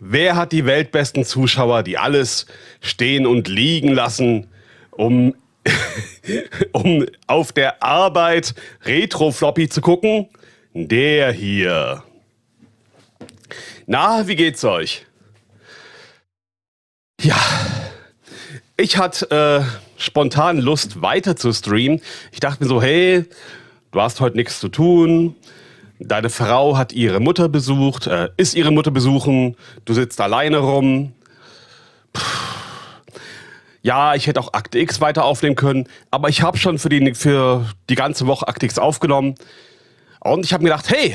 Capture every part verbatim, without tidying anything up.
Wer hat die weltbesten Zuschauer, die alles stehen und liegen lassen, um, um auf der Arbeit Retro-Floppy zu gucken? Der hier. Na, wie geht's euch? Ja, ich hatte äh, spontan Lust weiter zu streamen. Ich dachte mir so, hey, du hast heute nichts zu tun. Deine Frau hat ihre Mutter besucht, äh, ist ihre Mutter besuchen, du sitzt alleine rum. Puh. Ja, ich hätte auch Akte X weiter aufnehmen können, aber ich habe schon für die, für die ganze Woche Akte X aufgenommen. Und ich habe mir gedacht, hey,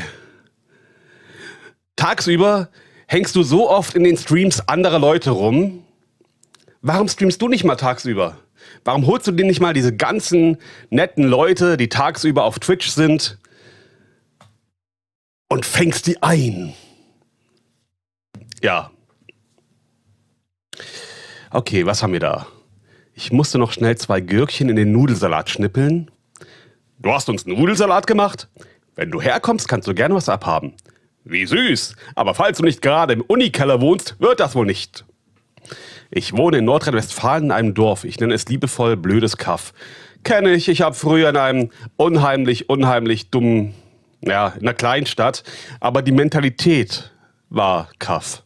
tagsüber hängst du so oft in den Streams anderer Leute rum. Warum streamst du nicht mal tagsüber? Warum holst du dir nicht mal diese ganzen netten Leute, die tagsüber auf Twitch sind, und fängst die ein? Ja. Okay, was haben wir da? Ich musste noch schnell zwei Gürkchen in den Nudelsalat schnippeln. Du hast uns Nudelsalat gemacht? Wenn du herkommst, kannst du gerne was abhaben. Wie süß. Aber falls du nicht gerade im Unikeller wohnst, wird das wohl nicht. Ich wohne in Nordrhein-Westfalen in einem Dorf. Ich nenne es liebevoll blödes Kaff. Kenne ich. Ich habe früher in einem unheimlich, unheimlich dummen, ja, in einer Kleinstadt. Aber die Mentalität war Kaff.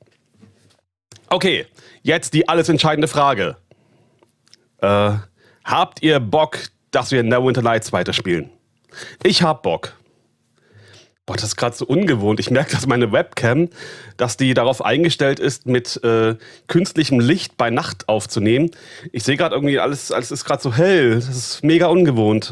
Okay, jetzt die alles entscheidende Frage. Äh, habt ihr Bock, dass wir Neverwinter Nights weiterspielen? Ich hab Bock. Boah, das ist gerade so ungewohnt. Ich merke, dass meine Webcam, dass die darauf eingestellt ist, mit äh, künstlichem Licht bei Nacht aufzunehmen. Ich sehe gerade irgendwie, alles, alles ist gerade so hell. Das ist mega ungewohnt.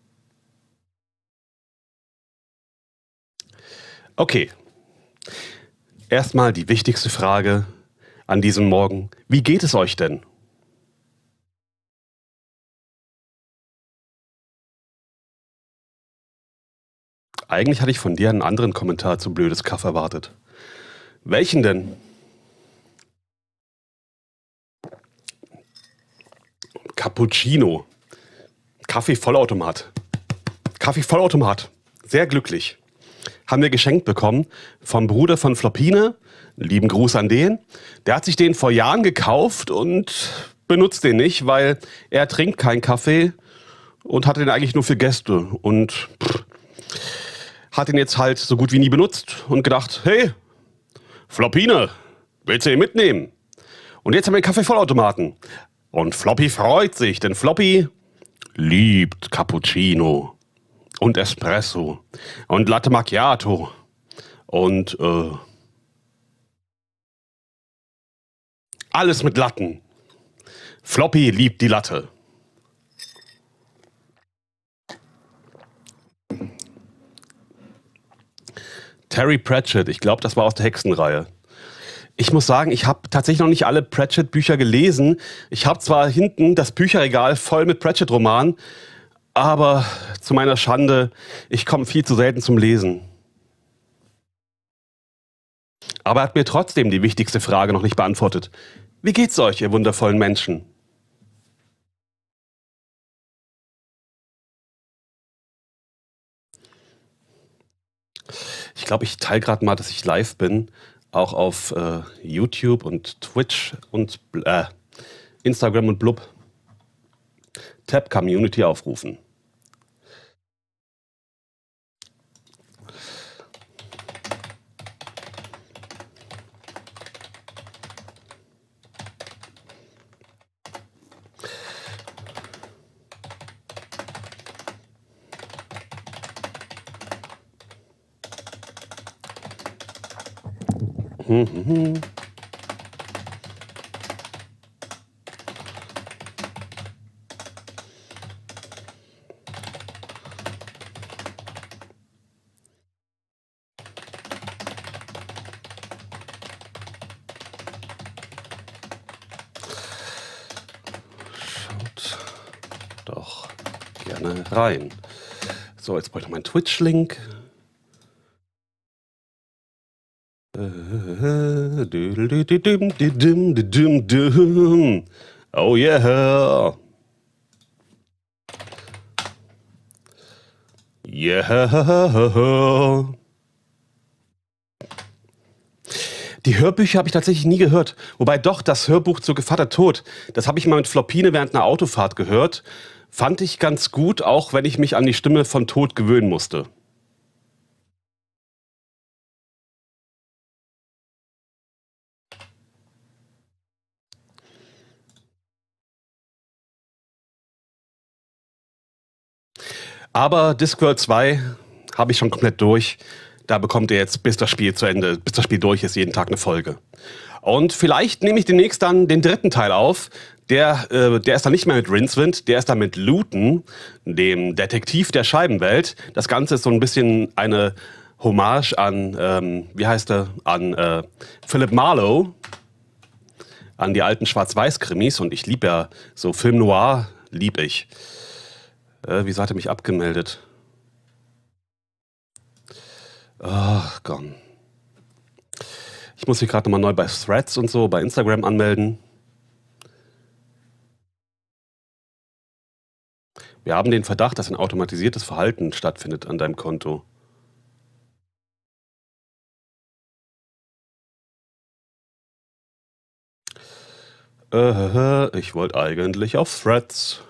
Okay. Erstmal die wichtigste Frage an diesem Morgen. Wie geht es euch denn? Eigentlich hatte ich von dir einen anderen Kommentar zu blödes Kaff erwartet. Welchen denn? Cappuccino. Kaffee-Vollautomat. Kaffee-Vollautomat. Sehr glücklich. Haben wir geschenkt bekommen vom Bruder von Floppine. Lieben Gruß an den. Der hat sich den vor Jahren gekauft und benutzt den nicht, weil er trinkt keinen Kaffee und hat den eigentlich nur für Gäste. Und pff, hat ihn jetzt halt so gut wie nie benutzt und gedacht, hey, Floppine, willst du ihn mitnehmen? Und jetzt haben wir einen Kaffee-Vollautomaten. Und Floppy freut sich, denn Floppy liebt Cappuccino und Espresso und Latte Macchiato und äh, alles mit Latten. Floppy liebt die Latte. Terry Pratchett, ich glaube, das war aus der Hexenreihe. Ich muss sagen, ich habe tatsächlich noch nicht alle Pratchett-Bücher gelesen. Ich habe zwar hinten das Bücherregal voll mit Pratchett-Romanen, aber zu meiner Schande, ich komme viel zu selten zum Lesen. Aber er hat mir trotzdem die wichtigste Frage noch nicht beantwortet. Wie geht's euch, ihr wundervollen Menschen? Ich glaube, ich teile gerade mal, dass ich live bin, auch auf äh, YouTube und Twitch und äh, Instagram und blub. Tab Community aufrufen. Mhm. Schaut doch gerne rein. So, jetzt brauche ich noch meinen Twitch-Link. Oh yeah. Yeah. Die Hörbücher habe ich tatsächlich nie gehört. Wobei doch, das Hörbuch zu Gevatter Tod, das habe ich mal mit Flopine während einer Autofahrt gehört. Fand ich ganz gut, auch wenn ich mich an die Stimme von Tod gewöhnen musste. Aber Discworld zwei habe ich schon komplett durch. Da bekommt ihr jetzt, bis das Spiel zu Ende, bis das Spiel durch ist, jeden Tag eine Folge. Und vielleicht nehme ich demnächst dann den dritten Teil auf. Der, äh, der ist dann nicht mehr mit Rincewind, der ist dann mit Luton, dem Detektiv der Scheibenwelt. Das Ganze ist so ein bisschen eine Hommage an, ähm, wie heißt er, an äh, Philip Marlowe, an die alten Schwarz-Weiß-Krimis. Und ich liebe ja so Film Noir, liebe ich. Äh, wieso hat er mich abgemeldet? Ach, komm. Ich muss mich gerade nochmal neu bei Threads und so, bei Instagram anmelden. Wir haben den Verdacht, dass ein automatisiertes Verhalten stattfindet an deinem Konto. Äh, ich wollte eigentlich auf Threads.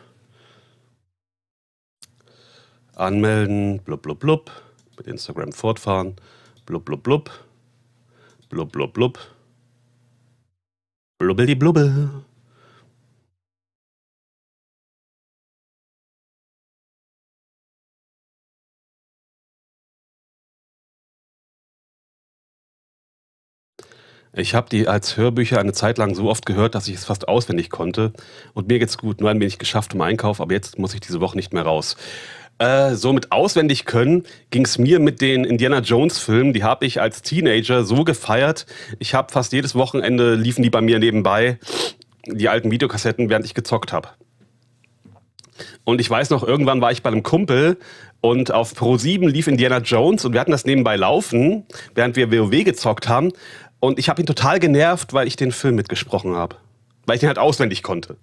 Anmelden, blub blub blub. Mit Instagram fortfahren. Blub blub blub. Blub blub blub. Blubbeli blubbe. Ich habe die als Hörbücher eine Zeit lang so oft gehört, dass ich es fast auswendig konnte. Und mir geht's gut, nur ein wenig geschafft im Einkauf, aber jetzt muss ich diese Woche nicht mehr raus. Äh, so mit auswendig können ging es mir mit den Indiana Jones Filmen. Die habe ich als Teenager so gefeiert. Ich habe fast jedes Wochenende, liefen die bei mir nebenbei, die alten Videokassetten, während ich gezockt habe. Und ich weiß noch, irgendwann war ich bei einem Kumpel und auf Pro sieben lief Indiana Jones und wir hatten das nebenbei laufen, während wir WoW gezockt haben. Und ich habe ihn total genervt, weil ich den Film mitgesprochen habe. Weil ich den halt auswendig konnte.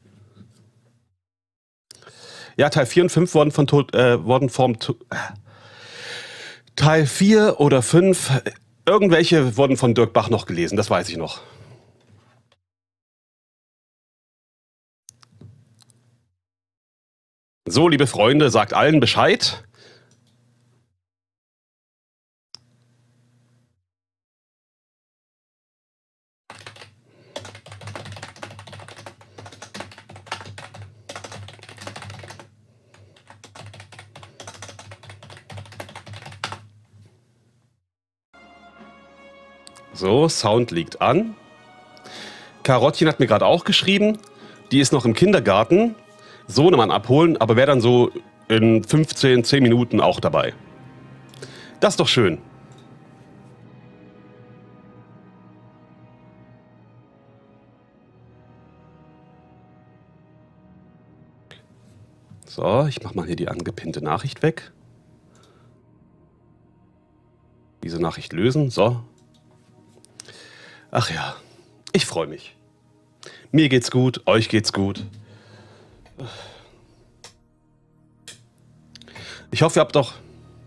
Ja, Teil vier und fünf wurden von Tod, äh, wurden vom äh, Teil vier oder fünf, irgendwelche wurden von Dirk Bach noch gelesen, das weiß ich noch. So, liebe Freunde, sagt allen Bescheid. So, Sound liegt an. Karottchen hat mir gerade auch geschrieben, die ist noch im Kindergarten. Sohnemann abholen, aber wäre dann so in fünfzehn, zehn Minuten auch dabei. Das ist doch schön. So, ich mach mal hier die angepinnte Nachricht weg. Diese Nachricht lösen, so. Ach ja, ich freue mich. Mir geht's gut, euch geht's gut. Ich hoffe, ihr habt doch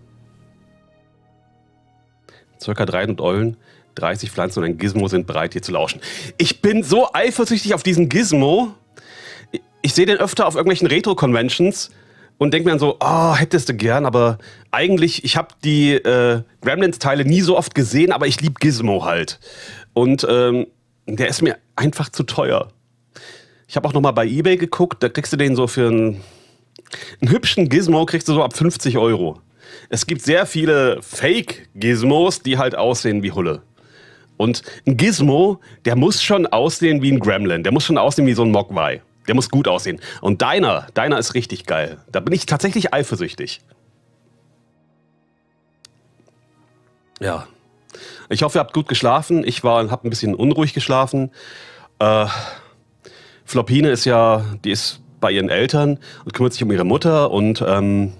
circa dreihundert Eulen, dreißig Pflanzen und ein Gizmo sind bereit, hier zu lauschen. Ich bin so eifersüchtig auf diesen Gizmo. Ich sehe den öfter auf irgendwelchen Retro-Conventions und denke mir dann so, oh, hättest du gern, aber eigentlich, ich habe die äh, Gremlins-Teile nie so oft gesehen, aber ich liebe Gizmo halt. Und ähm, der ist mir einfach zu teuer. Ich habe auch noch mal bei eBay geguckt, da kriegst du den so für einen, einen hübschen Gizmo, kriegst du so ab fünfzig Euro. Es gibt sehr viele Fake-Gizmos, die halt aussehen wie Hulle. Und ein Gizmo, der muss schon aussehen wie ein Gremlin, der muss schon aussehen wie so ein Mogwai. Der muss gut aussehen. Und deiner, deiner ist richtig geil. Da bin ich tatsächlich eifersüchtig. Ja. Ich hoffe, ihr habt gut geschlafen. Ich war, habe ein bisschen unruhig geschlafen. Äh, Flopine ist ja, die ist bei ihren Eltern und kümmert sich um ihre Mutter. Und ähm,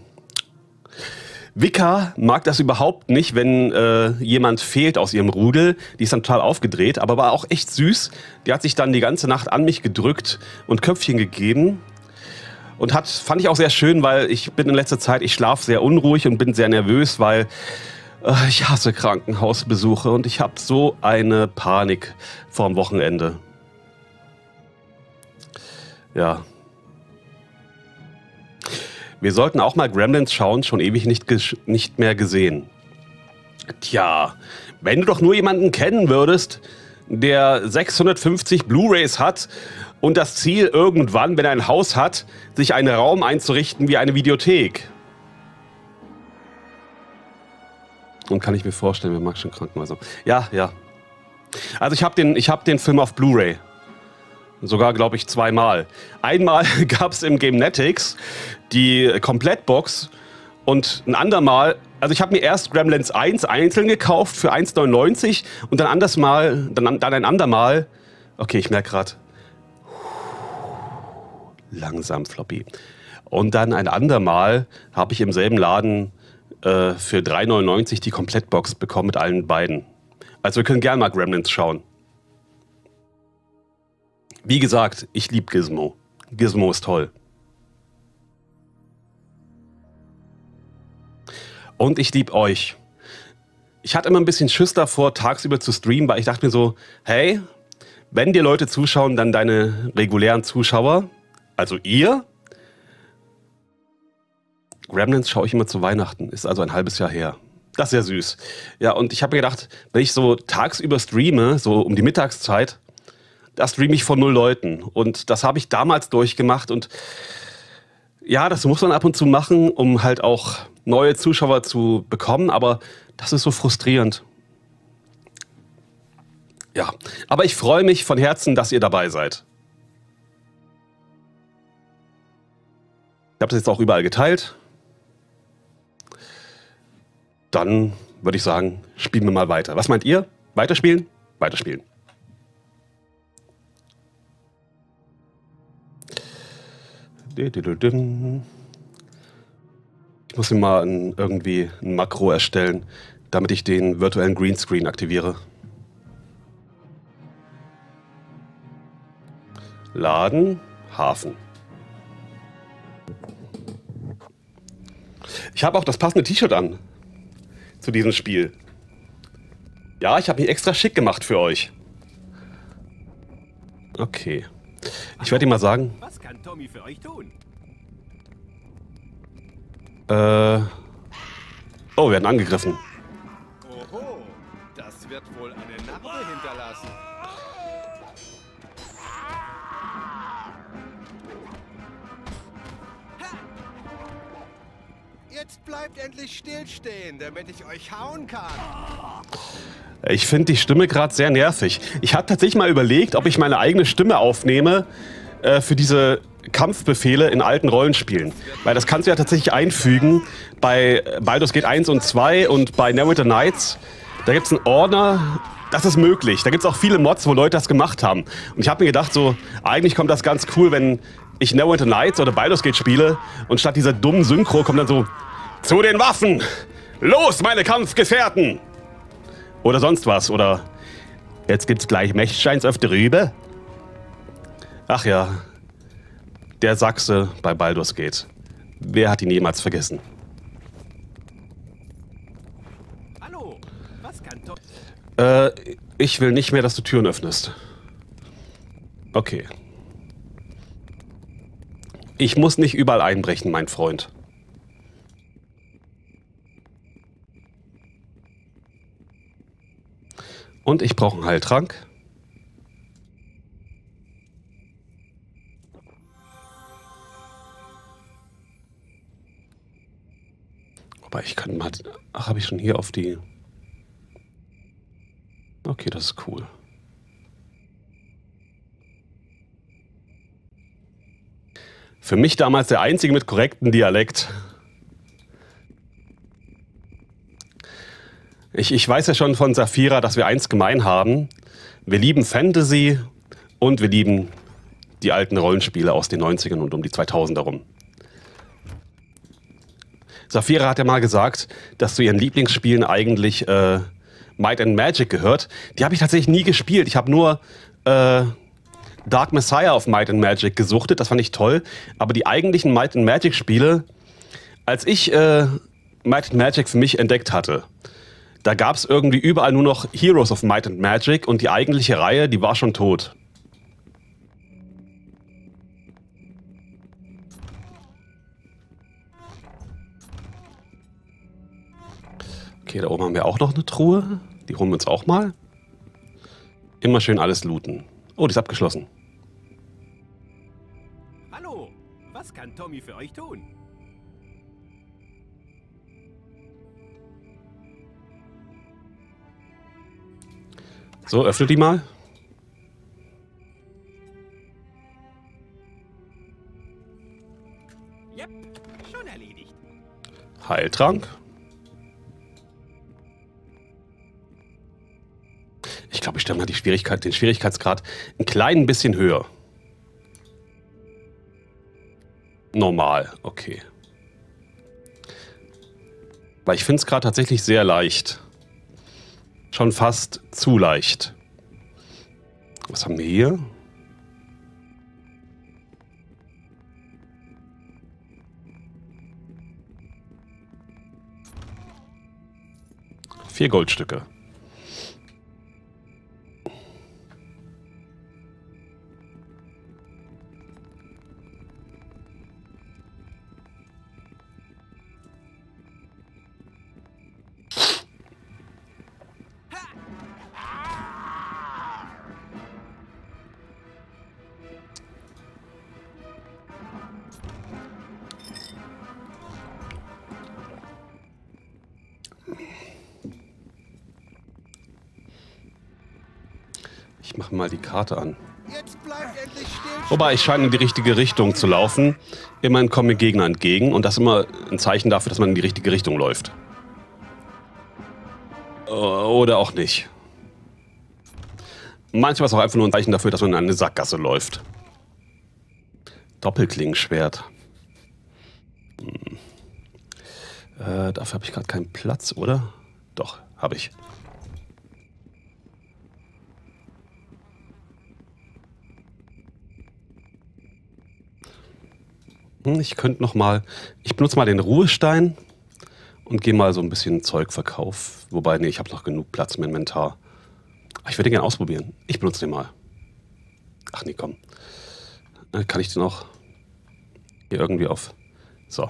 Vika mag das überhaupt nicht, wenn äh, jemand fehlt aus ihrem Rudel. Die ist dann total aufgedreht, aber war auch echt süß. Die hat sich dann die ganze Nacht an mich gedrückt und Köpfchen gegeben. Und hat, fand ich auch sehr schön, weil ich bin in letzter Zeit, ich schlafe sehr unruhig und bin sehr nervös, weil Äh, Ich hasse Krankenhausbesuche und ich habe so eine Panik vorm Wochenende. Ja. Wir sollten auch mal Gremlins schauen, schon ewig nicht, nicht mehr gesehen. Tja, wenn du doch nur jemanden kennen würdest, der sechshundertfünfzig Blu-rays hat und das Ziel irgendwann, wenn er ein Haus hat, sich einen Raum einzurichten wie eine Videothek. Und kann ich mir vorstellen, wer mag schon Krankenhäuser? Ja, ja. Also ich habe den, ich hab den Film auf Blu-ray. Sogar, glaube ich, zweimal. Einmal gab es im Gamenetics die Komplettbox und ein andermal, also ich habe mir erst Gremlins eins einzeln gekauft für eins neunundneunzig und dann anders mal, dann, dann ein andermal, okay, ich merke gerade, langsam Floppy. Und dann ein andermal habe ich im selben Laden äh, für drei neunundneunzig die Komplettbox bekommen mit allen beiden. Also wir können gerne mal Gremlins schauen. Wie gesagt, ich liebe Gizmo. Gizmo ist toll. Und ich liebe euch. Ich hatte immer ein bisschen Schiss davor, tagsüber zu streamen, weil ich dachte mir so, hey, wenn dir Leute zuschauen, dann deine regulären Zuschauer, also ihr. Gremlins schaue ich immer zu Weihnachten, ist also ein halbes Jahr her. Das ist ja süß. Ja, und ich habe mir gedacht, wenn ich so tagsüber streame, so um die Mittagszeit, da streame ich von null Leuten. Und das habe ich damals durchgemacht. Und ja, das muss man ab und zu machen, um halt auch neue Zuschauer zu bekommen. Aber das ist so frustrierend. Ja, aber ich freue mich von Herzen, dass ihr dabei seid. Ich habe das jetzt auch überall geteilt. Dann würde ich sagen, spielen wir mal weiter. Was meint ihr? Weiterspielen? Weiterspielen. Ich muss mir mal ein, irgendwie ein Makro erstellen, damit ich den virtuellen Greenscreen aktiviere. Laden, Hafen. Ich habe auch das passende T-Shirt an zu diesem Spiel. Ja, ich habe mich extra schick gemacht für euch. Okay. Ich werde ihm mal sagen. Was kann Tommy für euch tun? Äh. Oh, wir werden angegriffen. Oho, das wird wohl eine Narbe hinterlassen. Jetzt bleibt endlich stillstehen, damit ich euch hauen kann. Ich finde die Stimme gerade sehr nervig. Ich habe tatsächlich mal überlegt, ob ich meine eigene Stimme aufnehme äh, für diese Kampfbefehle in alten Rollenspielen. Weil das kannst du ja tatsächlich einfügen bei Baldur's Gate eins und zwei und bei Neverwinter Nights. Da gibt es einen Ordner, das ist möglich. Da gibt es auch viele Mods, wo Leute das gemacht haben. Und ich habe mir gedacht, so, eigentlich kommt das ganz cool, wenn ich Neverwinter Nights oder Baldur's Gate spiele und statt dieser dummen Synchro kommt dann so: Zu den Waffen! Los, meine Kampfgefährten! Oder sonst was. Oder jetzt gibt's gleich Mächtscheins auf drüber. Ach ja, der Sachse bei Baldur's Gate. Wer hat ihn jemals vergessen? Hallo, was kann Tommy? Äh, ich will nicht mehr, dass du Türen öffnest. Okay. Ich muss nicht überall einbrechen, mein Freund. Und ich brauche einen Heiltrank. Wobei ich kann mal... Ach, habe ich schon hier auf die... Okay, das ist cool. Für mich damals der einzige mit korrektem Dialekt. Ich, ich weiß ja schon von Saphira, dass wir eins gemein haben. Wir lieben Fantasy und wir lieben die alten Rollenspiele aus den neunzigern und um die zweitausender rum. Saphira hat ja mal gesagt, dass zu ihren Lieblingsspielen eigentlich äh, Might and Magic gehört. Die habe ich tatsächlich nie gespielt. Ich habe nur äh, Dark Messiah auf Might and Magic gesuchtet. Das fand ich toll. Aber die eigentlichen Might and Magic Spiele, als ich äh, Might and Magic für mich entdeckt hatte, Da gab es irgendwie überall nur noch Heroes of Might and Magic und die eigentliche Reihe, die war schon tot. Okay, da oben haben wir auch noch eine Truhe. Die holen wir uns auch mal. Immer schön alles looten. Oh, die ist abgeschlossen. Hallo, was kann Tommy für euch tun? So, öffne die mal. Yep, schon erledigt. Heiltrank. Ich glaube, ich stelle mal die Schwierigkeit, den Schwierigkeitsgrad ein klein bisschen höher. Normal, okay. Weil ich finde es gerade tatsächlich sehr leicht. Schon fast zu leicht. Was haben wir hier? Vier Goldstücke. Ich mache mal die Karte an. Wobei, ich scheine in die richtige Richtung zu laufen. Immerhin kommen mir Gegner entgegen und das ist immer ein Zeichen dafür, dass man in die richtige Richtung läuft. Oder auch nicht. Manchmal ist es auch einfach nur ein Zeichen dafür, dass man in eine Sackgasse läuft. Doppelklingenschwert. Hm. Äh, dafür habe ich gerade keinen Platz, oder? Doch, habe ich. Ich könnte noch mal, ich benutze mal den Ruhestein und gehe mal so ein bisschen Zeug verkaufen. Wobei, nee, ich habe noch genug Platz im Inventar. Ich würde den gerne ausprobieren. Ich benutze den mal. Ach nee, komm. Kann ich den auch hier irgendwie auf... So.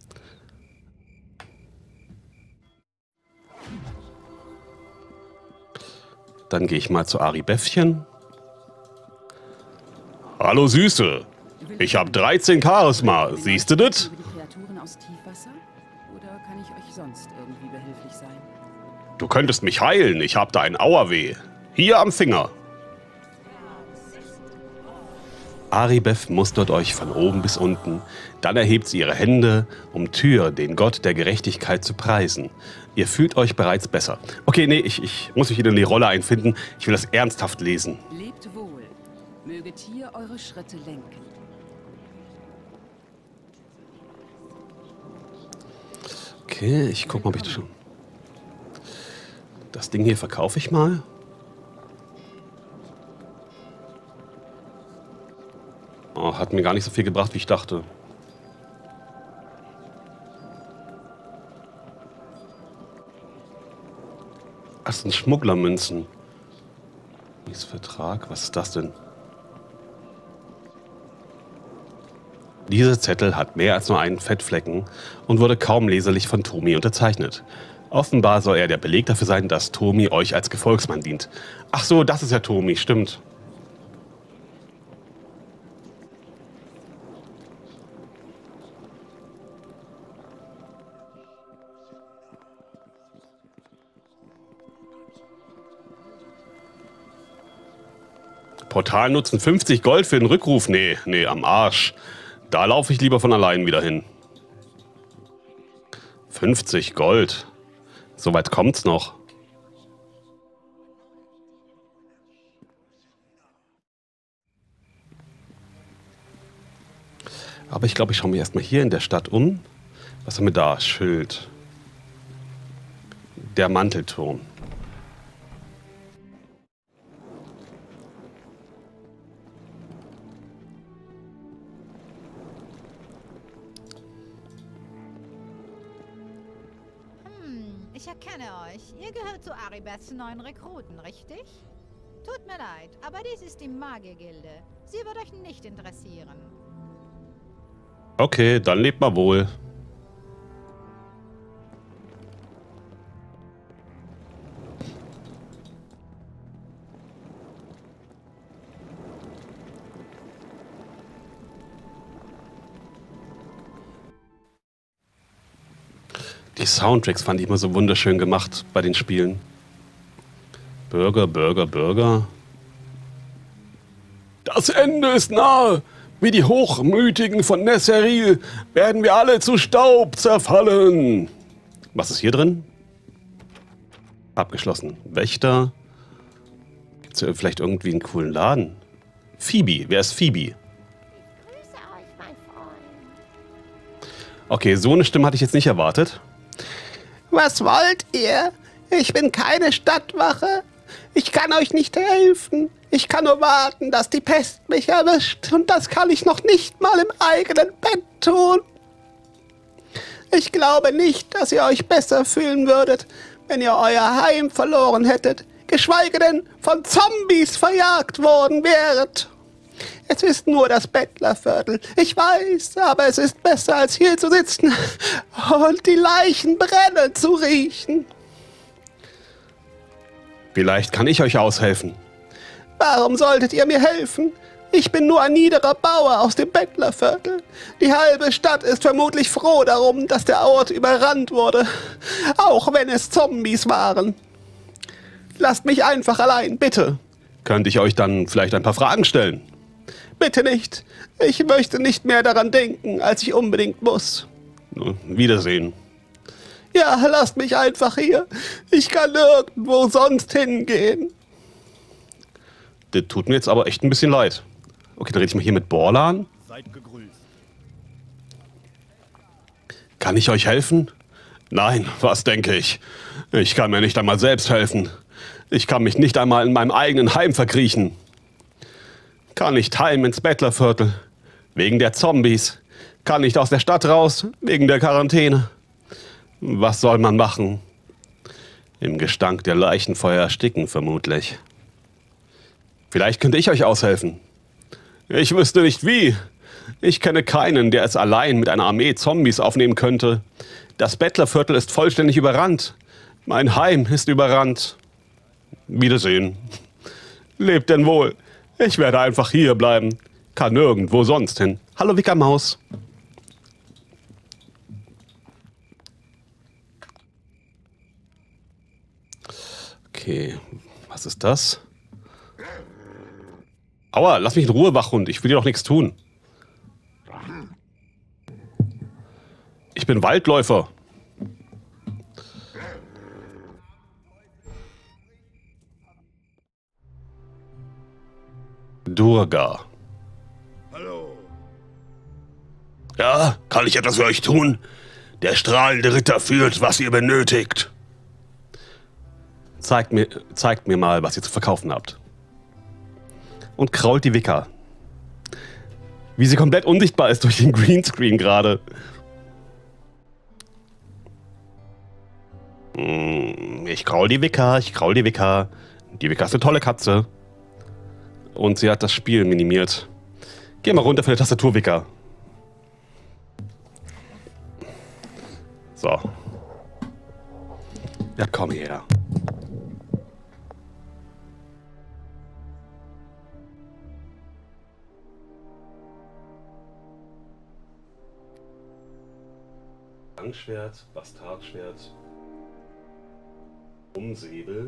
Dann gehe ich mal zu Ari Bäffchen. Hallo Süße. Ich habe dreizehn Charisma. Siehst du das? Über die Kreaturen aus Tiefwasser? Oder kann ich euch sonst irgendwie behilflich sein? Du könntest mich heilen. Ich habe da ein Auerweh. Hier am Finger. Aribeth mustert euch von oben bis unten. Dann erhebt sie ihre Hände, um Tyr, den Gott der Gerechtigkeit, zu preisen. Ihr fühlt euch bereits besser. Okay, nee, ich, ich muss mich wieder in die Rolle einfinden. Ich will das ernsthaft lesen. Lebt wohl. Möge Tier eure Schritte lenken. Okay, ich guck mal, ob ich das schon... Das Ding hier verkaufe ich mal. Oh, hat mir gar nicht so viel gebracht, wie ich dachte. Das sind Schmugglermünzen. Vertrag, was ist das denn? Dieser Zettel hat mehr als nur einen Fettflecken und wurde kaum leserlich von Tomi unterzeichnet. Offenbar soll er der Beleg dafür sein, dass Tomi euch als Gefolgsmann dient. Ach so, das ist ja Tomi, stimmt. Portal nutzen fünfzig Gold für den Rückruf. Nee, nee, am Arsch. Da laufe ich lieber von allein wieder hin. fünfzig Gold. Soweit kommt's noch. Aber ich glaube, ich schaue mich erstmal hier in der Stadt um. Was haben wir da? Schild. Der Mantelturm. Ich erkenne euch. Ihr gehört zu Aribeths neuen Rekruten, richtig? Tut mir leid, aber dies ist die Magiergilde. Sie wird euch nicht interessieren. Okay, dann lebt mal wohl. Die Soundtracks fand ich immer so wunderschön gemacht bei den Spielen. Bürger, Bürger, Bürger. Das Ende ist nahe. Wie die Hochmütigen von Nesseril werden wir alle zu Staub zerfallen. Was ist hier drin? Abgeschlossen. Wächter. Gibt's hier vielleicht irgendwie einen coolen Laden? Phoebe. Wer ist Phoebe? Okay, so eine Stimme hatte ich jetzt nicht erwartet. Was wollt ihr? Ich bin keine Stadtwache. Ich kann euch nicht helfen. Ich kann nur warten, dass die Pest mich erwischt. Und das kann ich noch nicht mal im eigenen Bett tun. Ich glaube nicht, dass ihr euch besser fühlen würdet, wenn ihr euer Heim verloren hättet, geschweige denn von Zombies verjagt worden wäret. Es ist nur das Bettlerviertel. Ich weiß, aber es ist besser, als hier zu sitzen und die Leichen brennen zu riechen. Vielleicht kann ich euch aushelfen. Warum solltet ihr mir helfen? Ich bin nur ein niederer Bauer aus dem Bettlerviertel. Die halbe Stadt ist vermutlich froh darum, dass der Ort überrannt wurde, auch wenn es Zombies waren. Lasst mich einfach allein, bitte. Könnte ich euch dann vielleicht ein paar Fragen stellen? Bitte nicht. Ich möchte nicht mehr daran denken, als ich unbedingt muss. Wiedersehen. Ja, lasst mich einfach hier. Ich kann nirgendwo sonst hingehen. Das tut mir jetzt aber echt ein bisschen leid. Okay, dann rede ich mal hier mit Borlan. Seid gegrüßt. Kann ich euch helfen? Nein, was denke ich? Ich kann mir nicht einmal selbst helfen. Ich kann mich nicht einmal in meinem eigenen Heim verkriechen. Kann nicht heim ins Bettlerviertel. Wegen der Zombies. Kann nicht aus der Stadt raus. Wegen der Quarantäne. Was soll man machen? Im Gestank der Leichenfeuer ersticken vermutlich. Vielleicht könnte ich euch aushelfen. Ich wüsste nicht wie. Ich kenne keinen, der es allein mit einer Armee Zombies aufnehmen könnte. Das Bettlerviertel ist vollständig überrannt. Mein Heim ist überrannt. Wiedersehen. Lebt denn wohl. Ich werde einfach hier bleiben. Kann nirgendwo sonst hin. Hallo Wickermaus. Okay, was ist das? Aua, lass mich in Ruhe, Wachhund. Ich will dir doch nichts tun. Ich bin Waldläufer. Durga. Hallo. Ja, kann ich etwas für euch tun? Der strahlende Ritter fühlt, was ihr benötigt. Zeigt mir, zeigt mir mal, was ihr zu verkaufen habt. Und krault die Wicker. Wie sie komplett unsichtbar ist durch den Greenscreen gerade. Ich kraul die Wicker, ich kraul die Wicker. Die Wicker ist eine tolle Katze. Und sie hat das Spiel minimiert. Geh mal runter von der Tastatur, Wicker. So. Ja, komm her. Langschwert, Bastardschwert, Umsäbel,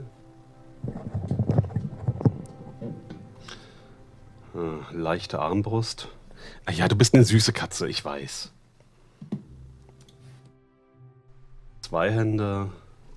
hm, leichte Armbrust. Ah ja, du bist eine süße Katze, ich weiß. Zweihänder,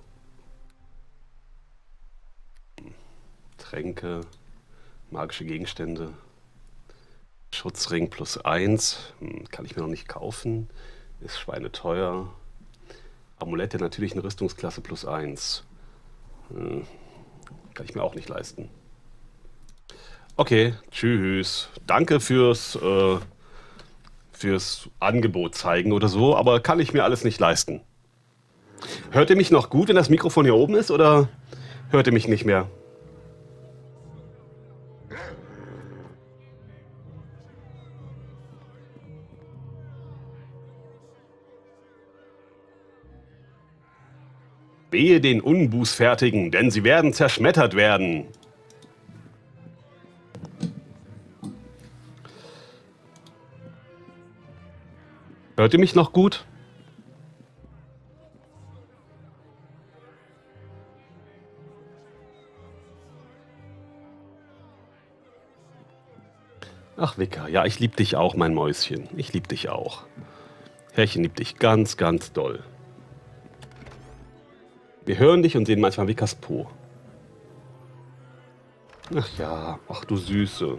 Tränke, magische Gegenstände, Schutzring plus eins, hm, kann ich mir noch nicht kaufen. Ist schweineteuer. Amulette natürlich eine Rüstungsklasse plus eins. Hm. Kann ich mir auch nicht leisten. Okay, tschüss. Danke fürs, äh, fürs Angebot zeigen oder so, aber kann ich mir alles nicht leisten. Hört ihr mich noch gut, wenn das Mikrofon hier oben ist, oder hört ihr mich nicht mehr? Wehe den Unbußfertigen, denn sie werden zerschmettert werden. Hört ihr mich noch gut? Ach, Wicker, ja, ich lieb dich auch, mein Mäuschen. Ich lieb dich auch. Herrchen liebt dich ganz, ganz doll. Wir hören dich und sehen manchmal Wickers Po. Ach ja, ach du Süße.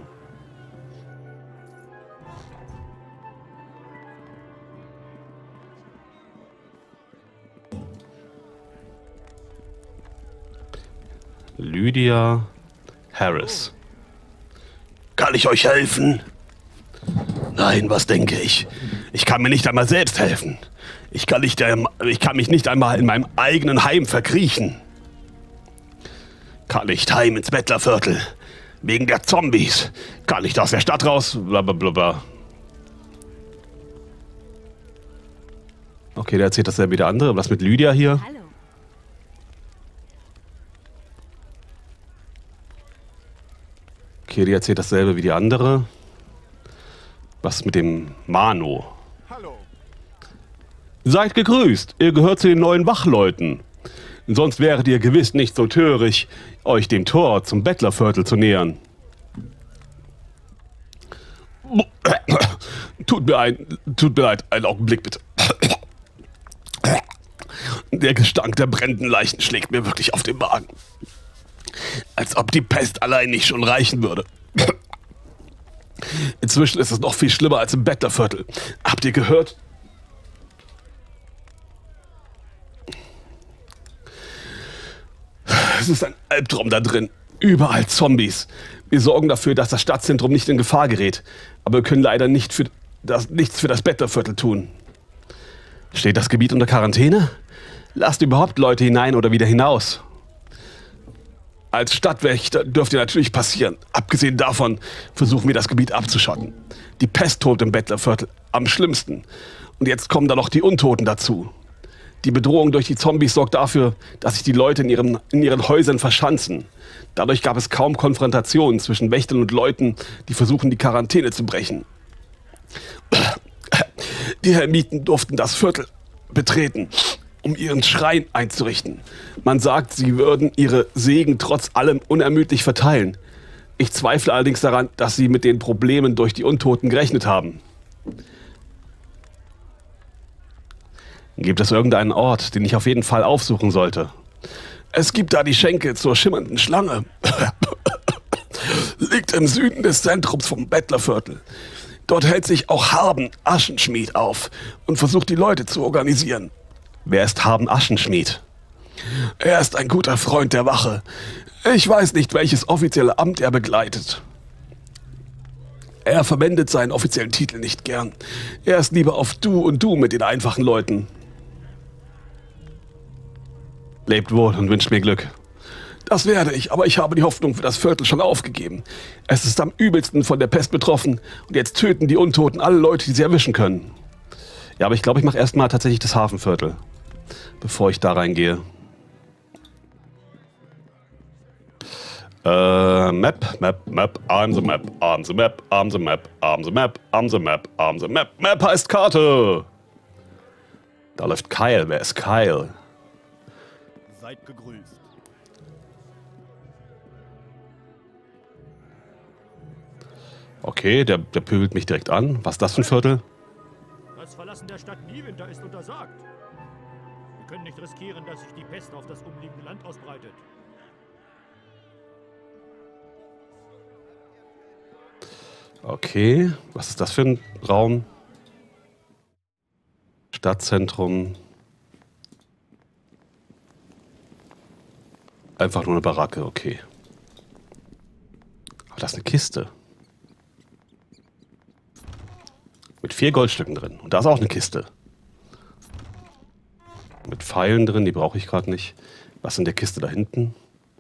Lydia Harris. Kann ich euch helfen? Nein, was denke ich? Ich kann mir nicht einmal selbst helfen. Ich kann, nicht, ich kann mich nicht einmal in meinem eigenen Heim verkriechen. Kann nicht heim ins Bettlerviertel. Wegen der Zombies. Kann nicht aus der Stadt raus. Blablabla. Okay, der erzählt dasselbe wie der andere. Was mit Lydia hier? Hallo. Okay, die erzählt dasselbe wie die andere. Was mit dem Mano? Hallo. Seid gegrüßt, ihr gehört zu den neuen Wachleuten. Sonst wäret ihr gewiss nicht so töricht, euch dem Tor zum Bettlerviertel zu nähern. Tut mir, ein, tut mir leid, einen Augenblick bitte. Der Gestank der brennenden Leichen schlägt mir wirklich auf den Magen. Als ob die Pest allein nicht schon reichen würde. Inzwischen ist es noch viel schlimmer als im Bettlerviertel. Habt ihr gehört? Es ist ein Albtraum da drin. Überall Zombies. Wir sorgen dafür, dass das Stadtzentrum nicht in Gefahr gerät. Aber wir können leider nicht für das, nichts für das Bettlerviertel tun. Steht das Gebiet unter Quarantäne? Lasst überhaupt Leute hinein oder wieder hinaus. Als Stadtwächter dürfte natürlich passieren. Abgesehen davon versuchen wir das Gebiet abzuschotten. Die Pest tobt im Bettlerviertel am schlimmsten. Und jetzt kommen da noch die Untoten dazu. Die Bedrohung durch die Zombies sorgt dafür, dass sich die Leute in ihren, in ihren Häusern verschanzen. Dadurch gab es kaum Konfrontationen zwischen Wächtern und Leuten, die versuchen, die Quarantäne zu brechen. Die Hermiten durften das Viertel betreten, um ihren Schrein einzurichten. Man sagt, sie würden ihre Segen trotz allem unermüdlich verteilen. Ich zweifle allerdings daran, dass sie mit den Problemen durch die Untoten gerechnet haben. Gibt es irgendeinen Ort, den ich auf jeden Fall aufsuchen sollte? Es gibt da die Schenke zur schimmernden Schlange. Liegt im Süden des Zentrums vom Bettlerviertel. Dort hält sich auch Harben Aschenschmied auf und versucht, die Leute zu organisieren. Wer ist Harben Aschenschmied? Er ist ein guter Freund der Wache. Ich weiß nicht, welches offizielle Amt er begleitet. Er verwendet seinen offiziellen Titel nicht gern. Er ist lieber auf Du und Du mit den einfachen Leuten. Lebt wohl und wünscht mir Glück. Das werde ich, aber ich habe die Hoffnung für das Viertel schon aufgegeben. Es ist am übelsten von der Pest betroffen und jetzt töten die Untoten alle Leute, die sie erwischen können. Ja, aber ich glaube, ich mache erstmal tatsächlich das Hafenviertel, bevor ich da reingehe. Äh, Map, Map, Map, I'm the Map, I'm the Map, I'm the Map, I'm the Map, I'm the Map, I'm the Map. Map heißt Karte! Da läuft Kyle. Wer ist Kyle? Seid gegrüßt. Okay, der, der pöbelt mich direkt an. Was ist das für ein Viertel? Das Verlassen der Stadt Niewinter ist untersagt. Wir können nicht riskieren, dass sich die Pest auf das umliegende Land ausbreitet. Okay, was ist das für ein Raum? Stadtzentrum. Einfach nur eine Baracke, okay. Aber das ist eine Kiste. Mit vier Goldstücken drin. Und da ist auch eine Kiste. Mit mit Pfeilen drin, die brauche ich gerade nicht. Was in der Kiste da hinten?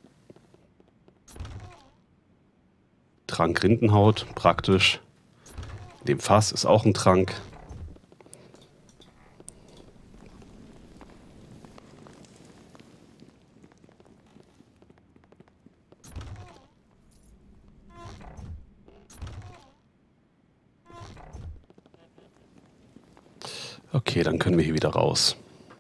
Trank Rindenhaut, praktisch. In dem Fass ist auch ein Trank. Okay, dann können wir hier wieder raus.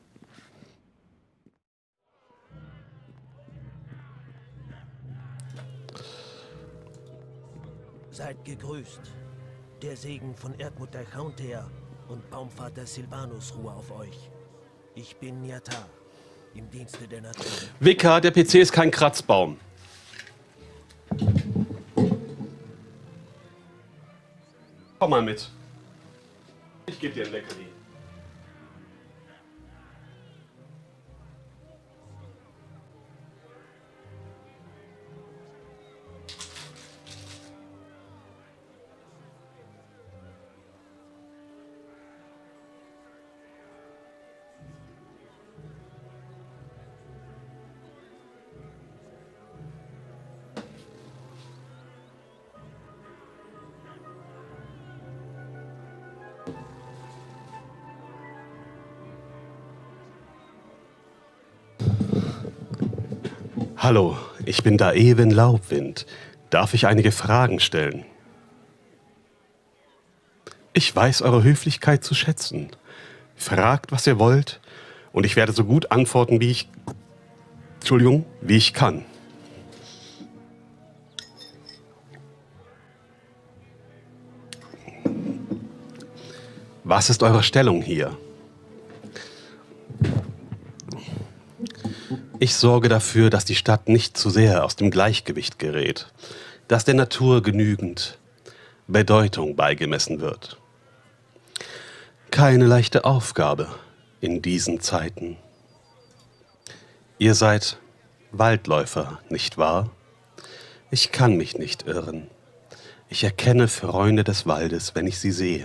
Seid gegrüßt. Der Segen von Erdmutter Chauntea und Baumvater Silvanus ruhe auf euch. Ich bin Nyata, im Dienste der Natur. Vika, der P C ist kein Kratzbaum. Komm mal mit. Ich gebe dir ein Leckerli. Hallo, ich bin Daewen Laubwind. Darf ich einige Fragen stellen? Ich weiß eure Höflichkeit zu schätzen. Fragt, was ihr wollt, und ich werde so gut antworten, wie ich... Entschuldigung, wie ich kann. Was ist eure Stellung hier? Ich sorge dafür, dass die Stadt nicht zu sehr aus dem Gleichgewicht gerät, dass der Natur genügend Bedeutung beigemessen wird. Keine leichte Aufgabe in diesen Zeiten. Ihr seid Waldläufer, nicht wahr? Ich kann mich nicht irren. Ich erkenne Freunde des Waldes, wenn ich sie sehe.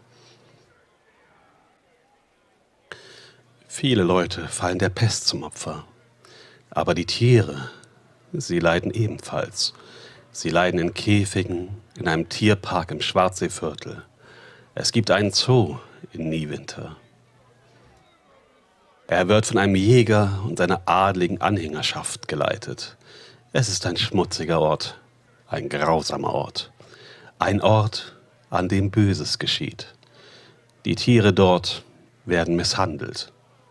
Viele Leute fallen der Pest zum Opfer. Aber die Tiere, sie leiden ebenfalls. Sie leiden in Käfigen, in einem Tierpark im Schwarzseeviertel. Es gibt einen Zoo in Niewinter. Er wird von einem Jäger und seiner adligen Anhängerschaft geleitet. Es ist ein schmutziger Ort, ein grausamer Ort. Ein Ort, an dem Böses geschieht. Die Tiere dort werden misshandelt.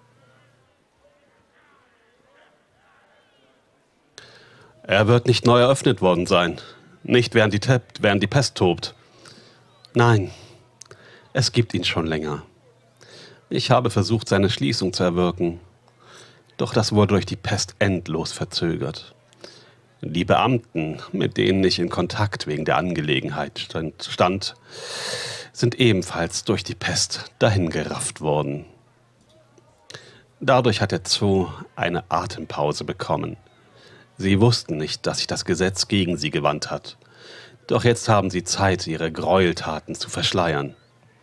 Er wird nicht neu eröffnet worden sein. Nicht während die, Te- während die Pest tobt. Nein, es gibt ihn schon länger. Ich habe versucht, seine Schließung zu erwirken. Doch das wurde durch die Pest endlos verzögert. Die Beamten, mit denen ich in Kontakt wegen der Angelegenheit stand, stand sind ebenfalls durch die Pest dahingerafft worden. Dadurch hat der Zoo eine Atempause bekommen. Sie wussten nicht, dass sich das Gesetz gegen sie gewandt hat. Doch jetzt haben sie Zeit, ihre Gräueltaten zu verschleiern.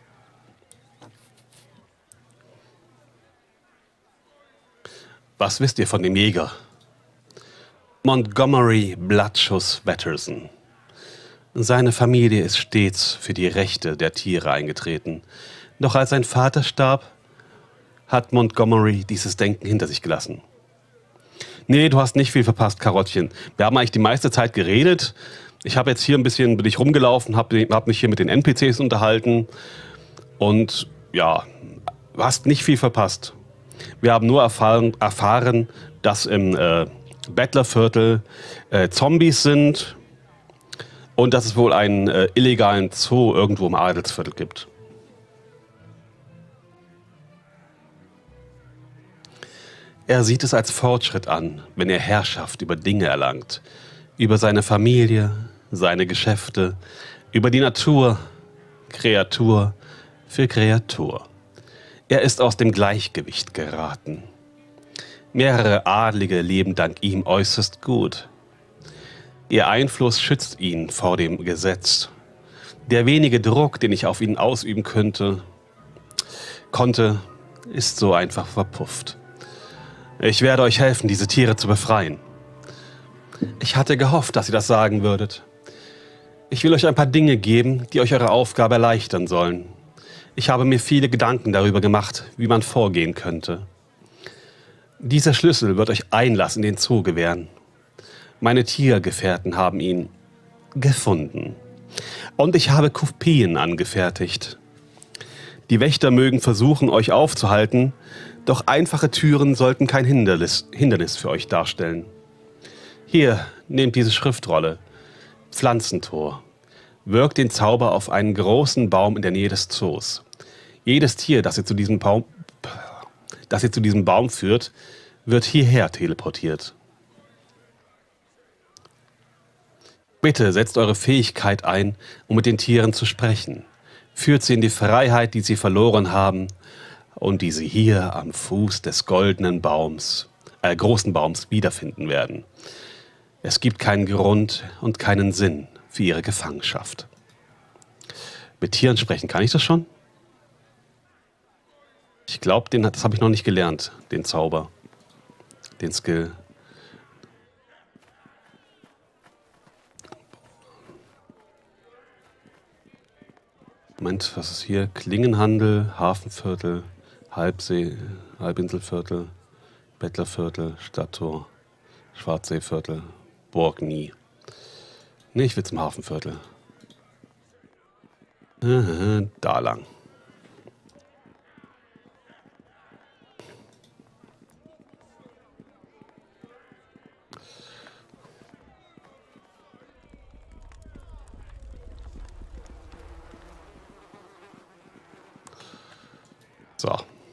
Was wisst ihr von dem Jäger? Montgomery Blattschuss Watterson. Seine Familie ist stets für die Rechte der Tiere eingetreten. Doch als sein Vater starb, hat Montgomery dieses Denken hinter sich gelassen. Nee, du hast nicht viel verpasst, Karottchen. Wir haben eigentlich die meiste Zeit geredet. Ich habe jetzt hier ein bisschen, bin ich rumgelaufen, habe hab mich hier mit den N P Cs unterhalten. Und ja, du hast nicht viel verpasst. Wir haben nur erfahren, erfahren dass im äh, Bettlerviertel äh, Zombies sind und dass es wohl einen äh, illegalen Zoo irgendwo im Adelsviertel gibt. Er sieht es als Fortschritt an, wenn er Herrschaft über Dinge erlangt, über seine Familie, seine Geschäfte, über die Natur, Kreatur für Kreatur. Er ist aus dem Gleichgewicht geraten. Mehrere Adlige leben dank ihm äußerst gut. Ihr Einfluss schützt ihn vor dem Gesetz. Der wenige Druck, den ich auf ihn ausüben könnte, konnte, ist so einfach verpufft. Ich werde euch helfen, diese Tiere zu befreien. Ich hatte gehofft, dass ihr das sagen würdet. Ich will euch ein paar Dinge geben, die euch eure Aufgabe erleichtern sollen. Ich habe mir viele Gedanken darüber gemacht, wie man vorgehen könnte. Dieser Schlüssel wird euch Einlass in den Zoo gewähren. Meine Tiergefährten haben ihn gefunden. Und ich habe Kopien angefertigt. Die Wächter mögen versuchen, euch aufzuhalten, doch einfache Türen sollten kein Hindernis, Hindernis für euch darstellen. Hier, nehmt diese Schriftrolle. Pflanzentor. Wirkt den Zauber auf einen großen Baum in der Nähe des Zoos. Jedes Tier, das ihr zu diesem Baum, das ihr zu diesem Baum führt, wird hierher teleportiert. Bitte setzt eure Fähigkeit ein, um mit den Tieren zu sprechen. Führt sie in die Freiheit, die sie verloren haben und die sie hier am Fuß des goldenen Baums, äh, großen Baums wiederfinden werden. Es gibt keinen Grund und keinen Sinn für ihre Gefangenschaft. Mit Tieren sprechen, kann ich das schon? Ich glaube, das habe ich noch nicht gelernt, den Zauber, den Skill. Moment, was ist hier? Klingenhandel, Hafenviertel, Halbsee, Halbinselviertel, Bettlerviertel, Stadttor, Schwarzseeviertel, Borgny. Ne, ich will zum Hafenviertel. Äh, da lang. So.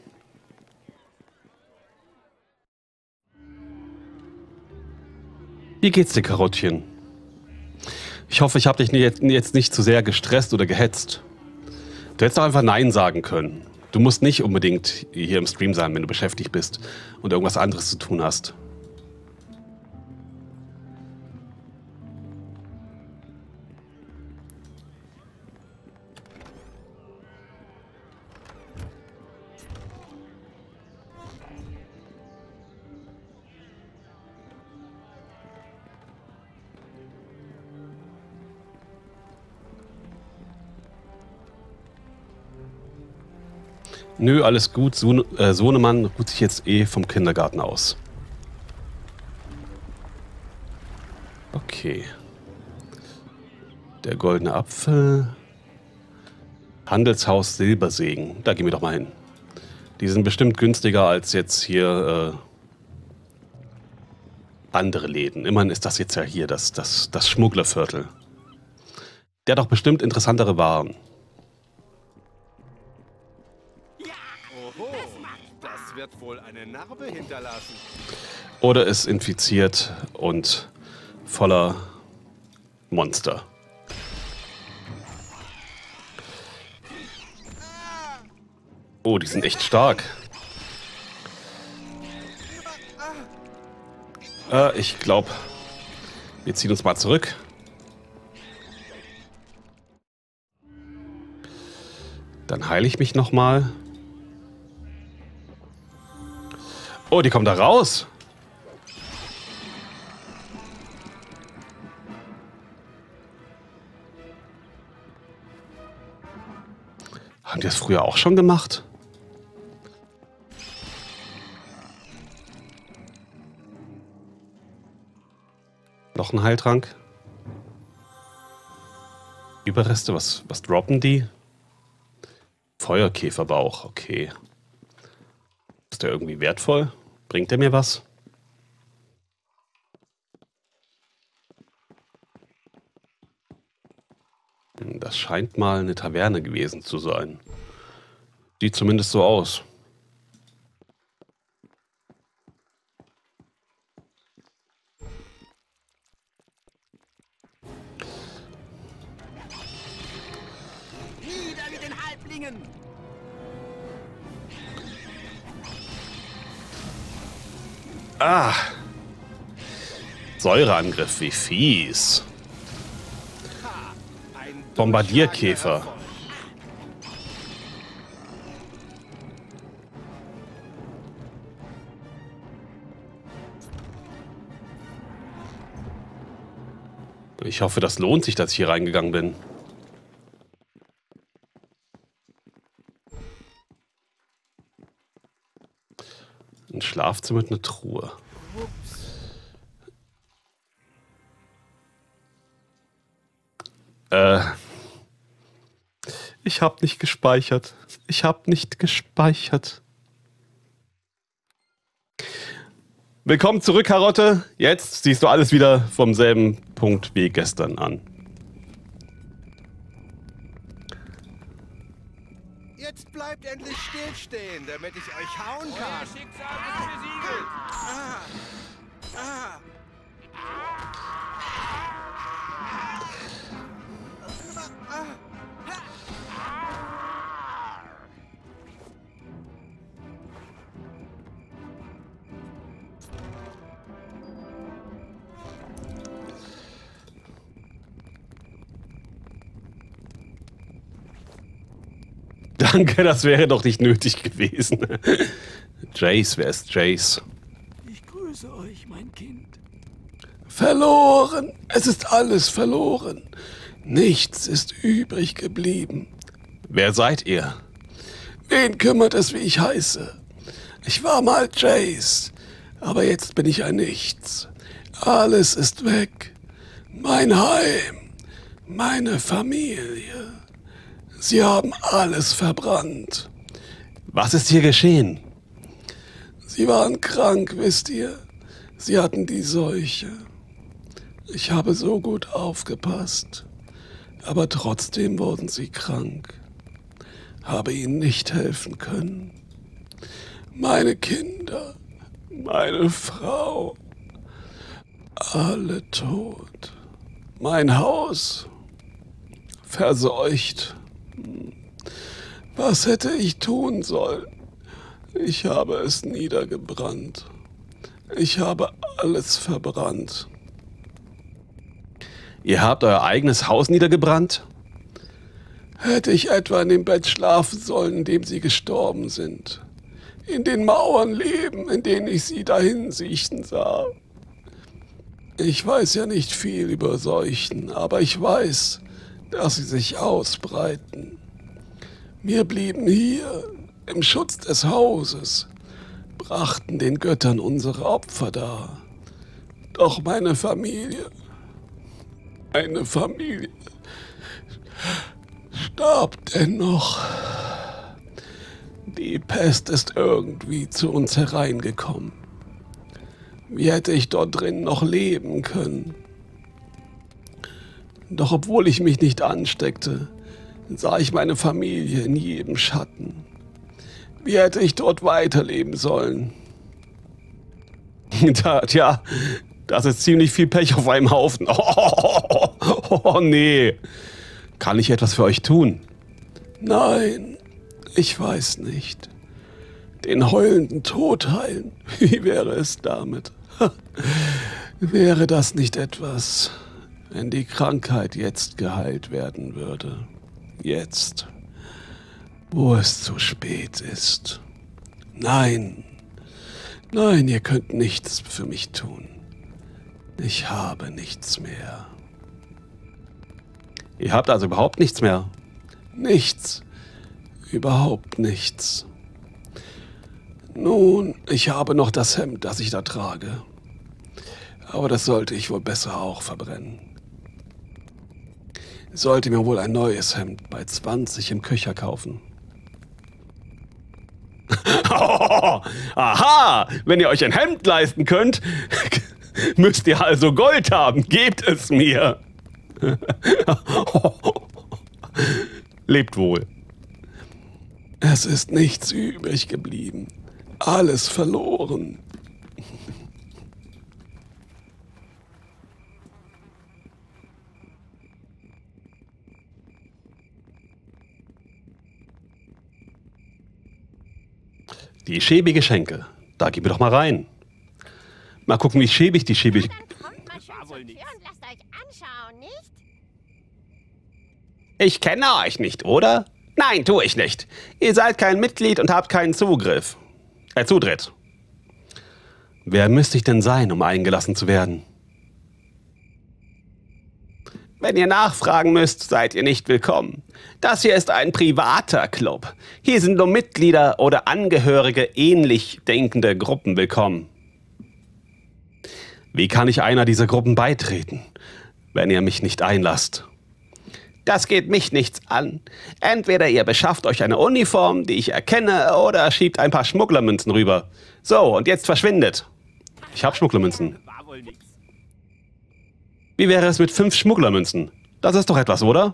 Wie geht's dir, Karottchen? Ich hoffe, ich habe dich jetzt nicht zu sehr gestresst oder gehetzt. Du hättest doch einfach Nein sagen können. Du musst nicht unbedingt hier im Stream sein, wenn du beschäftigt bist und irgendwas anderes zu tun hast. Nö, alles gut. Sohn, äh, Sohnemann ruht sich jetzt eh vom Kindergarten aus. Okay. Der goldene Apfel. Handelshaus Silbersegen. Da gehen wir doch mal hin. Die sind bestimmt günstiger als jetzt hier äh, andere Läden. Immerhin ist das jetzt ja hier das, das, das Schmugglerviertel. Der hat doch bestimmt interessantere Waren. Das wird wohl eine Narbe hinterlassen. Oder ist infiziert und voller Monster. Oh, die sind echt stark. Äh, ich glaube, wir ziehen uns mal zurück. Dann heile ich mich noch mal. Oh, die kommen da raus. Haben die das früher auch schon gemacht? Noch ein Heiltrank. Überreste, was, was droppen die? Feuerkäferbauch, okay. Ist der irgendwie wertvoll? Bringt der mir was? Das scheint mal eine Taverne gewesen zu sein. Sieht zumindest so aus. Nieder mit den Halblingen! Ah! Säureangriff, wie fies. Bombardierkäfer. Ich hoffe, das lohnt sich, dass ich hier reingegangen bin. Ein Schlafzimmer mit einer Truhe. Äh. Ich hab nicht gespeichert. Ich hab nicht gespeichert. Willkommen zurück, Karotte. Jetzt siehst du alles wieder vom selben Punkt wie gestern an. Jetzt bleibt endlich stillstehen, damit ich euch hauen kann. Euer Schicksal ist besiegelt. Ah. Ah. Danke, das wäre doch nicht nötig gewesen. Jace, wer ist Jace? Ich grüße euch, mein Kind. Verloren. Es ist alles verloren. Nichts ist übrig geblieben. Wer seid ihr? Wen kümmert es, wie ich heiße? Ich war mal Jace, aber jetzt bin ich ein Nichts. Alles ist weg. Mein Heim, meine Familie. Sie haben alles verbrannt. Was ist hier geschehen? Sie waren krank, wisst ihr? Sie hatten die Seuche. Ich habe so gut aufgepasst. Aber trotzdem wurden sie krank. Habe ihnen nicht helfen können. Meine Kinder, meine Frau, alle tot. Mein Haus verseucht. Was hätte ich tun sollen? Ich habe es niedergebrannt. Ich habe alles verbrannt. Ihr habt euer eigenes Haus niedergebrannt? Hätte ich etwa in dem Bett schlafen sollen, in dem sie gestorben sind? In den Mauern leben, in denen ich sie dahin siechen sah? Ich weiß ja nicht viel über Seuchen, aber ich weiß, dass sie sich ausbreiten. Wir blieben hier, im Schutz des Hauses, brachten den Göttern unsere Opfer dar. Doch meine Familie, meine Familie starb dennoch. Die Pest ist irgendwie zu uns hereingekommen. Wie hätte ich dort drin noch leben können? Doch obwohl ich mich nicht ansteckte, sah ich meine Familie in jedem Schatten. Wie hätte ich dort weiterleben sollen? Tja, das ist ziemlich viel Pech auf einem Haufen. Oh, oh, oh, oh nee. Kann ich etwas für euch tun? Nein, ich weiß nicht. Den heulenden Tod heilen, wie wäre es damit? Wäre das nicht etwas, wenn die Krankheit jetzt geheilt werden würde? Jetzt, wo es zu spät ist. Nein, nein, ihr könnt nichts für mich tun. Ich habe nichts mehr. Ihr habt also überhaupt nichts mehr? Nichts, überhaupt nichts. Nun, ich habe noch das Hemd, das ich da trage. Aber das sollte ich wohl besser auch verbrennen. Ich sollte mir wohl ein neues Hemd bei zwanzig im Köcher kaufen. Oh, aha, wenn ihr euch ein Hemd leisten könnt, müsst ihr also Gold haben. Gebt es mir. Lebt wohl. Es ist nichts übrig geblieben. Alles verloren. Die schäbige Schenke. Da gehen wir doch mal rein. Mal gucken, wie schäbig die schäbige... Dann kommt mal schön zur Tür und lasst euch anschauen, nicht? Ich kenne euch nicht, oder? Nein, tue ich nicht. Ihr seid kein Mitglied und habt keinen Zugriff. Äh, Zutritt. Wer müsste ich denn sein, um eingelassen zu werden? Wenn ihr nachfragen müsst, seid ihr nicht willkommen. Das hier ist ein privater Club. Hier sind nur Mitglieder oder Angehörige ähnlich denkende Gruppen willkommen. Wie kann ich einer dieser Gruppen beitreten, wenn ihr mich nicht einlasst? Das geht mich nichts an. Entweder ihr beschafft euch eine Uniform, die ich erkenne, oder schiebt ein paar Schmugglermünzen rüber. So, und jetzt verschwindet. Ich habe Schmugglermünzen. Wie wäre es mit fünf Schmugglermünzen? Das ist doch etwas, oder?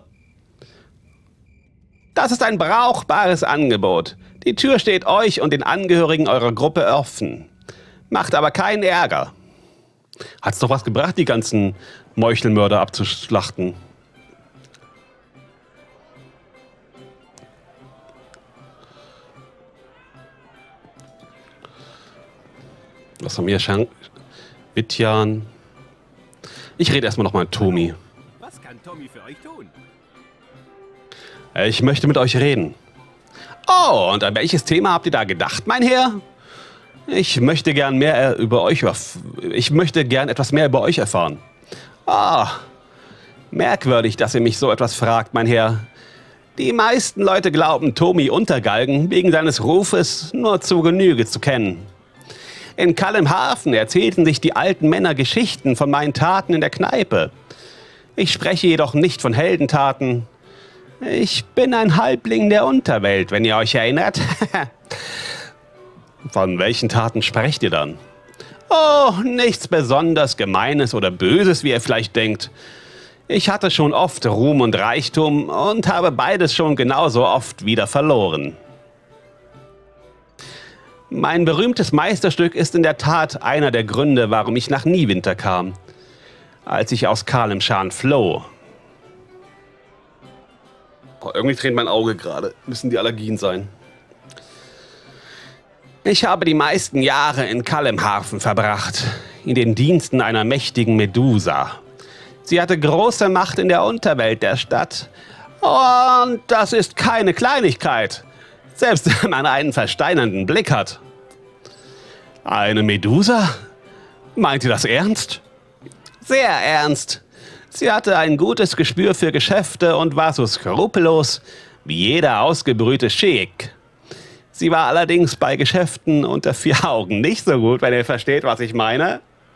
Das ist ein brauchbares Angebot. Die Tür steht euch und den Angehörigen eurer Gruppe offen. Macht aber keinen Ärger. Hat's doch was gebracht, die ganzen Meuchelmörder abzuschlachten? Was haben wir? Schank, Witjan. Ich rede erstmal noch mal mit Tomi. Was kann Tommy für euch tun? Ich möchte mit euch reden. Oh, und an welches Thema habt ihr da gedacht, mein Herr? Ich möchte gern mehr über euch. Ich möchte gern etwas mehr über euch erfahren. Ah, merkwürdig, dass ihr mich so etwas fragt, mein Herr. Die meisten Leute glauben, Tomi Untergalgen wegen seines Rufes nur zu Genüge zu kennen. In Kallemhafen erzählten sich die alten Männer Geschichten von meinen Taten in der Kneipe. Ich spreche jedoch nicht von Heldentaten. Ich bin ein Halbling der Unterwelt, wenn ihr euch erinnert. Von welchen Taten sprecht ihr dann? Oh, nichts besonders Gemeines oder Böses, wie ihr vielleicht denkt. Ich hatte schon oft Ruhm und Reichtum und habe beides schon genauso oft wieder verloren. Mein berühmtes Meisterstück ist in der Tat einer der Gründe, warum ich nach Niewinter kam, als ich aus Kalimshan floh. Boah, irgendwie tränt mein Auge gerade. Müssen die Allergien sein. Ich habe die meisten Jahre in Kallemhafen verbracht, in den Diensten einer mächtigen Medusa. Sie hatte große Macht in der Unterwelt der Stadt. Und das ist keine Kleinigkeit. Selbst wenn man einen versteinernden Blick hat. Eine Medusa? Meint ihr das ernst? Sehr ernst. Sie hatte ein gutes Gespür für Geschäfte und war so skrupellos wie jeder ausgebrühte Scheik. Sie war allerdings bei Geschäften unter vier Augen nicht so gut, wenn ihr versteht, was ich meine.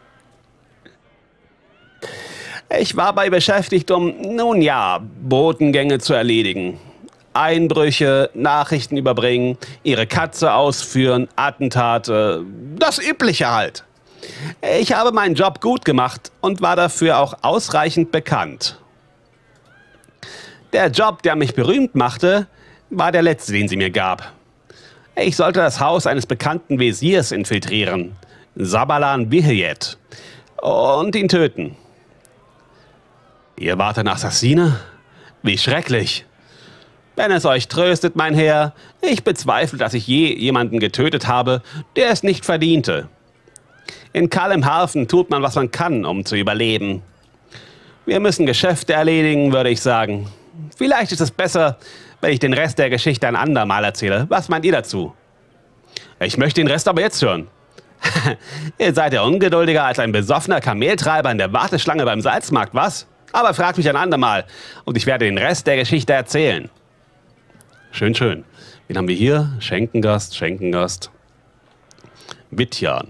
Ich war bei beschäftigt, um, nun ja, Botengänge zu erledigen. Einbrüche, Nachrichten überbringen, ihre Katze ausführen, Attentate, das Übliche halt. Ich habe meinen Job gut gemacht und war dafür auch ausreichend bekannt. Der Job, der mich berühmt machte, war der letzte, den sie mir gab. Ich sollte das Haus eines bekannten Wesirs infiltrieren, Sabalan Vihayet, und ihn töten. Ihr wart ein Assassine? Wie schrecklich. Wenn es euch tröstet, mein Herr, ich bezweifle, dass ich je jemanden getötet habe, der es nicht verdiente. In Kallemhafen tut man, was man kann, um zu überleben. Wir müssen Geschäfte erledigen, würde ich sagen. Vielleicht ist es besser, wenn ich den Rest der Geschichte ein andermal erzähle. Was meint ihr dazu? Ich möchte den Rest aber jetzt hören. Ihr seid ja ungeduldiger als ein besoffener Kameltreiber in der Warteschlange beim Salzmarkt, was? Aber fragt mich ein andermal und ich werde den Rest der Geschichte erzählen. Schön, schön. Wen haben wir hier? Schenkengast, Schenkengast. Witjan.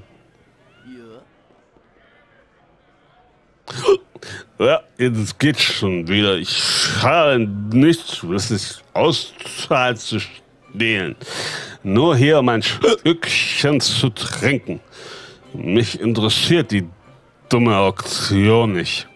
Ja, jetzt geht's schon wieder. Ich habe nichts, das ist auszustehlen. Nur hier um ein Stückchen zu trinken. Mich interessiert die dumme Auktion nicht.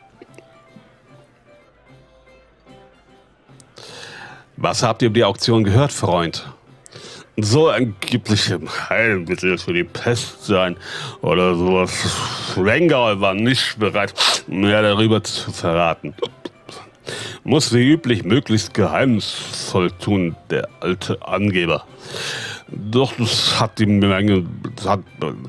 Was habt ihr über die Auktion gehört, Freund? So angebliche Heilmittel für die Pest sein oder sowas. Schwengauer war nicht bereit, mehr darüber zu verraten. Muss wie üblich möglichst geheimnisvoll tun, der alte Angeber. Doch das hat die Menge... Das hat,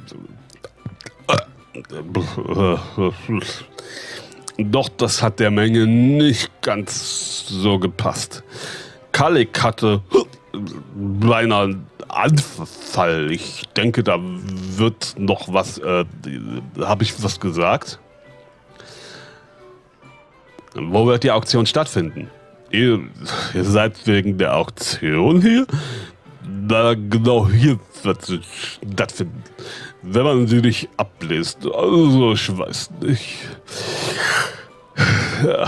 doch das hat der Menge nicht ganz so gepasst. Kalik hatte beinahe einen Anfall. Ich denke, da wird noch was... Äh, habe ich was gesagt? Wo wird die Auktion stattfinden? Ihr, ihr seid wegen der Auktion hier? Na, genau hier wird sie stattfinden. Wenn man sie nicht abliest. Also, ich weiß nicht. Ja.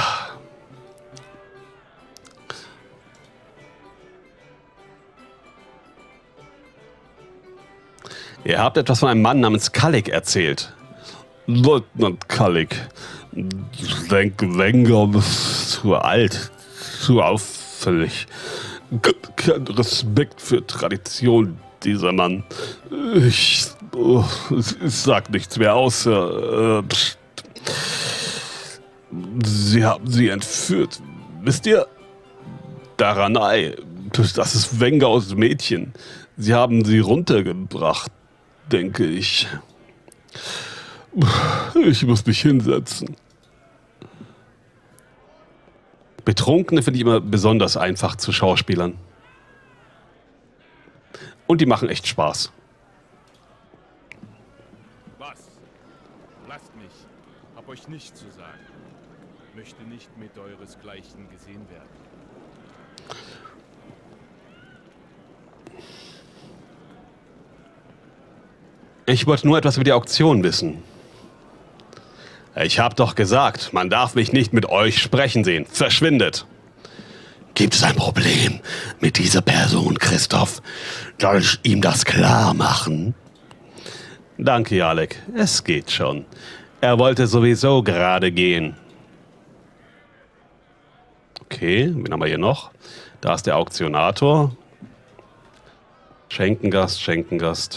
Ihr habt etwas von einem Mann namens Kallik erzählt. Leutnant Kallik. Ich denke, Wenger ist zu alt, zu auffällig. Kein Respekt für Tradition, dieser Mann. Ich, oh, ich sag nichts mehr außer... Äh, Sie haben sie entführt. Wisst ihr? Daranei. Das ist Wengaus Mädchen. Sie haben sie runtergebracht, denke ich. Ich muss mich hinsetzen. Betrunkene finde ich immer besonders einfach zu Schauspielern. Und die machen echt Spaß. Was? Lasst mich. Hab euch nichts zu sagen. Möchte nicht mit euresgleichen gesehen werden. Ich wollte nur etwas über die Auktion wissen. Ich habe doch gesagt, man darf mich nicht mit euch sprechen sehen. Verschwindet! Gibt es ein Problem mit dieser Person, Christoph? Soll ich ihm das klar machen? Danke, Jalek. Es geht schon. Er wollte sowieso gerade gehen. Okay, wen haben wir hier noch? Da ist der Auktionator. Schenkengast, Schenkengast.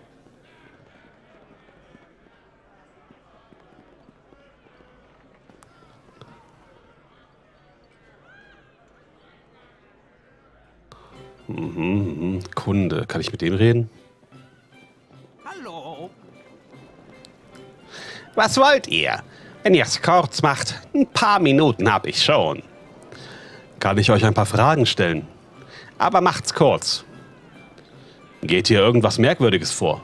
Mhm, mhm. Kunde. Kann ich mit dem reden? Hallo. Was wollt ihr? Wenn ihr es kurz macht, ein paar Minuten habe ich schon. Kann ich euch ein paar Fragen stellen? Aber macht's kurz. Geht hier irgendwas Merkwürdiges vor?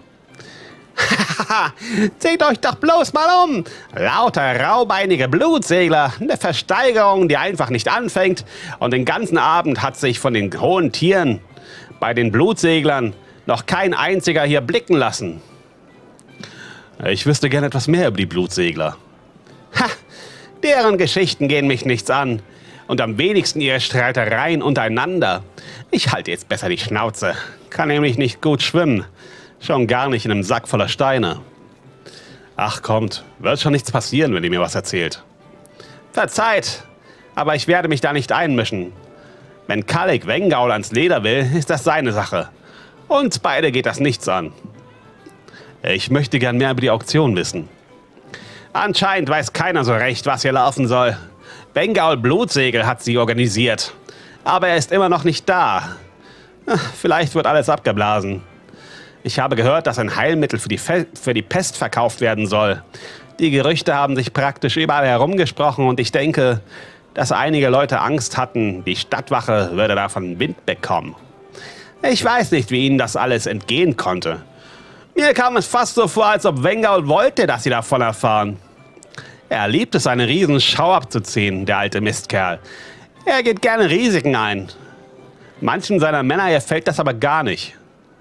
Seht euch doch bloß mal um. Lauter raubeinige Blutsegler. Eine Versteigerung, die einfach nicht anfängt. Und den ganzen Abend hat sich von den hohen Tieren bei den Blutseglern noch kein einziger hier blicken lassen. Ich wüsste gerne etwas mehr über die Blutsegler. Ha, deren Geschichten gehen mich nichts an. Und am wenigsten ihre Streitereien untereinander. Ich halte jetzt besser die Schnauze. Kann nämlich nicht gut schwimmen. Schon gar nicht in einem Sack voller Steine. Ach kommt, wird schon nichts passieren, wenn ihr mir was erzählt. Verzeiht, aber ich werde mich da nicht einmischen. Wenn Kallik Wengaul ans Leder will, ist das seine Sache. Uns beide geht das nichts an. Ich möchte gern mehr über die Auktion wissen. Anscheinend weiß keiner so recht, was hier laufen soll. Wengaul Blutsegel hat sie organisiert. Aber er ist immer noch nicht da. Vielleicht wird alles abgeblasen. Ich habe gehört, dass ein Heilmittel für die, Fe für die Pest verkauft werden soll. Die Gerüchte haben sich praktisch überall herumgesprochen und ich denke, dass einige Leute Angst hatten, die Stadtwache würde davon Wind bekommen. Ich weiß nicht, wie ihnen das alles entgehen konnte. Mir kam es fast so vor, als ob Wengaul wollte, dass sie davon erfahren. Er liebt es, eine riesen Schau abzuziehen, der alte Mistkerl. Er geht gerne Risiken ein. Manchen seiner Männer gefällt das aber gar nicht.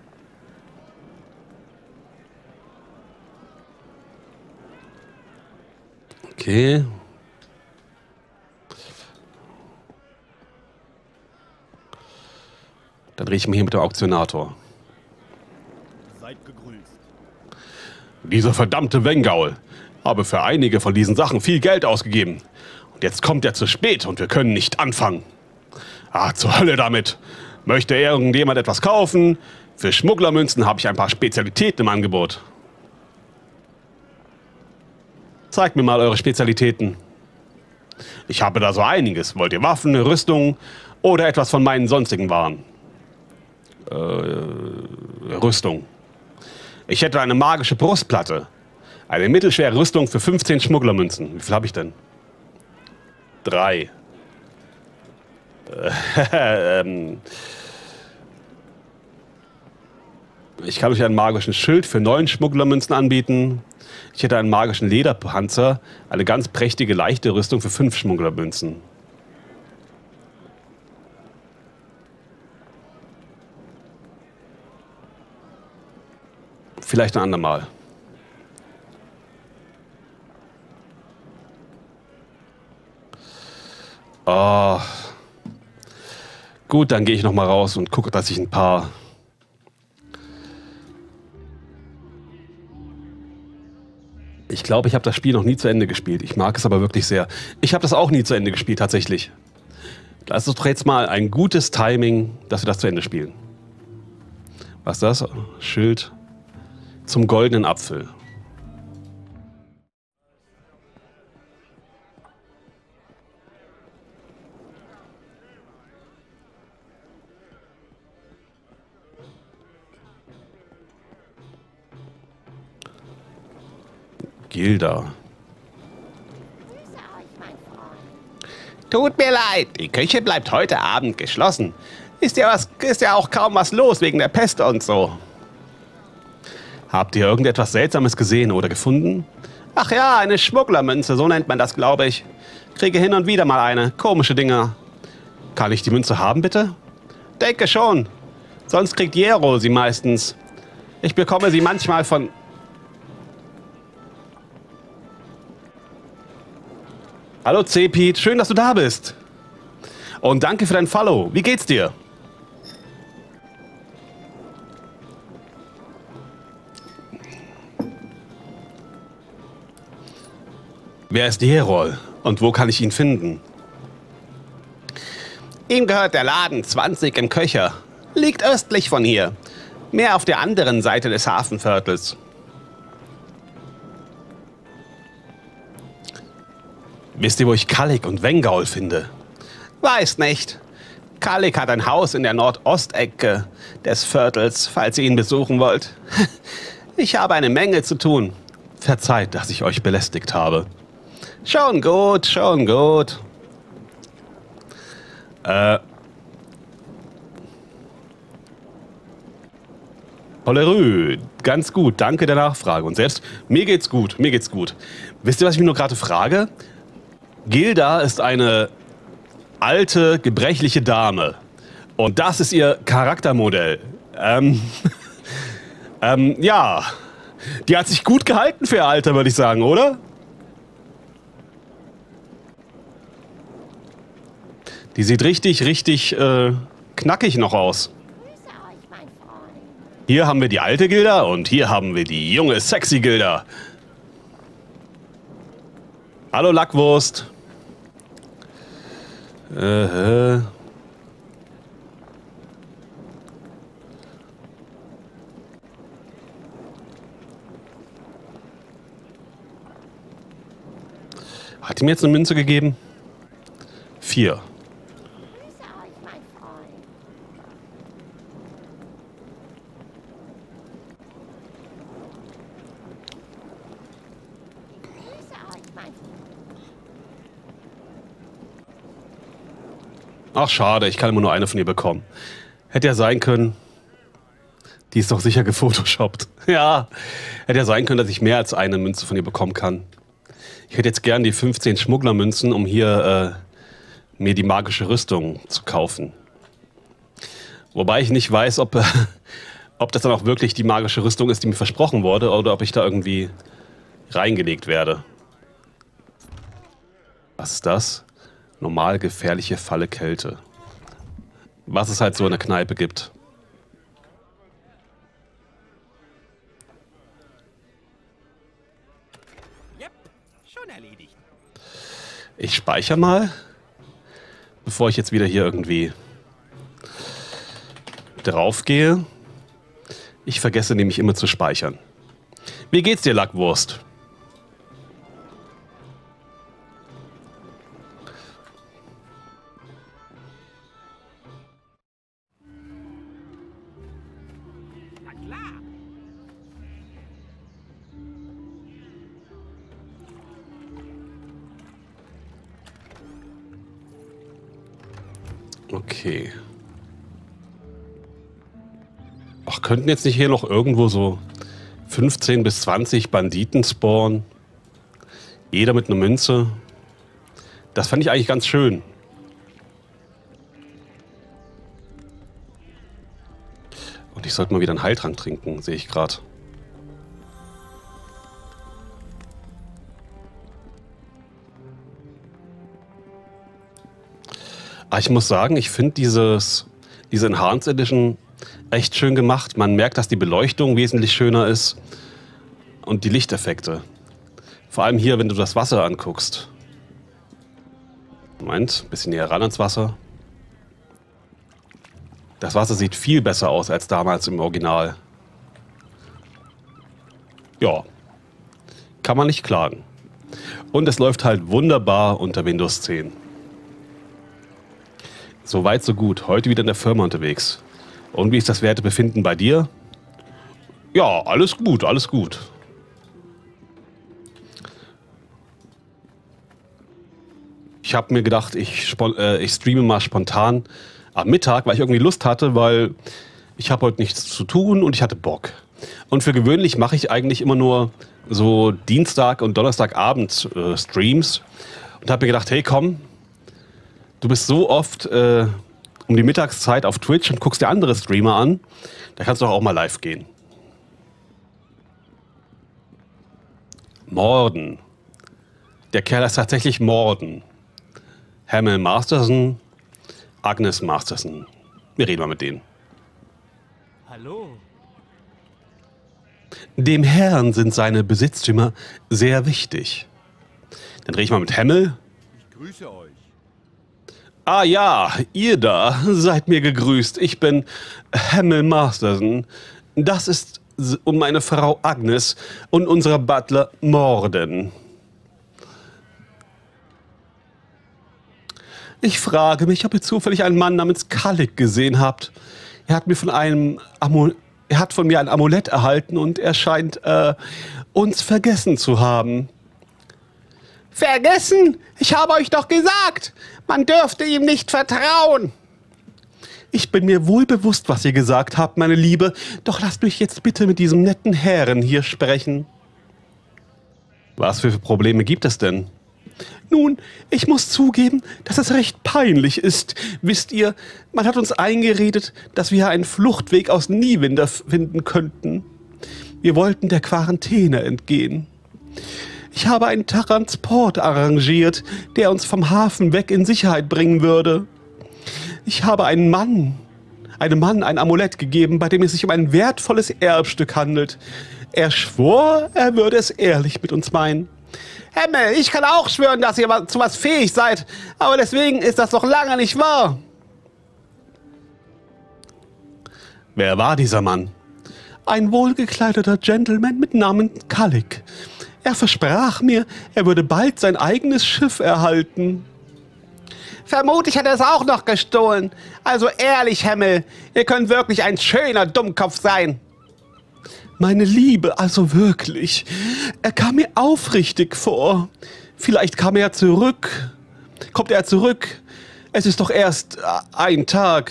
Okay. Dann rede ich mich hier mit dem Auktionator. Seid gegrüßt. Dieser verdammte Wengaul habe für einige von diesen Sachen viel Geld ausgegeben. Und jetzt kommt er zu spät und wir können nicht anfangen. Ah, zur Hölle damit. Möchte irgendjemand etwas kaufen? Für Schmugglermünzen habe ich ein paar Spezialitäten im Angebot. Zeigt mir mal eure Spezialitäten. Ich habe da so einiges. Wollt ihr Waffen, Rüstung oder etwas von meinen sonstigen Waren? Äh, Rüstung. Ich hätte eine magische Brustplatte. Eine mittelschwere Rüstung für fünfzehn Schmugglermünzen. Wie viel habe ich denn? Drei. Äh, ähm. Ich kann euch einen magischen Schild für neun Schmugglermünzen anbieten. Ich hätte einen magischen Lederpanzer, eine ganz prächtige, leichte Rüstung für fünf Schmugglermünzen. Vielleicht ein andermal. Oh. Gut, dann gehe ich noch mal raus und gucke, dass ich ein paar... Ich glaube, ich habe das Spiel noch nie zu Ende gespielt. Ich mag es aber wirklich sehr. Ich habe das auch nie zu Ende gespielt, tatsächlich. Das ist doch jetzt mal ein gutes Timing, dass wir das zu Ende spielen. Was ist das? Schild zum goldenen Apfel. Gilda. Tut mir leid, die Küche bleibt heute Abend geschlossen. Ist ja, was, ist ja auch kaum was los wegen der Pest und so. Habt ihr irgendetwas Seltsames gesehen oder gefunden? Ach ja, eine Schmugglermünze, so nennt man das, glaube ich. Kriege hin und wieder mal eine. Komische Dinger. Kann ich die Münze haben, bitte? Denke schon. Sonst kriegt Jero sie meistens. Ich bekomme sie manchmal von... Hallo C-Pete, schön, dass du da bist. Und danke für dein Follow. Wie geht's dir? Wer ist Jerol und wo kann ich ihn finden? Ihm gehört der Laden zwanzig im Köcher. Liegt östlich von hier. Mehr auf der anderen Seite des Hafenviertels. Wisst ihr, wo ich Kallik und Wengaul finde? Weiß nicht. Kallik hat ein Haus in der Nordostecke des Viertels, falls ihr ihn besuchen wollt. Ich habe eine Menge zu tun. Verzeiht, dass ich euch belästigt habe. Schon gut, schon gut. Äh. Hollerö, ganz gut, danke der Nachfrage. Und selbst, mir geht's gut, mir geht's gut. Wisst ihr, was ich mir nur gerade frage? Gilda ist eine alte, gebrechliche Dame. Und das ist ihr Charaktermodell. Ähm, ähm, ja. Die hat sich gut gehalten für ihr Alter, würde ich sagen, oder? Die sieht richtig, richtig äh, knackig noch aus. Hier haben wir die alte Gilda und hier haben wir die junge, sexy Gilda. Hallo Lackwurst. Äh, Hat die mir jetzt eine Münze gegeben? Vier. Ach, schade, ich kann immer nur eine von ihr bekommen. Hätte ja sein können. Die ist doch sicher gefotoshoppt. Ja, hätte ja sein können, dass ich mehr als eine Münze von ihr bekommen kann. Ich hätte jetzt gern die fünfzehn Schmugglermünzen, um hier äh, mir die magische Rüstung zu kaufen. Wobei ich nicht weiß, ob, äh, ob das dann auch wirklich die magische Rüstung ist, die mir versprochen wurde, oder ob ich da irgendwie reingelegt werde. Was ist das? Normal gefährliche Falle Kälte. Was es halt so in der Kneipe gibt. Yep, schon erledigt. Ich speichere mal, bevor ich jetzt wieder hier irgendwie drauf gehe. Ich vergesse nämlich immer zu speichern. Wie geht's dir, Lackwurst? Okay. Ach könnten jetzt nicht hier noch irgendwo so fünfzehn bis zwanzig Banditen spawnen? Jeder mit einer Münze. Das fand ich eigentlich ganz schön. Und ich sollte mal wieder einen Heiltrank trinken, sehe ich gerade. Aber ich muss sagen, ich finde dieses diese Enhanced Edition echt schön gemacht. Man merkt, dass die Beleuchtung wesentlich schöner ist und die Lichteffekte. Vor allem hier, wenn du das Wasser anguckst. Moment, ein bisschen näher ran ans Wasser. Das Wasser sieht viel besser aus als damals im Original. Ja, kann man nicht klagen. Und es läuft halt wunderbar unter Windows zehn. Soweit, so gut. Heute wieder in der Firma unterwegs. Und wie ist das Wertebefinden bei dir? Ja, alles gut, alles gut. Ich habe mir gedacht, ich, äh, ich streame mal spontan am Mittag, weil ich irgendwie Lust hatte, weil ich habe heute nichts zu tun und ich hatte Bock. Und für gewöhnlich mache ich eigentlich immer nur so Dienstag- und Donnerstagabend äh, Streams und habe mir gedacht, hey komm, du bist so oft äh, um die Mittagszeit auf Twitch und guckst dir andere Streamer an, da kannst du doch auch mal live gehen. Morden. Der Kerl ist tatsächlich Morden. Hamill Masterson, Agnes Masterson. Wir reden mal mit denen. Hallo. Dem Herrn sind seine Besitztümer sehr wichtig. Dann rede ich mal mit Hamill. Ich grüße euch. Ah ja, ihr da, seid mir gegrüßt. Ich bin Hamill Masterson. Das ist und meine Frau Agnes und unser Butler Morden. Ich frage mich, ob ihr zufällig einen Mann namens Kalik gesehen habt. Er hat mir von einem Amul er hat von mir ein Amulett erhalten und er scheint äh, uns vergessen zu haben. Vergessen? Ich habe euch doch gesagt, man dürfte ihm nicht vertrauen. Ich bin mir wohl bewusst, was ihr gesagt habt, meine Liebe, doch lasst mich jetzt bitte mit diesem netten Herrn hier sprechen. Was für Probleme gibt es denn? Nun, ich muss zugeben, dass es recht peinlich ist. Wisst ihr, man hat uns eingeredet, dass wir einen Fluchtweg aus Niewinter finden könnten. Wir wollten der Quarantäne entgehen. Ich habe einen Transport arrangiert, der uns vom Hafen weg in Sicherheit bringen würde. Ich habe einen Mann, einem Mann ein Amulett gegeben, bei dem es sich um ein wertvolles Erbstück handelt. Er schwor, er würde es ehrlich mit uns meinen. Hamill, ich kann auch schwören, dass ihr zu was fähig seid, aber deswegen ist das doch lange nicht wahr. Wer war dieser Mann? Ein wohlgekleideter Gentleman mit Namen Kalik. Er versprach mir, er würde bald sein eigenes Schiff erhalten. Vermutlich hat er es auch noch gestohlen. Also ehrlich, Hamill, ihr könnt wirklich ein schöner Dummkopf sein. Meine Liebe, also wirklich. Er kam mir aufrichtig vor. Vielleicht kam er zurück. Kommt er zurück? Es ist doch erst ein Tag.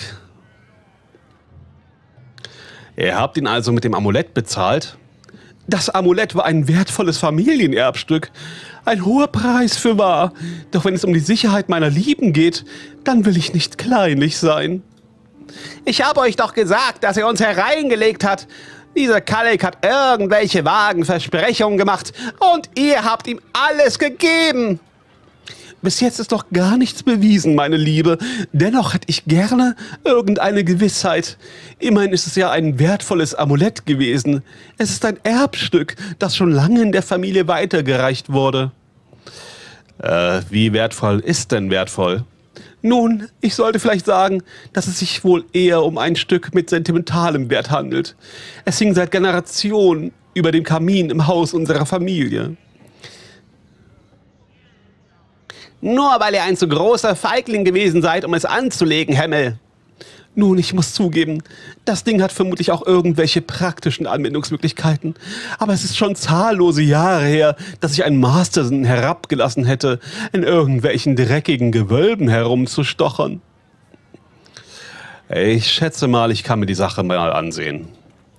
Ihr habt ihn also mit dem Amulett bezahlt? Das Amulett war ein wertvolles Familienerbstück. Ein hoher Preis für wahr. Doch wenn es um die Sicherheit meiner Lieben geht, dann will ich nicht kleinlich sein. Ich habe euch doch gesagt, dass er uns hereingelegt hat. Dieser Kalik hat irgendwelche vagen Versprechungen gemacht und ihr habt ihm alles gegeben. Bis jetzt ist doch gar nichts bewiesen, meine Liebe. Dennoch hätte ich gerne irgendeine Gewissheit. Immerhin ist es ja ein wertvolles Amulett gewesen. Es ist ein Erbstück, das schon lange in der Familie weitergereicht wurde. Äh, wie wertvoll ist denn wertvoll? Nun, ich sollte vielleicht sagen, dass es sich wohl eher um ein Stück mit sentimentalem Wert handelt. Es hing seit Generationen über dem Kamin im Haus unserer Familie. Nur weil ihr ein zu großer Feigling gewesen seid, um es anzulegen, Hamill. Nun, ich muss zugeben, das Ding hat vermutlich auch irgendwelche praktischen Anwendungsmöglichkeiten. Aber es ist schon zahllose Jahre her, dass ich einen Masterson herabgelassen hätte, in irgendwelchen dreckigen Gewölben herumzustochern. Ich schätze mal, ich kann mir die Sache mal ansehen.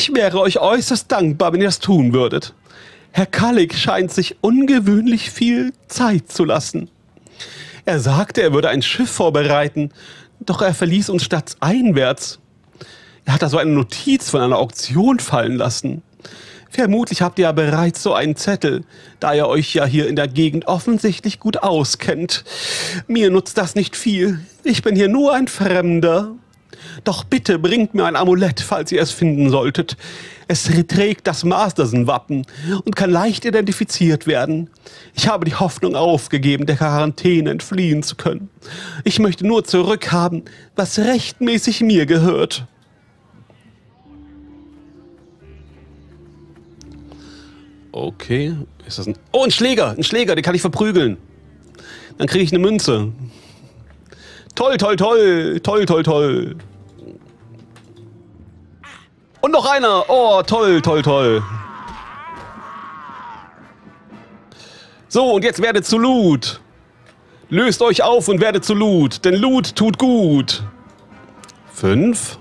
Ich wäre euch äußerst dankbar, wenn ihr das tun würdet. Herr Kallik scheint sich ungewöhnlich viel Zeit zu lassen. Er sagte, er würde ein Schiff vorbereiten, doch er verließ uns stadteinwärts. Er hat da so eine Notiz von einer Auktion fallen lassen. Vermutlich habt ihr ja bereits so einen Zettel, da ihr euch ja hier in der Gegend offensichtlich gut auskennt. Mir nutzt das nicht viel. Ich bin hier nur ein Fremder. Doch bitte bringt mir ein Amulett, falls ihr es finden solltet. Es trägt das Masterson-Wappen und kann leicht identifiziert werden. Ich habe die Hoffnung aufgegeben, der Quarantäne entfliehen zu können. Ich möchte nur zurückhaben, was rechtmäßig mir gehört. Okay, ist das ein... Oh, ein Schläger, ein Schläger, den kann ich verprügeln. Dann kriege ich eine Münze. Toll, toll, toll, toll, toll, toll. Und noch einer. Oh, toll, toll, toll. So, und jetzt werdet zu Loot. Löst euch auf und werdet zu Loot, denn Loot tut gut. Fünf.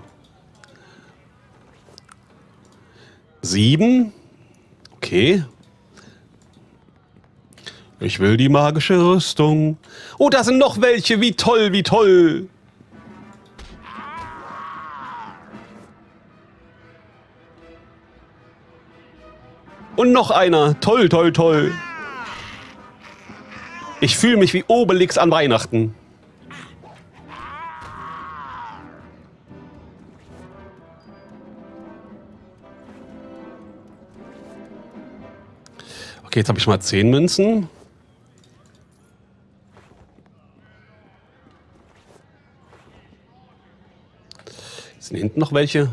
Sieben. Okay. Ich will die magische Rüstung. Oh, da sind noch welche. Wie toll, wie toll. Und noch einer. Toll, toll, toll. Ich fühle mich wie Obelix an Weihnachten. Okay, jetzt habe ich mal zehn Münzen. Sind hinten noch welche?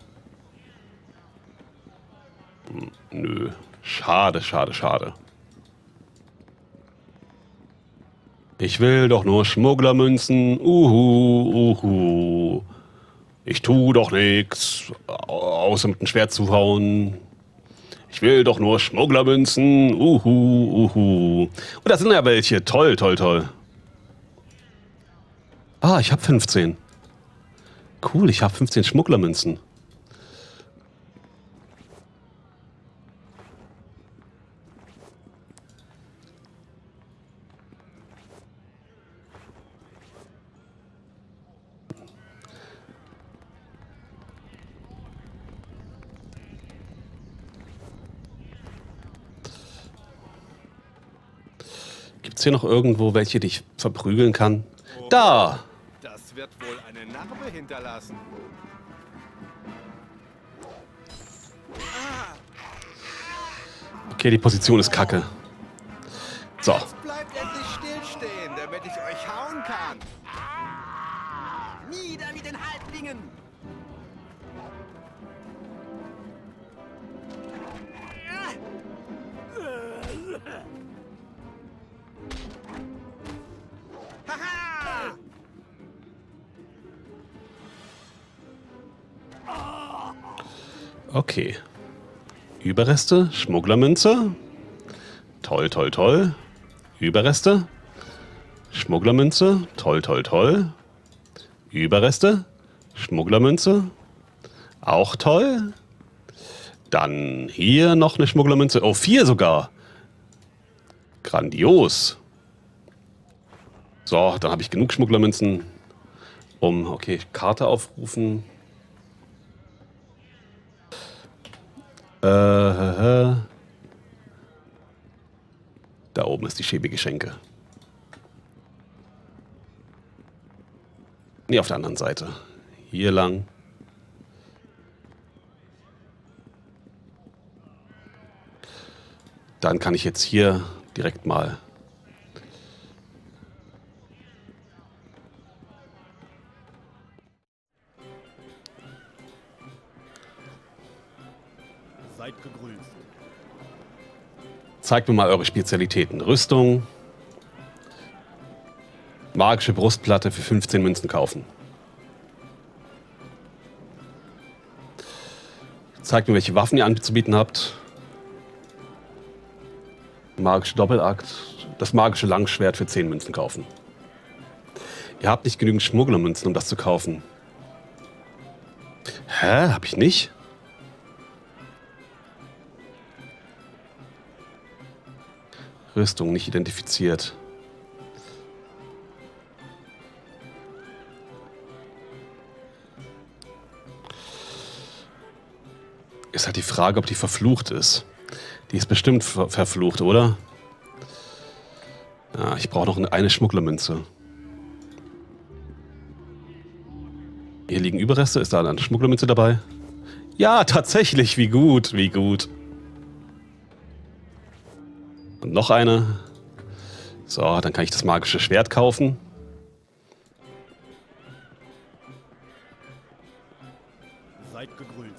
Hm, nö. Schade, schade, schade. Ich will doch nur Schmugglermünzen. Uhu, uhu. Ich tu doch nichts, außer mit dem Schwert zu hauen. Ich will doch nur Schmugglermünzen. Uhu, uhu. Und da sind ja welche. Toll, toll, toll. Ah, ich habe fünfzehn. Cool, ich habe fünfzehn Schmugglermünzen. Gibt es hier noch irgendwo welche, die ich verprügeln kann? Oh, da! Das wird wohl eine Narbe hinterlassen. Okay, die Position ist kacke. So. Jetzt bleibt endlich stillstehen, damit ich euch hauen kann. Nieder mit den Halblingen! Okay. Überreste, Schmugglermünze. Toll, toll, toll. Überreste. Schmugglermünze. Toll, toll, toll. Überreste. Schmugglermünze. Auch toll. Dann hier noch eine Schmugglermünze. Oh, vier sogar. Grandios. So, dann habe ich genug Schmugglermünzen, um, okay, Karte aufrufen. Äh, äh, da oben ist die schäbige Schenke. Nee, auf der anderen Seite. Hier lang. Dann kann ich jetzt hier direkt mal Seid gegrüßt. Zeigt mir mal eure Spezialitäten. Rüstung. Magische Brustplatte für fünfzehn Münzen kaufen. Zeigt mir, welche Waffen ihr anzubieten habt. Magische Doppelakt. Das magische Langschwert für zehn Münzen kaufen. Ihr habt nicht genügend Schmugglermünzen, um das zu kaufen. Hä? Hab ich nicht? Rüstung nicht identifiziert. Ist halt die Frage, ob die verflucht ist. Die ist bestimmt ver verflucht, oder? Ja, ich brauche noch eine Schmugglermünze. Hier liegen Überreste. Ist da eine Schmugglermünze dabei? Ja, tatsächlich. Wie gut, wie gut. Und noch eine. So, dann kann ich das magische Schwert kaufen. Seid gegrüßt.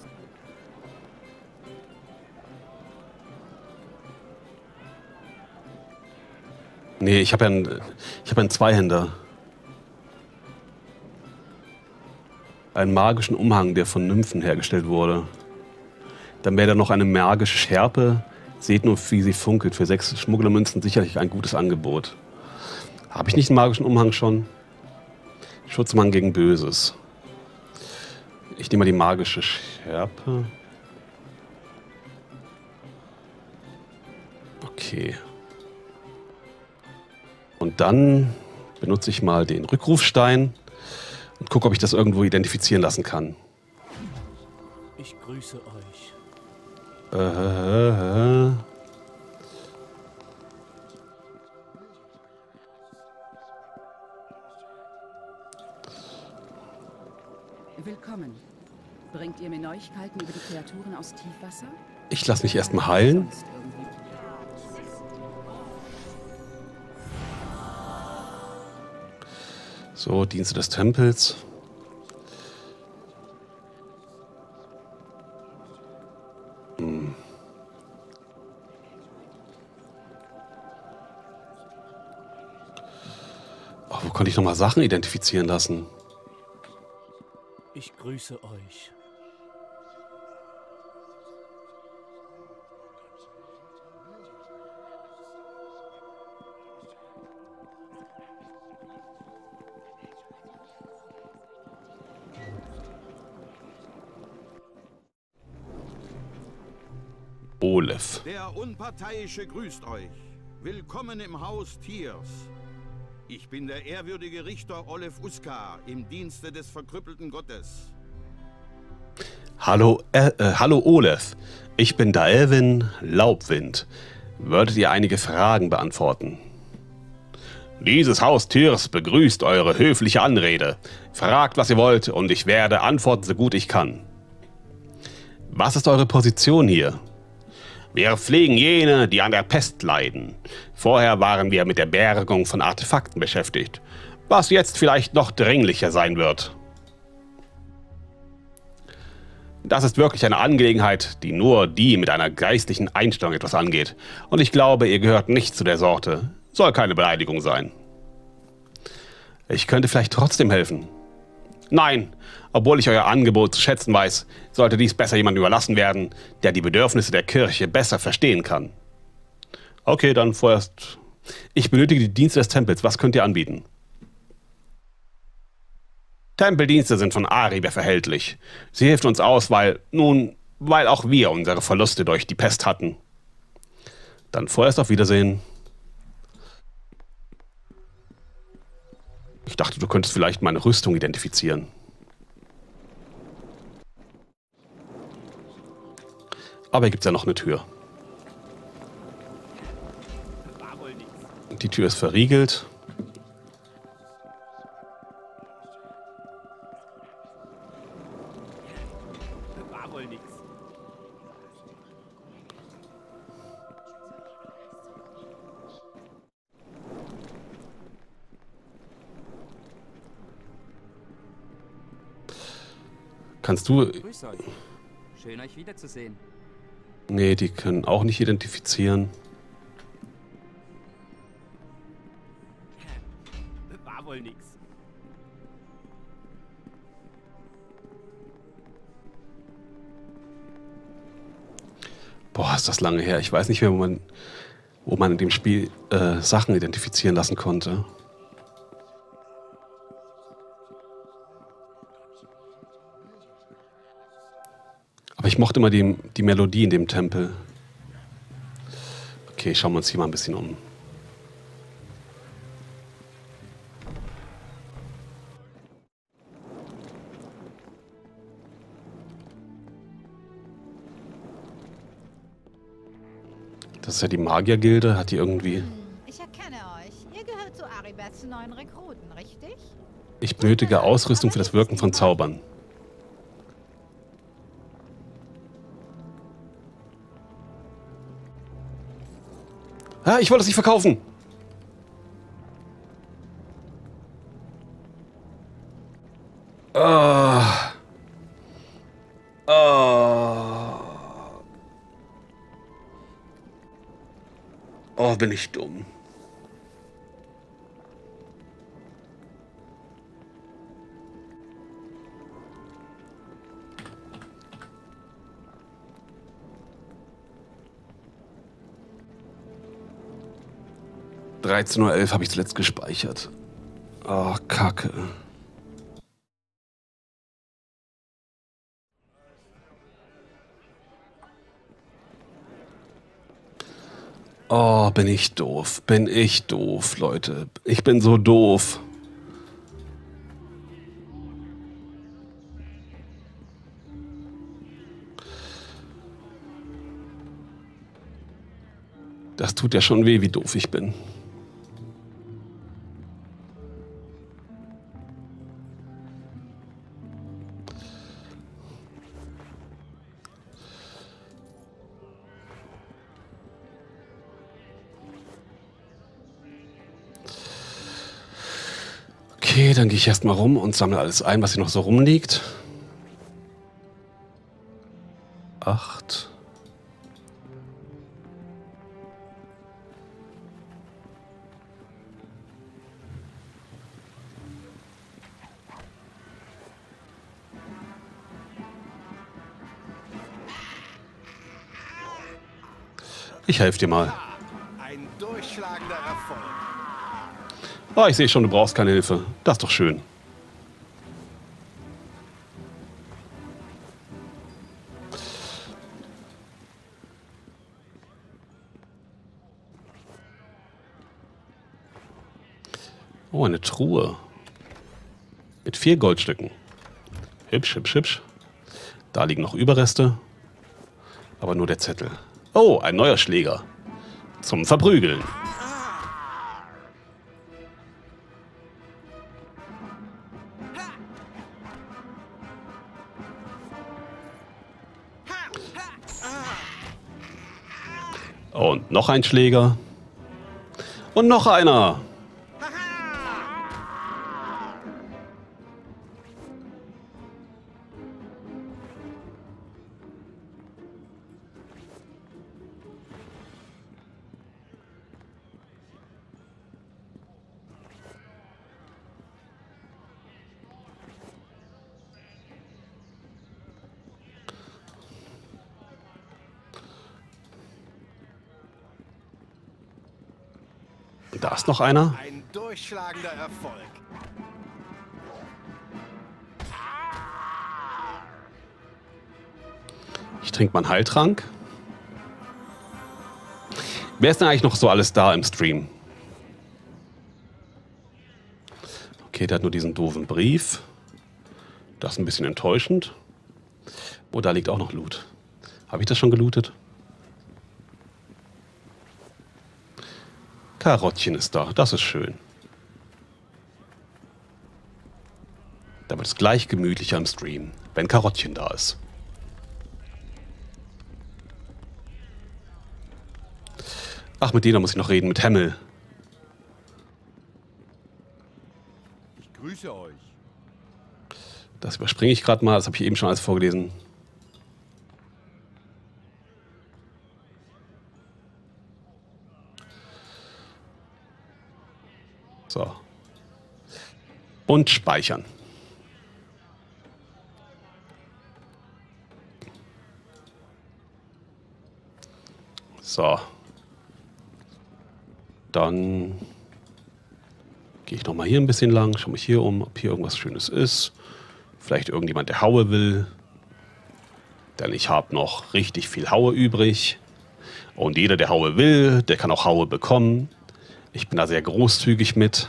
Nee, ich habe ja einen, ich habe einen Zweihänder. Einen magischen Umhang, der von Nymphen hergestellt wurde. Dann wäre da noch eine magische Schärpe. Seht nur, wie sie funkelt. Für sechs Schmugglermünzen sicherlich ein gutes Angebot. Habe ich nicht einen magischen Umhang schon? Schutzmann gegen Böses. Ich nehme mal die magische Schärpe. Okay. Und dann benutze ich mal den Rückrufstein und gucke, ob ich das irgendwo identifizieren lassen kann. Ich grüße euch. Äh, äh, äh. Willkommen. Bringt ihr mir Neuigkeiten über die Kreaturen aus Tiefwasser? Ich lasse mich erstmal heilen. So, Dienste des Tempels. Hm. Oh, wo konnte ich nochmal Sachen identifizieren lassen? Ich grüße euch. Olef. Der Unparteiische grüßt euch. Willkommen im Haus Tiers. Ich bin der ehrwürdige Richter Olef Uskar im Dienste des verkrüppelten Gottes. Hallo, äh, äh, hallo Olef. Ich bin Daelvin Laubwind. Würdet ihr einige Fragen beantworten? Dieses Haus Tiers begrüßt eure höfliche Anrede. Fragt, was ihr wollt, und ich werde antworten, so gut ich kann. Was ist eure Position hier? Wir pflegen jene, die an der Pest leiden. Vorher waren wir mit der Bergung von Artefakten beschäftigt, was jetzt vielleicht noch dringlicher sein wird. Das ist wirklich eine Angelegenheit, die nur die mit einer geistlichen Einstellung etwas angeht. Und ich glaube, ihr gehört nicht zu der Sorte. Soll keine Beleidigung sein. Ich könnte vielleicht trotzdem helfen. Nein, obwohl ich euer Angebot zu schätzen weiß, sollte dies besser jemandem überlassen werden, der die Bedürfnisse der Kirche besser verstehen kann. Okay, dann vorerst. Ich benötige die Dienste des Tempels. Was könnt ihr anbieten? Tempeldienste sind von Ariber verhältlich. Sie hilft uns aus, weil, nun, weil auch wir unsere Verluste durch die Pest hatten. Dann vorerst auf Wiedersehen. Ich dachte, du könntest vielleicht meine Rüstung identifizieren. Aber hier gibt es ja noch eine Tür. Die Tür ist verriegelt. War wohl nix. Kannst du... Grüß euch. Schön, euch wiederzusehen. Nee, die können auch nicht identifizieren. War wohl nix. Boah, ist das lange her. Ich weiß nicht mehr, wo man, wo man in dem Spiel äh, Sachen identifizieren lassen konnte. Aber ich mochte immer die, die Melodie in dem Tempel. Okay, schauen wir uns hier mal ein bisschen um. Das ist ja die Magiergilde. Hat die irgendwie... Ich erkenne euch. Ihr gehört zu Aribeths neuen Rekruten, richtig? Ich benötige Ausrüstung für das Wirken von Zaubern. Ah, ich wollte es nicht verkaufen. Ah. Ah. Oh, bin ich dumm. dreizehn Uhr elf habe ich zuletzt gespeichert. Oh, Kacke. Oh, bin ich doof. Bin ich doof, Leute. Ich bin so doof. Das tut ja schon weh, wie doof ich bin. Okay, dann gehe ich erstmal rum und sammle alles ein, was hier noch so rumliegt. Acht. Ich helfe dir mal. Ein durchschlagender Erfolg. Oh, ich sehe schon, du brauchst keine Hilfe. Das ist doch schön. Oh, eine Truhe. Mit vier Goldstücken. Hübsch, hübsch, hübsch. Da liegen noch Überreste. Aber nur der Zettel. Oh, ein neuer Schläger. Zum Verprügeln. Und noch ein Schläger. Und noch einer. Da ist noch einer. Ein durchschlagender Erfolg. Ich trinke mal einen Heiltrank. Wer ist denn eigentlich noch so alles da im Stream? Okay, der hat nur diesen doofen Brief. Das ist ein bisschen enttäuschend. Oh, da liegt auch noch Loot. Habe ich das schon gelootet? Karottchen ist da, das ist schön. Da wird es gleich gemütlicher im Stream, wenn Karottchen da ist. Ach, mit denen muss ich noch reden, mit Hemmel. Ich grüße euch. Das überspringe ich gerade mal, das habe ich eben schon alles vorgelesen. So. Und speichern. So. Dann gehe ich noch mal hier ein bisschen lang, schaue mich hier um, ob hier irgendwas Schönes ist. Vielleicht irgendjemand, der Haue will. Denn ich habe noch richtig viel Haue übrig. Und jeder, der Haue will, der kann auch Haue bekommen. Ich bin da sehr großzügig mit.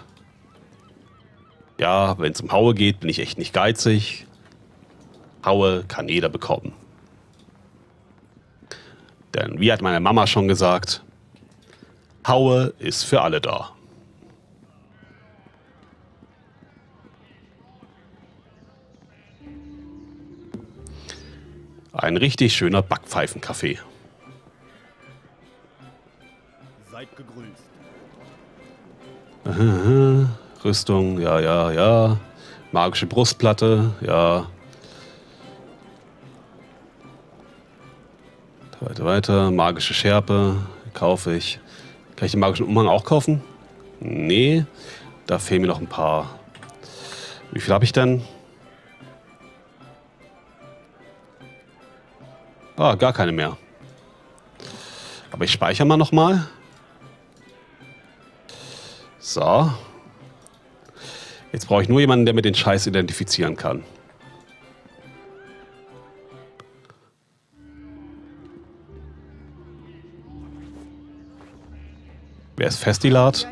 Ja, wenn es um Haue geht, bin ich echt nicht geizig. Haue kann jeder bekommen. Denn wie hat meine Mama schon gesagt, Haue ist für alle da. Ein richtig schöner Backpfeifenkaffee. Seid gegrüßt. Aha, Rüstung, ja, ja, ja. Magische Brustplatte, ja. Weiter, weiter. Magische Schärpe, kaufe ich. Kann ich den magischen Umhang auch kaufen? Nee, da fehlen mir noch ein paar. Wie viel habe ich denn? Ah, gar keine mehr. Aber ich speichere mal nochmal. So. Jetzt brauche ich nur jemanden, der mir den Scheiß identifizieren kann. Wer ist Festilat?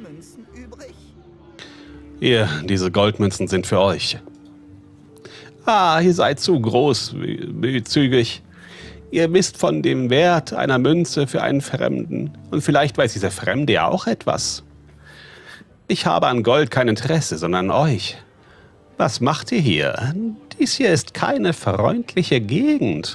Hier, diese Goldmünzen sind für euch. Ah, ihr seid zu großzügig. Ihr wisst von dem Wert einer Münze für einen Fremden. Und vielleicht weiß dieser Fremde ja auch etwas. Ich habe an Gold kein Interesse, sondern an euch. Was macht ihr hier? Dies hier ist keine freundliche Gegend.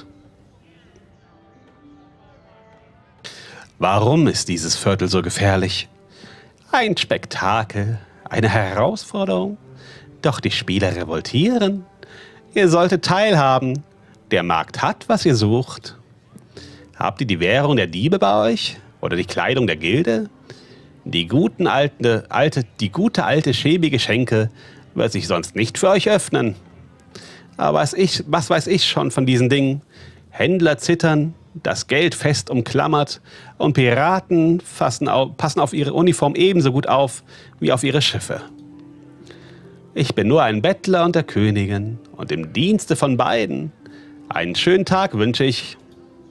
Warum ist dieses Viertel so gefährlich? Ein Spektakel, eine Herausforderung. Doch die Spieler revoltieren. Ihr solltet teilhaben. Der Markt hat, was ihr sucht. Habt ihr die Währung der Diebe bei euch? Oder die Kleidung der Gilde? Die guten alte, alte, die gute alte schäbige Schenke wird sich sonst nicht für euch öffnen. Aber was, ich, was weiß ich schon von diesen Dingen? Händler zittern, das Geld fest umklammert und Piraten fassen auf, passen auf ihre Uniform ebenso gut auf wie auf ihre Schiffe. Ich bin nur ein Bettler unter Königen und im Dienste von beiden. Einen schönen Tag wünsche ich.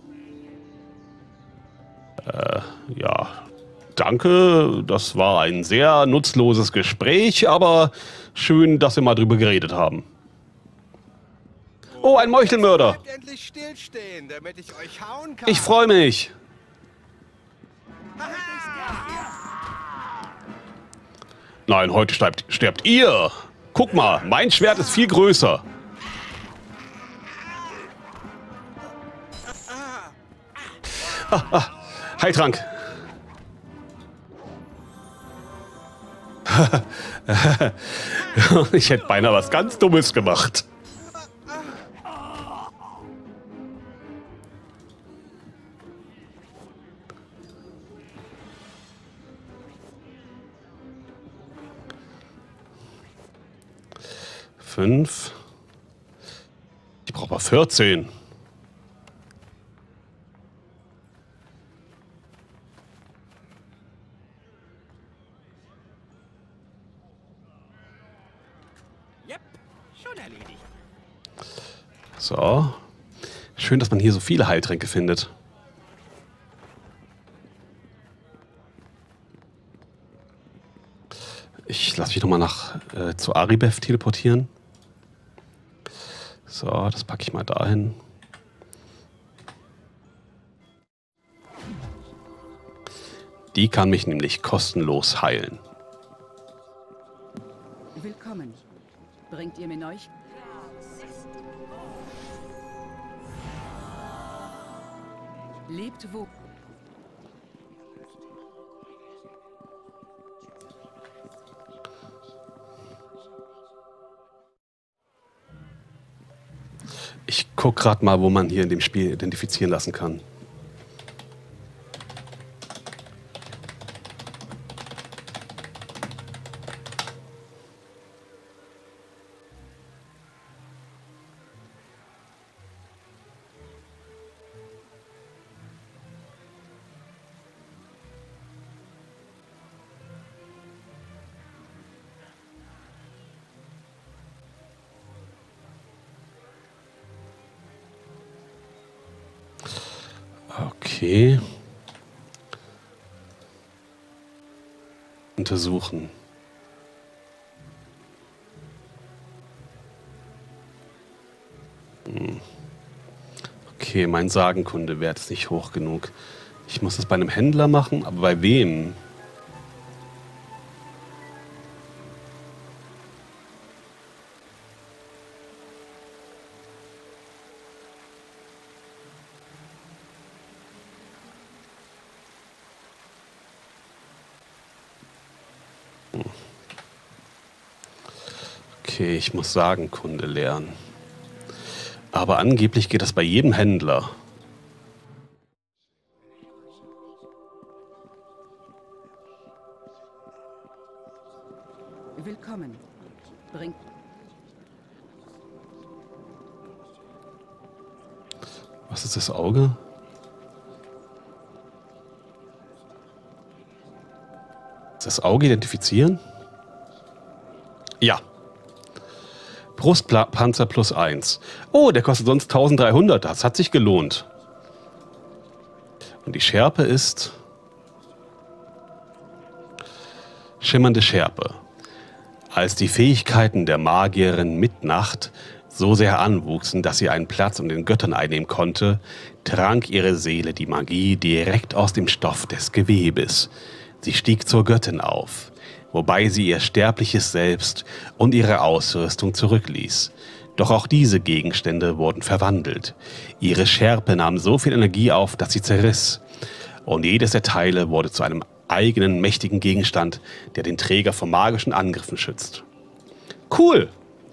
Äh, ja, danke. Das war ein sehr nutzloses Gespräch, aber schön, dass wir mal drüber geredet haben. Oh, ein Meuchelmörder. Bleibt endlich stillstehen, damit ich euch hauen kann. Ich freue mich. Nein, heute sterbt, sterbt ihr. Guck mal, mein Schwert ist viel größer. Ah, ah, Heiltrank. Ich hätte beinahe was ganz Dummes gemacht. Fünf. Ich brauche mal vierzehn. Yep, schon erledigt. So. Schön, dass man hier so viele Heiltränke findet. Ich lasse mich nochmal nach äh, zu Aribeth teleportieren. So, das packe ich mal dahin. Die kann mich nämlich kostenlos heilen. Willkommen. Bringt ihr mir Neuigkeiten? Lebt wo? Ich gucke gerade mal, wo man hier in dem Spiel identifizieren lassen kann. Okay. Untersuchen. Hm. Okay, mein Sagenkunde-Wert ist nicht hoch genug. Ich muss das bei einem Händler machen, aber bei wem? Okay, ich muss Sagenkunde lernen. Aber angeblich geht das bei jedem Händler. Willkommen. Bringt. Was ist das Auge? Das Auge identifizieren? Ja. Brustpanzer plus eins. Oh, der kostet sonst dreizehnhundert. Das hat sich gelohnt. Und die Schärpe ist... Schimmernde Schärpe. Als die Fähigkeiten der Magierin Mitnacht so sehr anwuchsen, dass sie einen Platz unter den Göttern einnehmen konnte, trank ihre Seele die Magie direkt aus dem Stoff des Gewebes. Sie stieg zur Göttin auf, wobei sie ihr sterbliches Selbst und ihre Ausrüstung zurückließ. Doch auch diese Gegenstände wurden verwandelt. Ihre Schärpe nahm so viel Energie auf, dass sie zerriss. Und jedes der Teile wurde zu einem eigenen mächtigen Gegenstand, der den Träger vor magischen Angriffen schützt. Cool!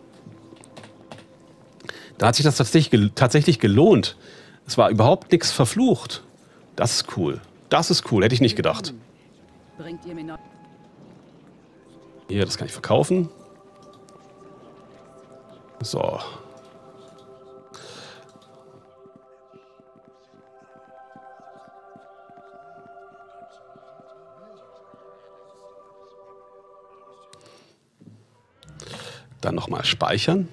Da hat sich das tatsächlich, tatsächlich gelohnt. Es war überhaupt nichts verflucht. Das ist cool. Das ist cool, hätte ich nicht gedacht. Bringt ihr mir noch... Hier, das kann ich verkaufen. So. Dann nochmal speichern.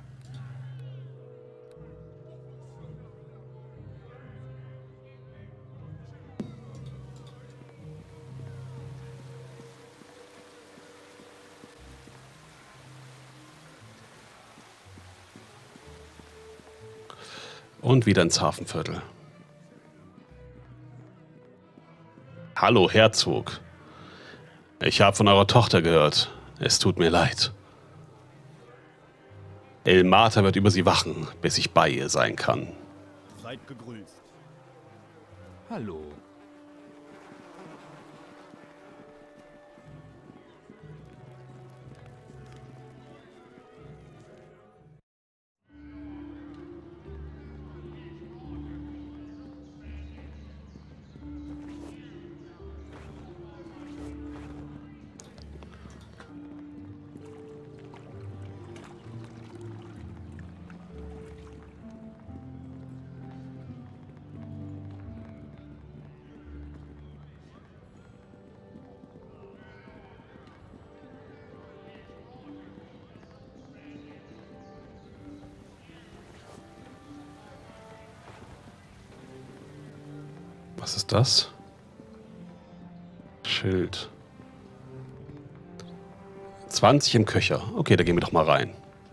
Und wieder ins Hafenviertel. Hallo, Herzog. Ich habe von eurer Tochter gehört. Es tut mir leid. Ilmater wird über sie wachen, bis ich bei ihr sein kann. Seid gegrüßt. Hallo. Was ist das? Schild. zwanzig im Köcher. Okay, da gehen wir doch mal rein.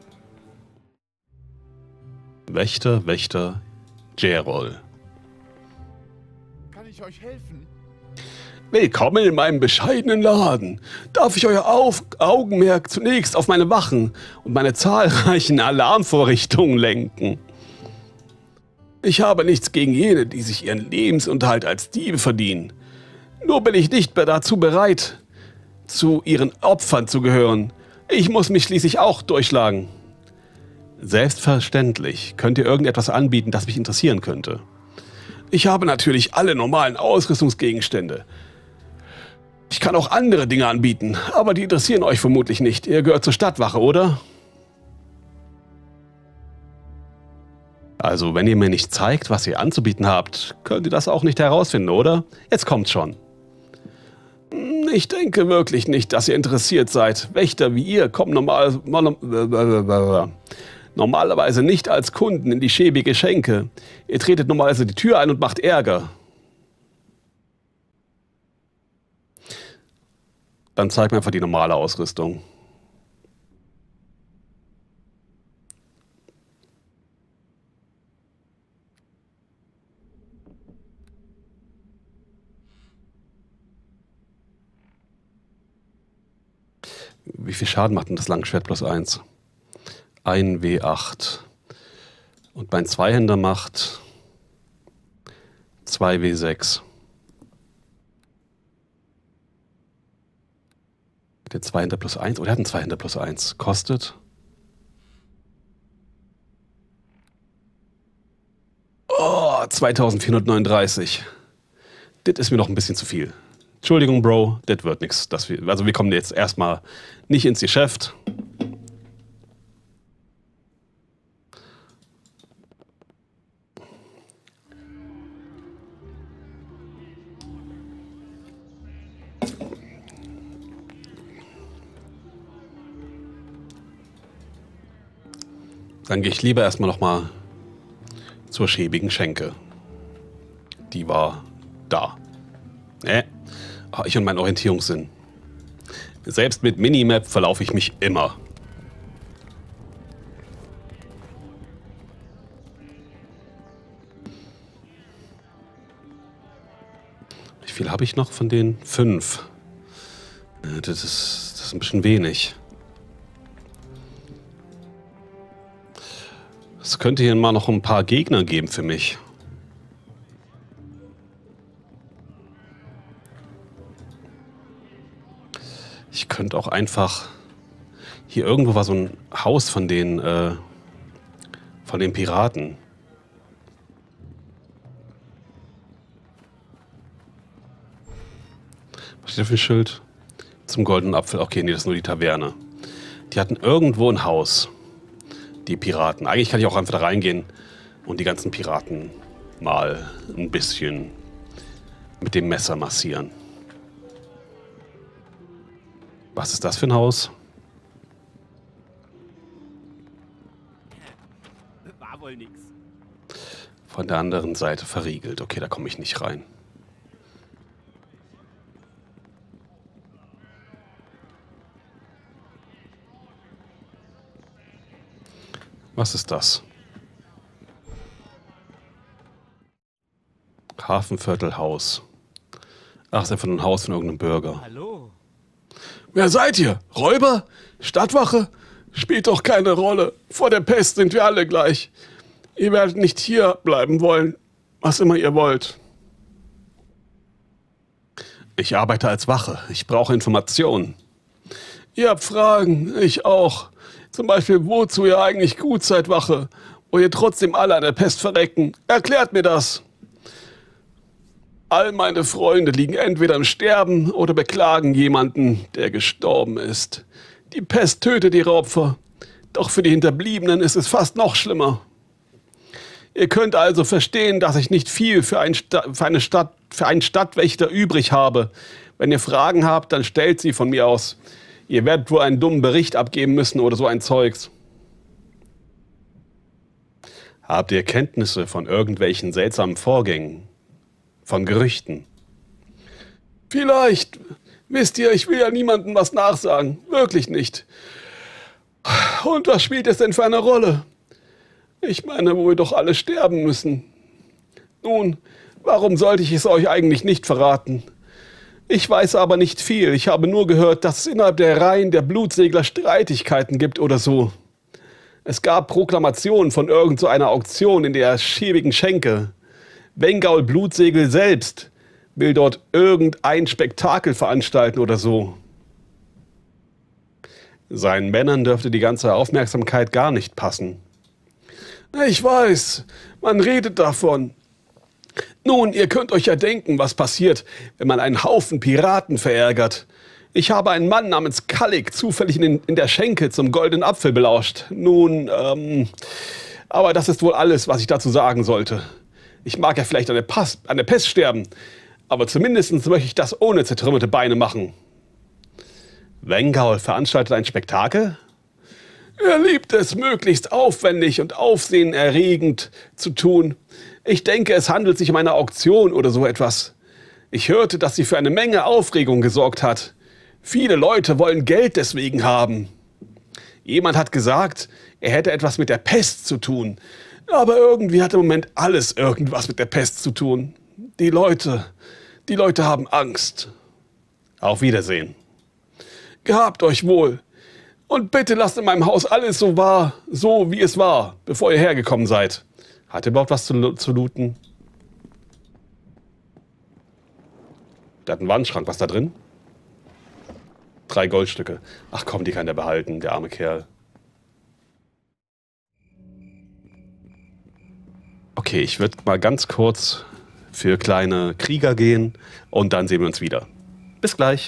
Wächter, Wächter, Gerol. Kann ich euch helfen? Willkommen in meinem bescheidenen Laden. Darf ich euer Auf Augenmerk zunächst auf meine Wachen und meine zahlreichen Alarmvorrichtungen lenken? Ich habe nichts gegen jene, die sich ihren Lebensunterhalt als Diebe verdienen. Nur bin ich nicht mehr dazu bereit, zu ihren Opfern zu gehören. Ich muss mich schließlich auch durchschlagen. Selbstverständlich. Könnt ihr irgendetwas anbieten, das mich interessieren könnte? Ich habe natürlich alle normalen Ausrüstungsgegenstände. Ich kann auch andere Dinge anbieten, aber die interessieren euch vermutlich nicht. Ihr gehört zur Stadtwache, oder? Also, wenn ihr mir nicht zeigt, was ihr anzubieten habt, könnt ihr das auch nicht herausfinden, oder? Jetzt kommt's schon. Ich denke wirklich nicht, dass ihr interessiert seid. Wächter wie ihr kommen normal, normalerweise nicht als Kunden in die schäbige Schenke. Ihr tretet normalerweise die Tür ein und macht Ärger. Dann zeig mir einfach die normale Ausrüstung. Wie viel Schaden macht denn das Langschwert plus eins? ein W acht. Und mein Zweihänder macht zwei W sechs. Der Zweihänder plus eins. Oh, der hat einen Zweihänder plus eins. Kostet. Oh, zweitausendvierhundertneununddreißig. Das ist mir noch ein bisschen zu viel. Entschuldigung, Bro, das wird nichts. Also wir kommen jetzt erstmal nicht ins Geschäft. Dann gehe ich lieber erstmal noch mal zur schäbigen Schenke. Die war da. Äh, oh, ich und mein Orientierungssinn. Selbst mit Minimap verlaufe ich mich immer. Wie viel habe ich noch von den? Fünf. Das ist, das ist ein bisschen wenig. Es könnte hier mal noch ein paar Gegner geben für mich. Ich könnte auch einfach... Hier irgendwo war so ein Haus von den, äh, von den Piraten. Was steht da für ein Schild? Zum goldenen Apfel. Okay, nee, das ist nur die Taverne. Die hatten irgendwo ein Haus. Die Piraten. Eigentlich kann ich auch einfach da reingehen und die ganzen Piraten mal ein bisschen mit dem Messer massieren. Was ist das für ein Haus? War wohl nix. Von der anderen Seite verriegelt. Okay, da komme ich nicht rein. Was ist das? Hafenviertelhaus. Ach, ist einfach ein Haus von irgendeinem Bürger. Hallo? Wer seid ihr? Räuber? Stadtwache? Spielt doch keine Rolle. Vor der Pest sind wir alle gleich. Ihr werdet nicht hier bleiben wollen, was immer ihr wollt. Ich arbeite als Wache. Ich brauche Informationen. Ihr habt Fragen, ich auch. Zum Beispiel, wozu ihr eigentlich gut seid, Wache, wo ihr trotzdem alle an der Pest verrecken. Erklärt mir das. All meine Freunde liegen entweder im Sterben oder beklagen jemanden, der gestorben ist. Die Pest tötet ihre Opfer, doch für die Hinterbliebenen ist es fast noch schlimmer. Ihr könnt also verstehen, dass ich nicht viel für, ein Sta- für, eine Stadt, für einen Stadtwächter übrig habe. Wenn ihr Fragen habt, dann stellt sie von mir aus. Ihr werdet wohl einen dummen Bericht abgeben müssen oder so ein Zeugs. Habt ihr Kenntnisse von irgendwelchen seltsamen Vorgängen? Von Gerüchten? Vielleicht. Wisst ihr, ich will ja niemandem was nachsagen. Wirklich nicht. Und was spielt es denn für eine Rolle? Ich meine, wo wir doch alle sterben müssen. Nun, warum sollte ich es euch eigentlich nicht verraten? Ich weiß aber nicht viel. Ich habe nur gehört, dass es innerhalb der Reihen der Blutsegler Streitigkeiten gibt oder so. Es gab Proklamationen von irgend so einer Auktion in der schäbigen Schenke. Wengaul Blutsegel selbst will dort irgendein Spektakel veranstalten oder so. Seinen Männern dürfte die ganze Aufmerksamkeit gar nicht passen. Ich weiß, man redet davon. Nun, ihr könnt euch ja denken, was passiert, wenn man einen Haufen Piraten verärgert. Ich habe einen Mann namens Kallik zufällig in, in der Schenke zum goldenen Apfel belauscht. Nun, ähm, aber das ist wohl alles, was ich dazu sagen sollte. Ich mag ja vielleicht an der, Pass, an der Pest sterben, aber zumindest möchte ich das ohne zertrümmerte Beine machen. Wengaul veranstaltet ein Spektakel? Er liebt es, möglichst aufwendig und aufsehenerregend zu tun. Ich denke, es handelt sich um eine Auktion oder so etwas. Ich hörte, dass sie für eine Menge Aufregung gesorgt hat. Viele Leute wollen Geld deswegen haben. Jemand hat gesagt, er hätte etwas mit der Pest zu tun. Aber irgendwie hat im Moment alles irgendwas mit der Pest zu tun. Die Leute, die Leute haben Angst. Auf Wiedersehen. Gehabt euch wohl. Und bitte lasst in meinem Haus alles so war, so wie es war, bevor ihr hergekommen seid. Hat ihr überhaupt was zu, zu looten? Der hat einen Wandschrank. Was da drin? Drei Goldstücke. Ach komm, die kann der behalten, der arme Kerl. Okay, ich würde mal ganz kurz für kleine Krieger gehen und dann sehen wir uns wieder. Bis gleich.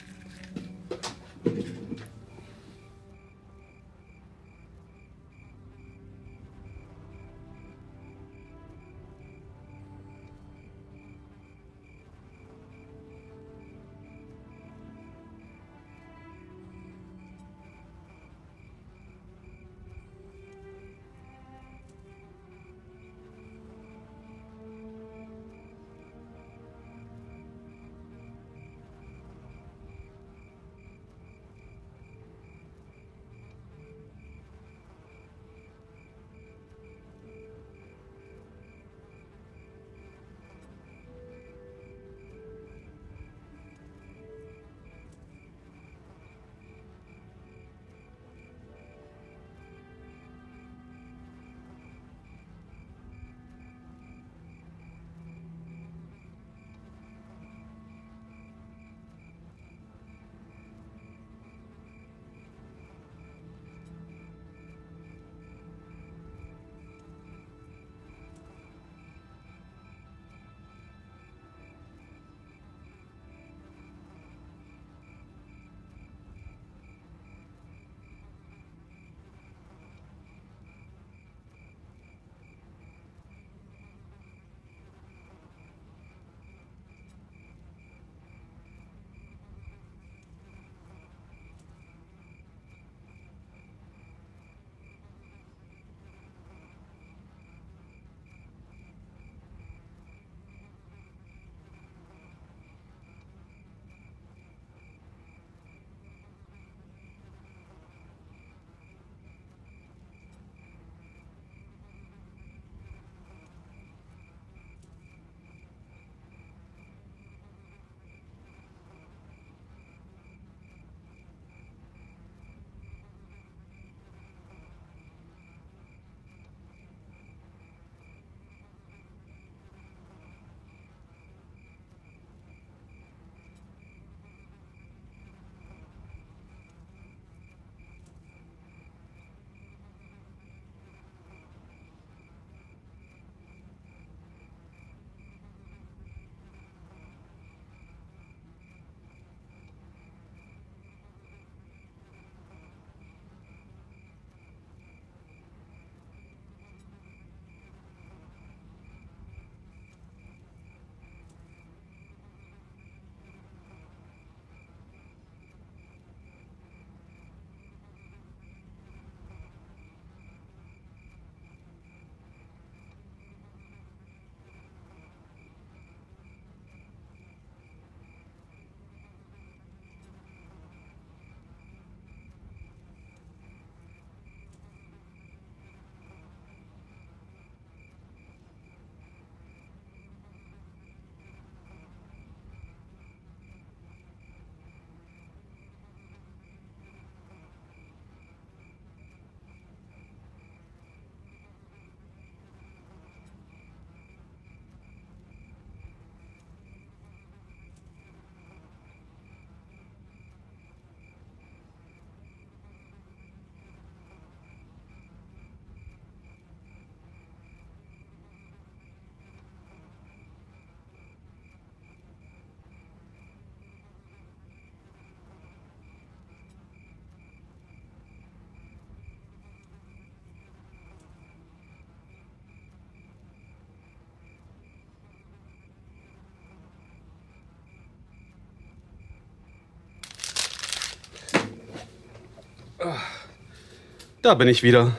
Da bin ich wieder.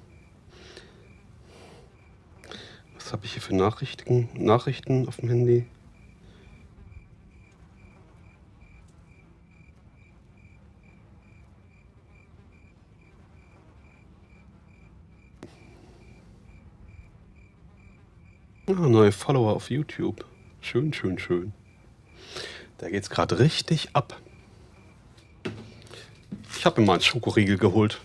Was habe ich hier für Nachrichten, Nachrichten auf dem Handy? Ah, neue Follower auf YouTube. Schön, schön, schön. Da geht's gerade richtig ab. Ich habe mir mal einen Schokoriegel geholt.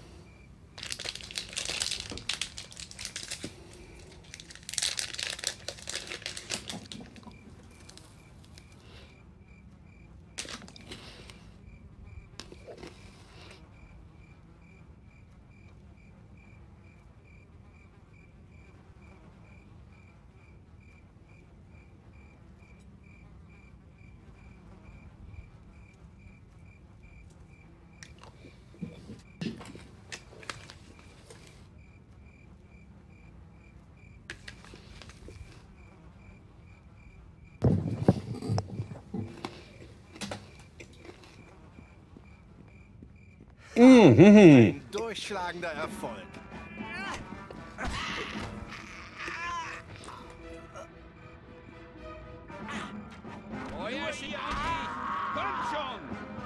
Ein durchschlagender Erfolg. Euer Schiri! Komm schon!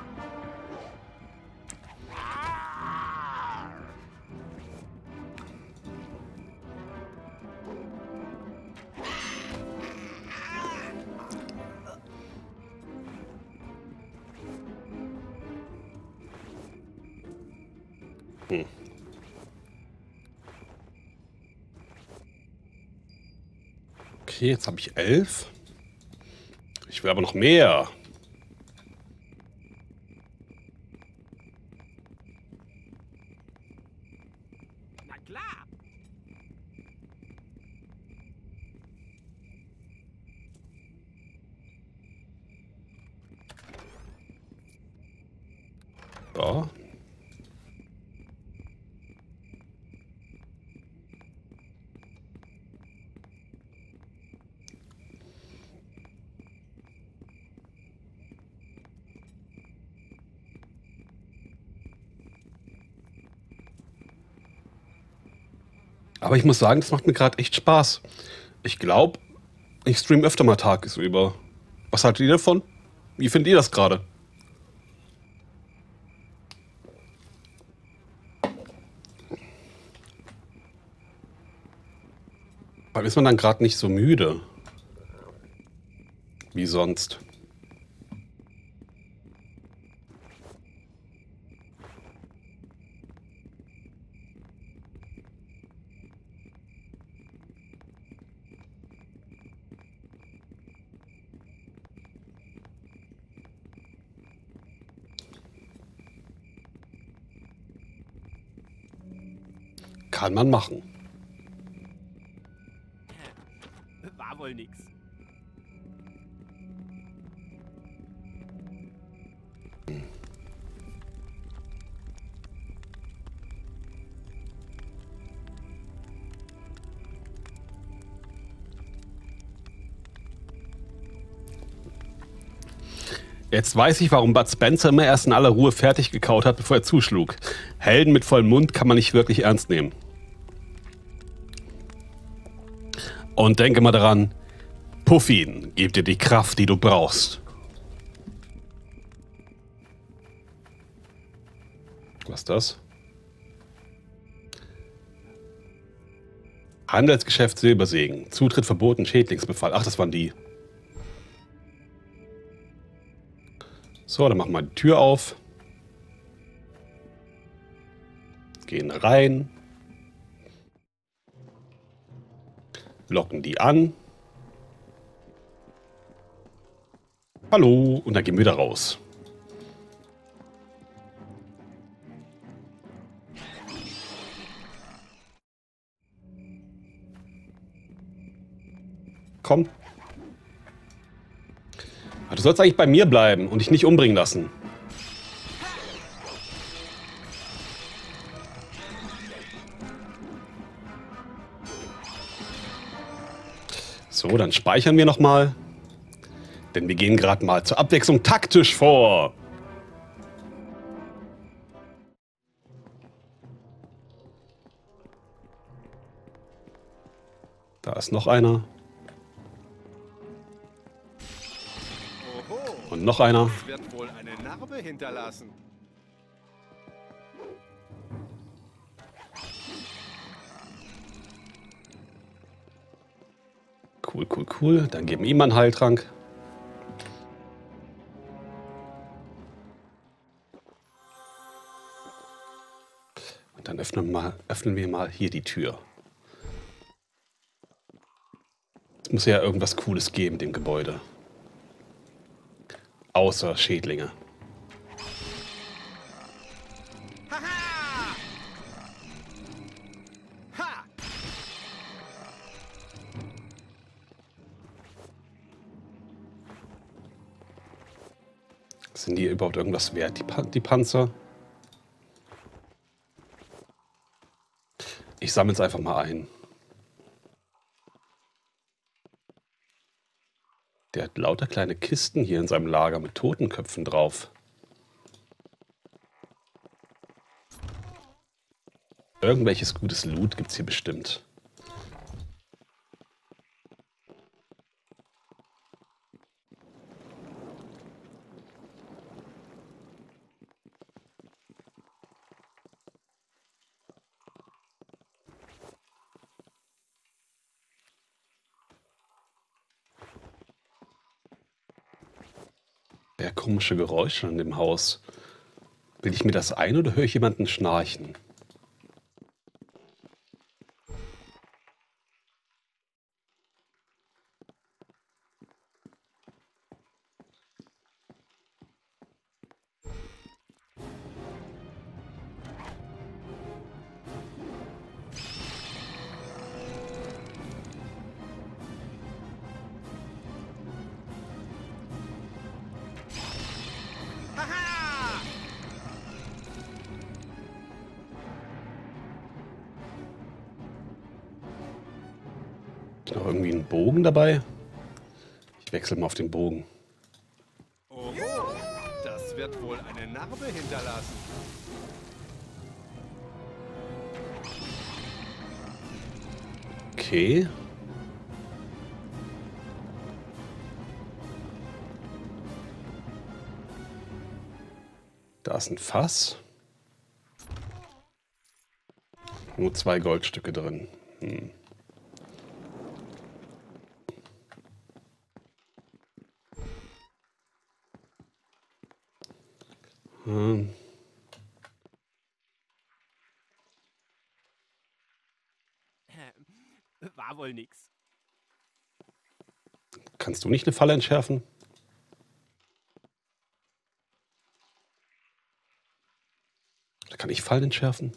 Hm. Okay, jetzt habe ich elf. Ich will aber noch mehr. Na klar! So. Aber ich muss sagen, das macht mir gerade echt Spaß. Ich glaube, ich stream öfter mal tagsüber. Was haltet ihr davon? Wie findet ihr das gerade? Weil ist man dann gerade nicht so müde wie sonst. Kann man machen. War wohl nix. Jetzt weiß ich, warum Bud Spencer immer erst in aller Ruhe fertig gekaut hat, bevor er zuschlug. Helden mit vollem Mund kann man nicht wirklich ernst nehmen. Und denke mal daran, Puffin gibt dir die Kraft, die du brauchst. Was ist das? Handelsgeschäft Silbersegen. Zutritt verboten, Schädlingsbefall. Ach, das waren die. So, dann machen wir die Tür auf. Gehen rein. Locken die an. Hallo. Und dann gehen wir wieder raus. Komm. Du sollst eigentlich bei mir bleiben und dich nicht umbringen lassen. So, dann speichern wir nochmal. Denn wir gehen gerade mal zur Abwechslung taktisch vor. Da ist noch einer. Und noch einer. Das wird wohl eine Narbe hinterlassen. Cool, cool, cool. Dann geben wir ihm einen Heiltrank. öffnen, mal, öffnen wir mal hier die Tür. Es muss ja irgendwas Cooles geben, dem Gebäude. Außer Schädlinge. Sind die überhaupt irgendwas wert, die, Pan die Panzer? Ich sammle es einfach mal ein. Der hat lauter kleine Kisten hier in seinem Lager mit Totenköpfen drauf. Irgendwelches gutes Loot gibt es hier bestimmt. Ja, komische Geräusche in dem Haus. Bilde ich mir das ein oder höre ich jemanden schnarchen? Noch irgendwie einen Bogen dabei? Ich wechsle mal auf den Bogen. Oho, das wird wohl eine Narbe hinterlassen. Okay. Da ist ein Fass. Nur zwei Goldstücke drin. Hm. Hm. War wohl nix. Kannst du nicht eine Falle entschärfen? Oder kann ich Fallen entschärfen?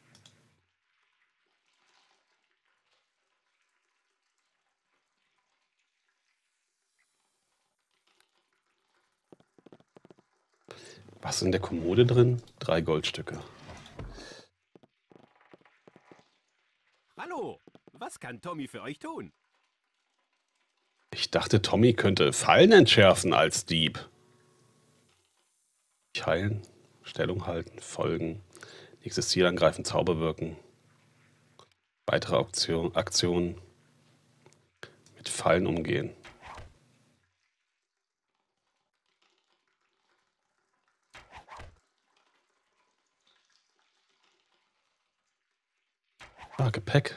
Was ist in der Kommode drin? Drei Goldstücke. Hallo, was kann Tommy für euch tun? Ich dachte, Tommy könnte Fallen entschärfen als Dieb. Heilen, Stellung halten, folgen, nächstes Ziel angreifen, Zauber wirken. Weitere Aktion, Aktionen. Mit Fallen umgehen. Ah, Gepäck.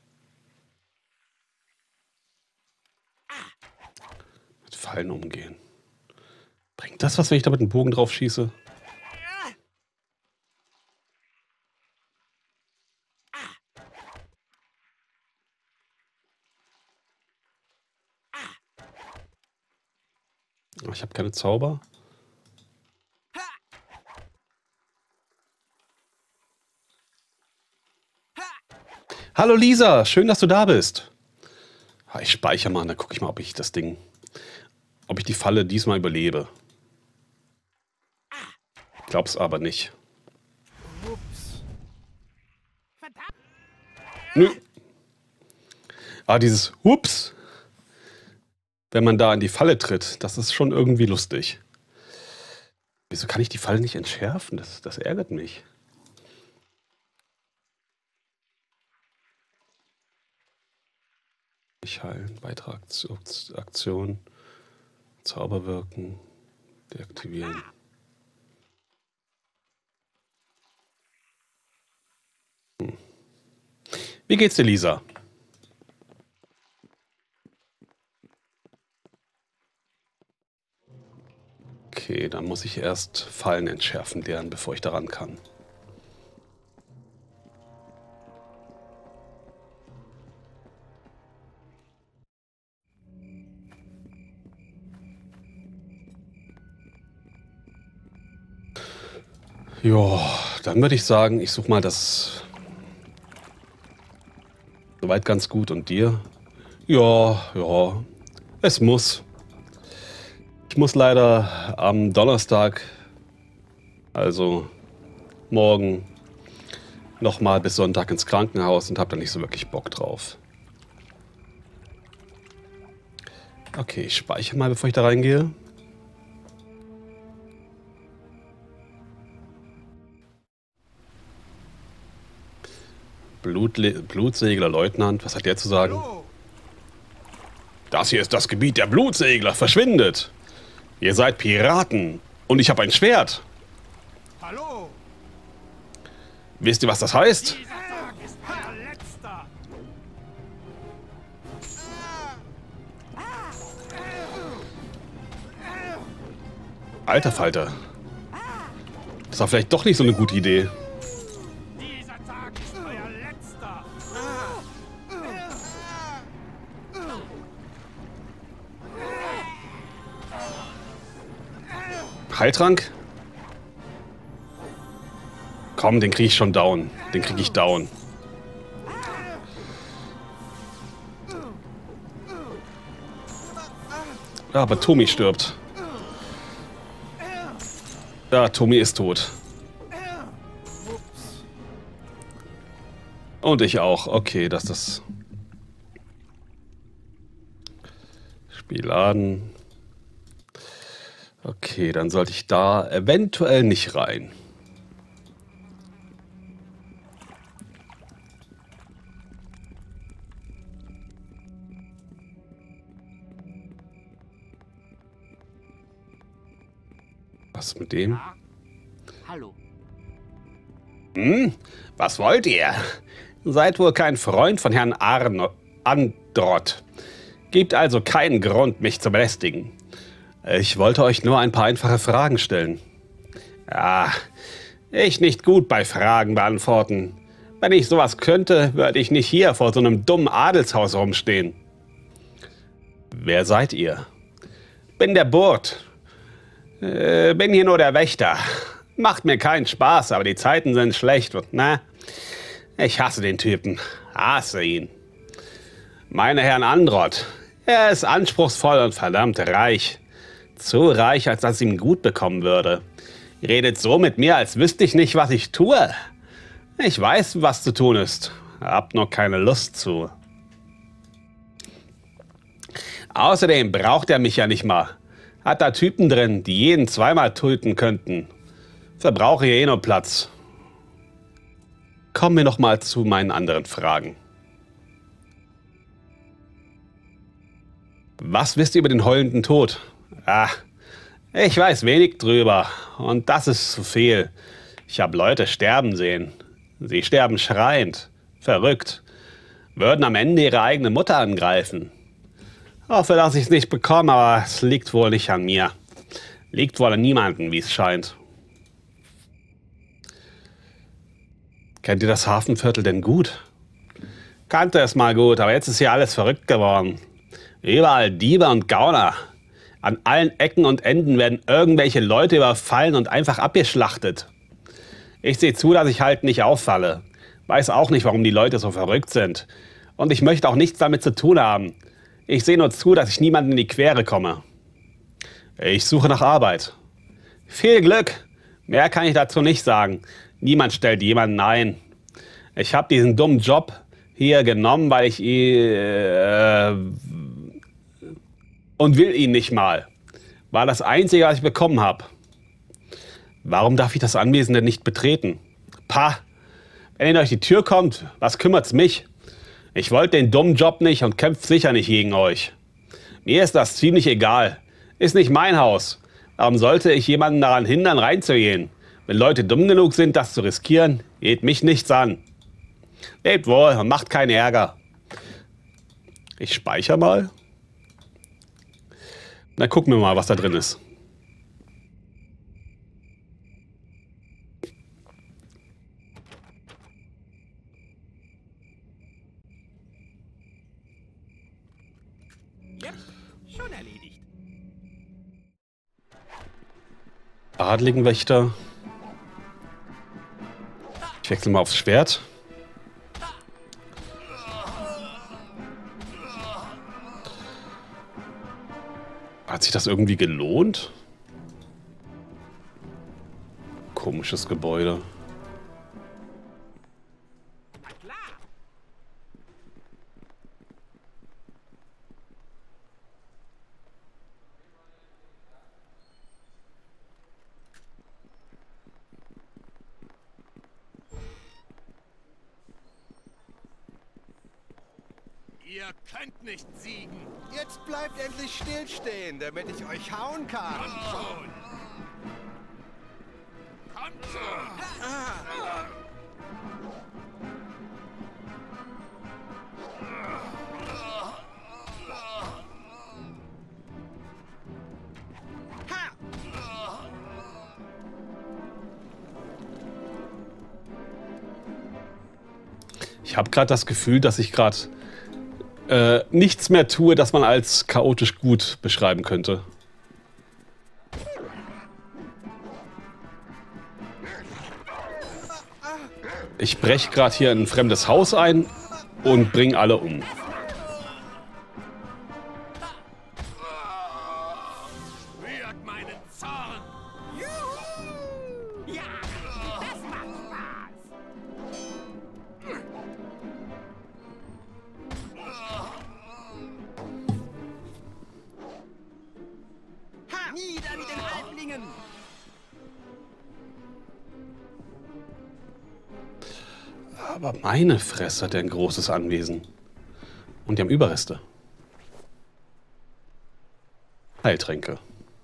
Mit Fallen umgehen. Bringt das was, wenn ich da mit dem Bogen drauf schieße? Ich habe keine Zauber. Hallo Lisa, schön, dass du da bist. Ich speichere mal, dann gucke ich mal, ob ich das Ding, ob ich die Falle diesmal überlebe. Glaub's aber nicht. Nö. Ah, dieses Ups, wenn man da in die Falle tritt, das ist schon irgendwie lustig. Wieso kann ich die Falle nicht entschärfen? Das, das ärgert mich. Ich heilen, weitere Aktion, Zauber wirken, deaktivieren. Hm. Wie geht's dir, Lisa? Okay, dann muss ich erst Fallen entschärfen, deren, bevor ich daran kann. Ja, dann würde ich sagen, ich suche mal das... Soweit ganz gut. Und dir? Ja, ja. Es muss. Ich muss leider am Donnerstag, also morgen, nochmal bis Sonntag ins Krankenhaus und habe da nicht so wirklich Bock drauf. Okay, ich speichere mal, bevor ich da reingehe. Blutle Blutsegler Leutnant, was hat der zu sagen? Das hier ist das Gebiet der Blutsegler, verschwindet! Ihr seid Piraten und ich habe ein Schwert. Hallo! Wisst ihr, was das heißt? Dieser Tag ist euer letzter! Alter Falter. Das war vielleicht doch nicht so eine gute Idee. Dieser Tag ist euer letzter! Heiltrank? Komm, den kriege ich schon down. Den kriege ich down. Ja, aber Tommy stirbt. Ja, Tommy ist tot. Und ich auch. Okay, dass das... Spiel laden. Okay, dann sollte ich da eventuell nicht rein. Was ist mit dem? Hallo. Hm? Was wollt ihr? Seid wohl kein Freund von Herrn Arno Andrott. Gibt also keinen Grund, mich zu belästigen. Ich wollte euch nur ein paar einfache Fragen stellen. Ja, ich nicht gut bei Fragen beantworten. Wenn ich sowas könnte, würde ich nicht hier vor so einem dummen Adelshaus rumstehen. Wer seid ihr? Bin der Burt. Äh, bin hier nur der Wächter. Macht mir keinen Spaß, aber die Zeiten sind schlecht. Und, na, ich hasse den Typen. Hasse ihn. Meine Herrn Andrott. Er ist anspruchsvoll und verdammt reich. Zu reich, als dass es ihm gut bekommen würde. Redet so mit mir, als wüsste ich nicht, was ich tue. Ich weiß, was zu tun ist. Hab nur keine Lust zu. Außerdem braucht er mich ja nicht mal. Hat da Typen drin, die jeden zweimal töten könnten. Verbrauche hier eh nur Platz. Kommen wir noch mal zu meinen anderen Fragen. Was wisst ihr über den heulenden Tod? Ah, ich weiß wenig drüber. Und das ist zu viel. Ich habe Leute sterben sehen. Sie sterben schreiend. Verrückt. Würden am Ende ihre eigene Mutter angreifen. Hoffe, dass ich es nicht bekomme, aber es liegt wohl nicht an mir. Liegt wohl an niemanden, wie es scheint. Kennt ihr das Hafenviertel denn gut? Kannte es mal gut, aber jetzt ist hier alles verrückt geworden. Überall Diebe und Gauner. An allen Ecken und Enden werden irgendwelche Leute überfallen und einfach abgeschlachtet. Ich sehe zu, dass ich halt nicht auffalle. Weiß auch nicht, warum die Leute so verrückt sind. Und ich möchte auch nichts damit zu tun haben. Ich sehe nur zu, dass ich niemanden in die Quere komme. Ich suche nach Arbeit. Viel Glück. Mehr kann ich dazu nicht sagen. Niemand stellt jemanden ein. Ich habe diesen dummen Job hier genommen, weil ich ihn... Äh, und will ihn nicht mal. War das Einzige, was ich bekommen habe. Warum darf ich das Anwesen denn nicht betreten? Pah! Wenn ihr durch die Tür kommt, was kümmert's mich? Ich wollte den dummen Job nicht und kämpfe sicher nicht gegen euch. Mir ist das ziemlich egal. Ist nicht mein Haus. Warum sollte ich jemanden daran hindern, reinzugehen? Wenn Leute dumm genug sind, das zu riskieren, geht mich nichts an. Lebt wohl und macht keinen Ärger. Ich speichere mal. Dann gucken wir mal, was da drin ist. Yep, schon erledigt. Adligenwächter. Ich wechsle mal aufs Schwert. Hat sich das irgendwie gelohnt? Komisches Gebäude. Ihr könnt nicht siegen. Jetzt bleibt endlich stillstehen, damit ich euch hauen kann. Kommt schon. Kommt schon. Ah. Ich habe gerade das Gefühl, dass ich gerade äh, nichts mehr tue, das man als chaotisch gut beschreiben könnte. Ich breche gerade hier in ein fremdes Haus ein und bringe alle um. Spürt meinen Zorn. Juhu! Ja, das macht Spaß. Ha! Nieder mit den Halblingen! Aber meine Fresse hat ja ein großes Anwesen. Und die haben Überreste. Heiltränke.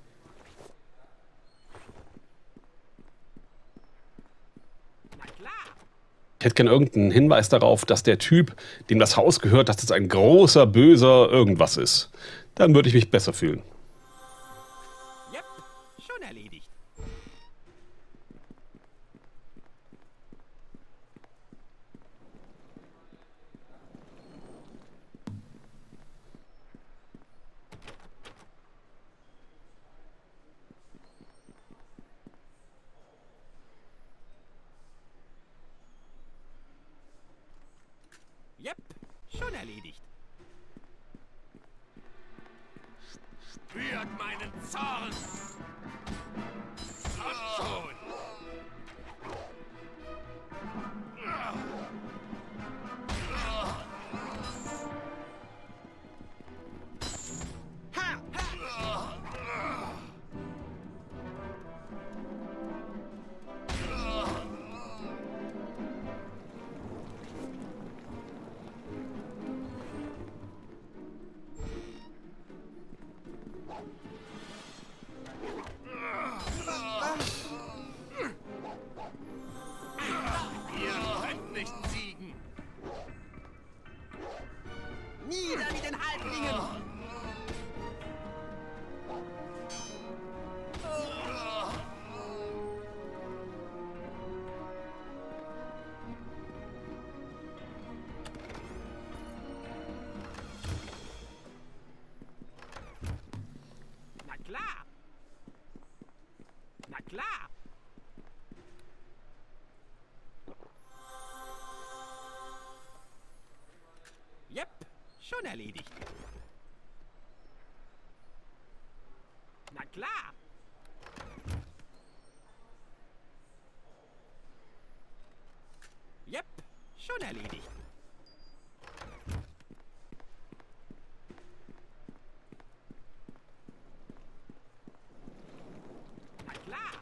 Ich hätte gerne irgendeinen Hinweis darauf, dass der Typ, dem das Haus gehört, dass das ein großer, böser irgendwas ist. Dann würde ich mich besser fühlen. Yep, schon erledigt. Yep, schon erledigt. Spürt meinen Zorn! Kommt schon! Ihr könnt nicht siegen. Nieder mit den Halblingen! Na klar. Na klar. Yep, schon erledigt. Na klar. Yep, schon erledigt. Na klar.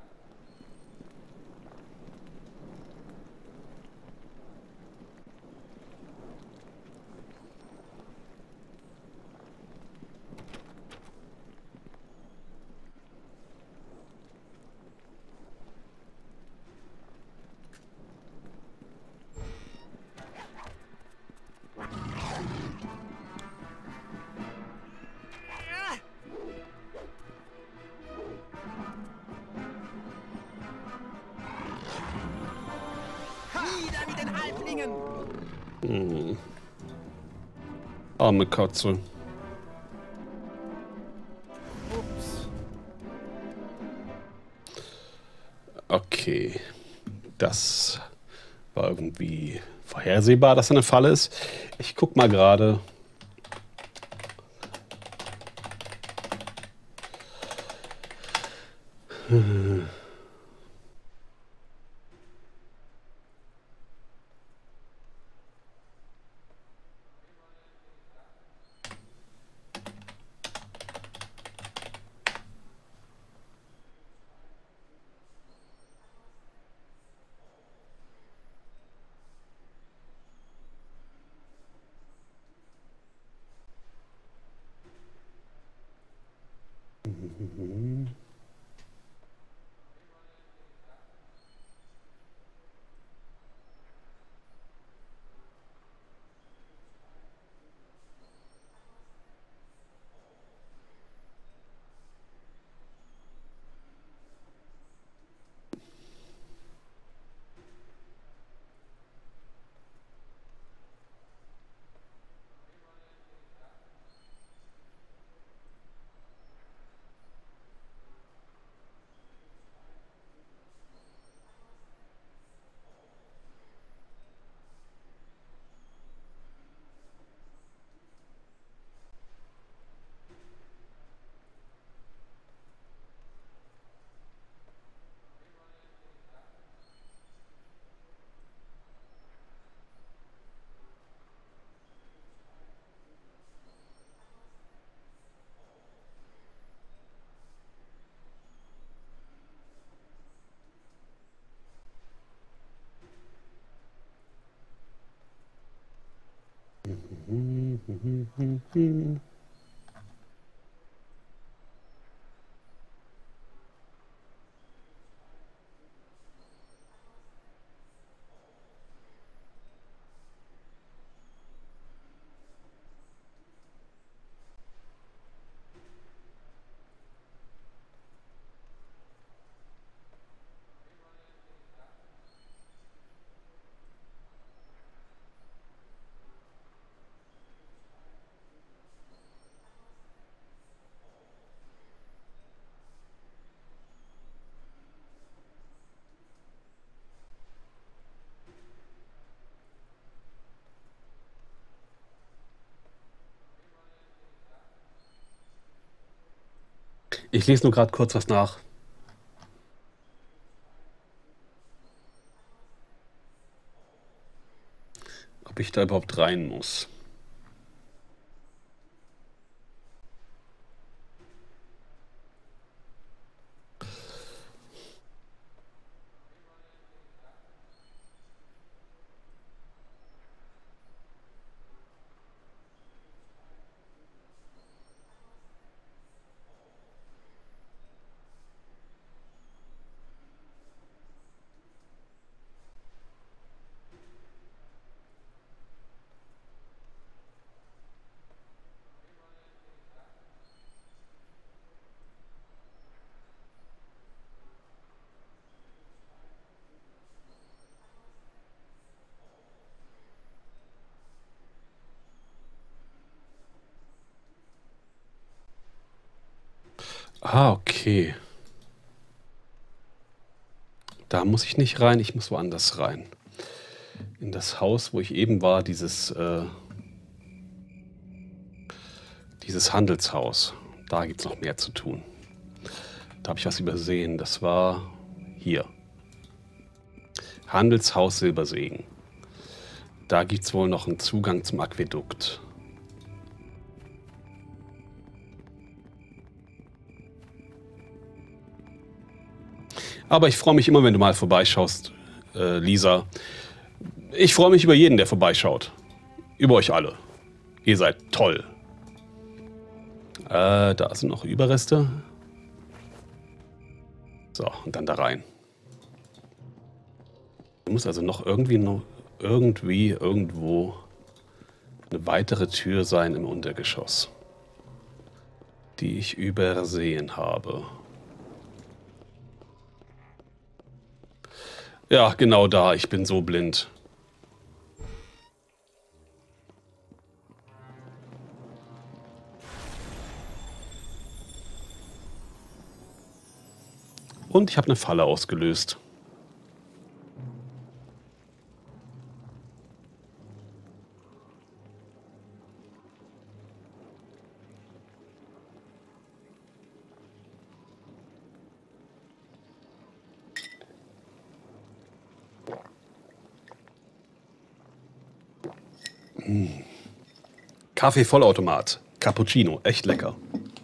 Nieder mit den Halblingen! Hm. Arme Katze. Ups. Okay. Das War irgendwie vorhersehbar, dass da eine Falle ist. Ich guck mal gerade. Hm. Ich lese nur gerade kurz was nach. Ob ich da überhaupt rein muss. Ah, okay. Da muss ich nicht rein, ich muss woanders rein. In das Haus, wo ich eben war, dieses, äh, dieses Handelshaus. Da gibt es noch mehr zu tun. Da habe ich was übersehen. Das war hier. Handelshaus Silbersegen. Da gibt es wohl noch einen Zugang zum Aquädukt. Aber ich freue mich immer, wenn du mal vorbeischaust, äh, Lisa. Ich freue mich über jeden, der vorbeischaut. Über euch alle. Ihr seid toll. Äh, da sind noch Überreste. So, und dann da rein. Da muss also noch irgendwie, noch irgendwie irgendwo eine weitere Tür sein im Untergeschoss, die ich übersehen habe. Ja, genau da. Ich bin so blind. Und ich habe eine Falle ausgelöst. Hm. Kaffee-Vollautomat. Cappuccino. Echt lecker.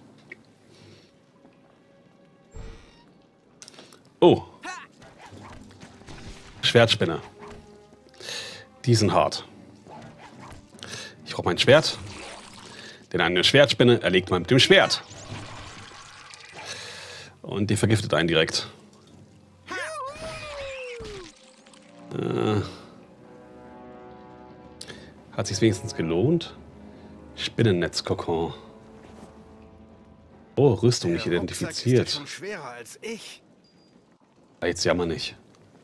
Oh. Schwertspinne. Die sind hart. Ich brauche mein Schwert. Denn eine Schwertspinne erlegt man mit dem Schwert. Und die vergiftet einen direkt. Äh, hat sich's wenigstens gelohnt? Spinnennetzkokon. Oh, Rüstung nicht identifiziert. Ist schon schwerer als ich. Jetzt jammer nicht.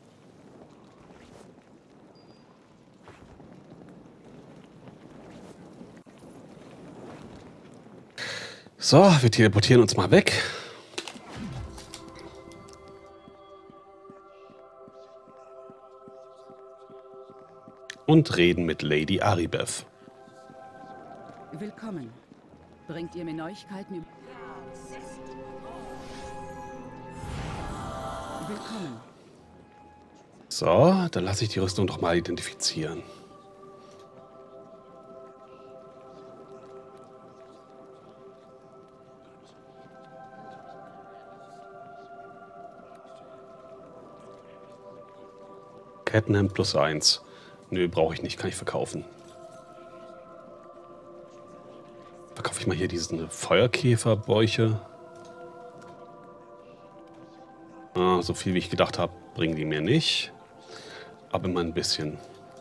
So, wir teleportieren uns mal weg. Und reden mit Lady Aribeth. Willkommen. Bringt ihr mir Neuigkeiten über... Willkommen. So, dann lasse ich die Rüstung doch mal identifizieren. Kettenhemd plus eins. Nö, brauche ich nicht, kann ich verkaufen. Verkaufe ich mal hier diese Feuerkäferbäuche. Ah, so viel wie ich gedacht habe, bringen die mir nicht. Aber immer ein bisschen.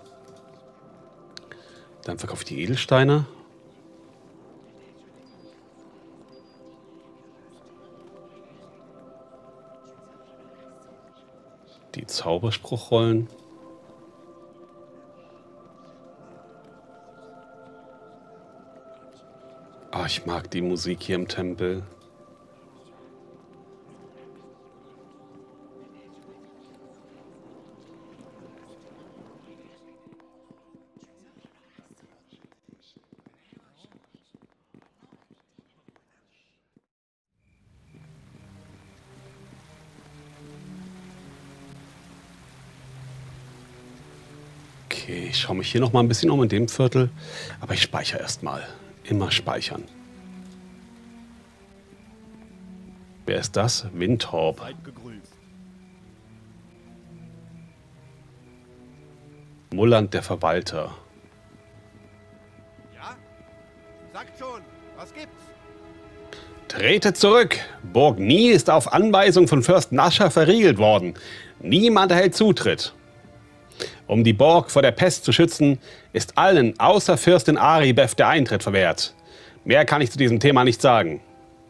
Dann verkaufe ich die Edelsteine. Die Zauberspruchrollen. Ah, ich mag die Musik hier im Tempel. Okay, ich schaue mich hier noch mal ein bisschen um in dem Viertel. Aber ich speichere erst mal. Immer speichern. Wer ist das? Windhorb. Mulland der Verwalter. Ja? Sagt schon, was gibt's? Tretet zurück! Burg Nie ist auf Anweisung von Fürst Nascher verriegelt worden. Niemand erhält Zutritt. Um die Burg vor der Pest zu schützen, ist allen außer Fürstin Aribeth der Eintritt verwehrt. Mehr kann ich zu diesem Thema nicht sagen.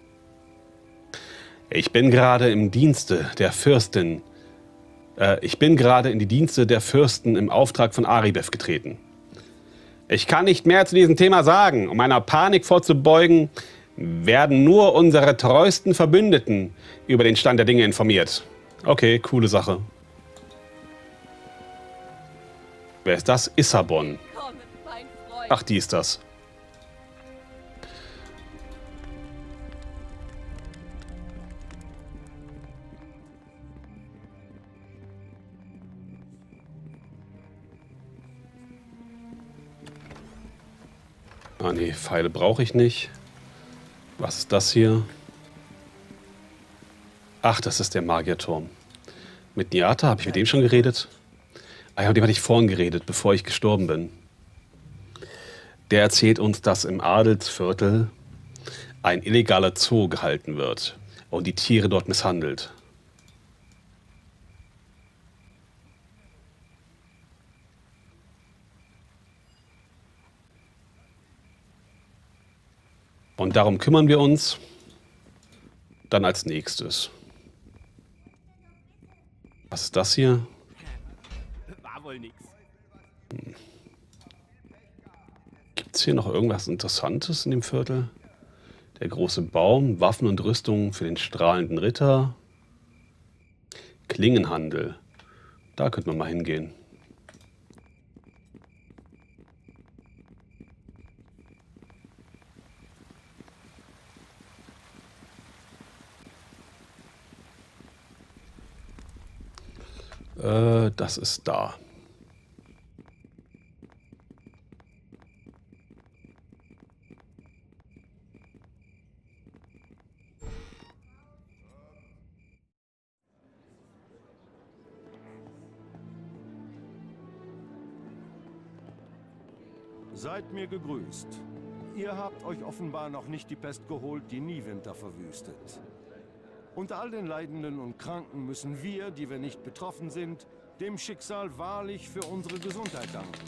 Ich bin gerade im Dienste der Fürstin. Äh, ich bin gerade in die Dienste der Fürsten im Auftrag von Aribeth getreten. Ich kann nicht mehr zu diesem Thema sagen. Um einer Panik vorzubeugen, werden nur unsere treuesten Verbündeten über den Stand der Dinge informiert. Okay, coole Sache. Wer ist das? Issabon. Ach, die ist das. Ah nee, Pfeile brauche ich nicht. Was ist das hier? Ach, das ist der Magierturm. Mit Niata, habe ich mit dem schon geredet? Ah ja, mit dem hatte ich vorhin geredet, bevor ich gestorben bin. Der erzählt uns, dass im Adelsviertel ein illegaler Zoo gehalten wird und die Tiere dort misshandelt. Und darum kümmern wir uns dann als nächstes. Was ist das hier? War wohl nix. Hm. Gibt es hier noch irgendwas Interessantes in dem Viertel? Der große Baum, Waffen und Rüstungen für den strahlenden Ritter. Klingenhandel. Da könnte man mal hingehen. Äh, das ist da. Seid mir gegrüßt. Ihr habt euch offenbar noch nicht die Pest geholt, die Niewinter verwüstet. Unter all den Leidenden und Kranken müssen wir, die wir nicht betroffen sind, dem Schicksal wahrlich für unsere Gesundheit danken.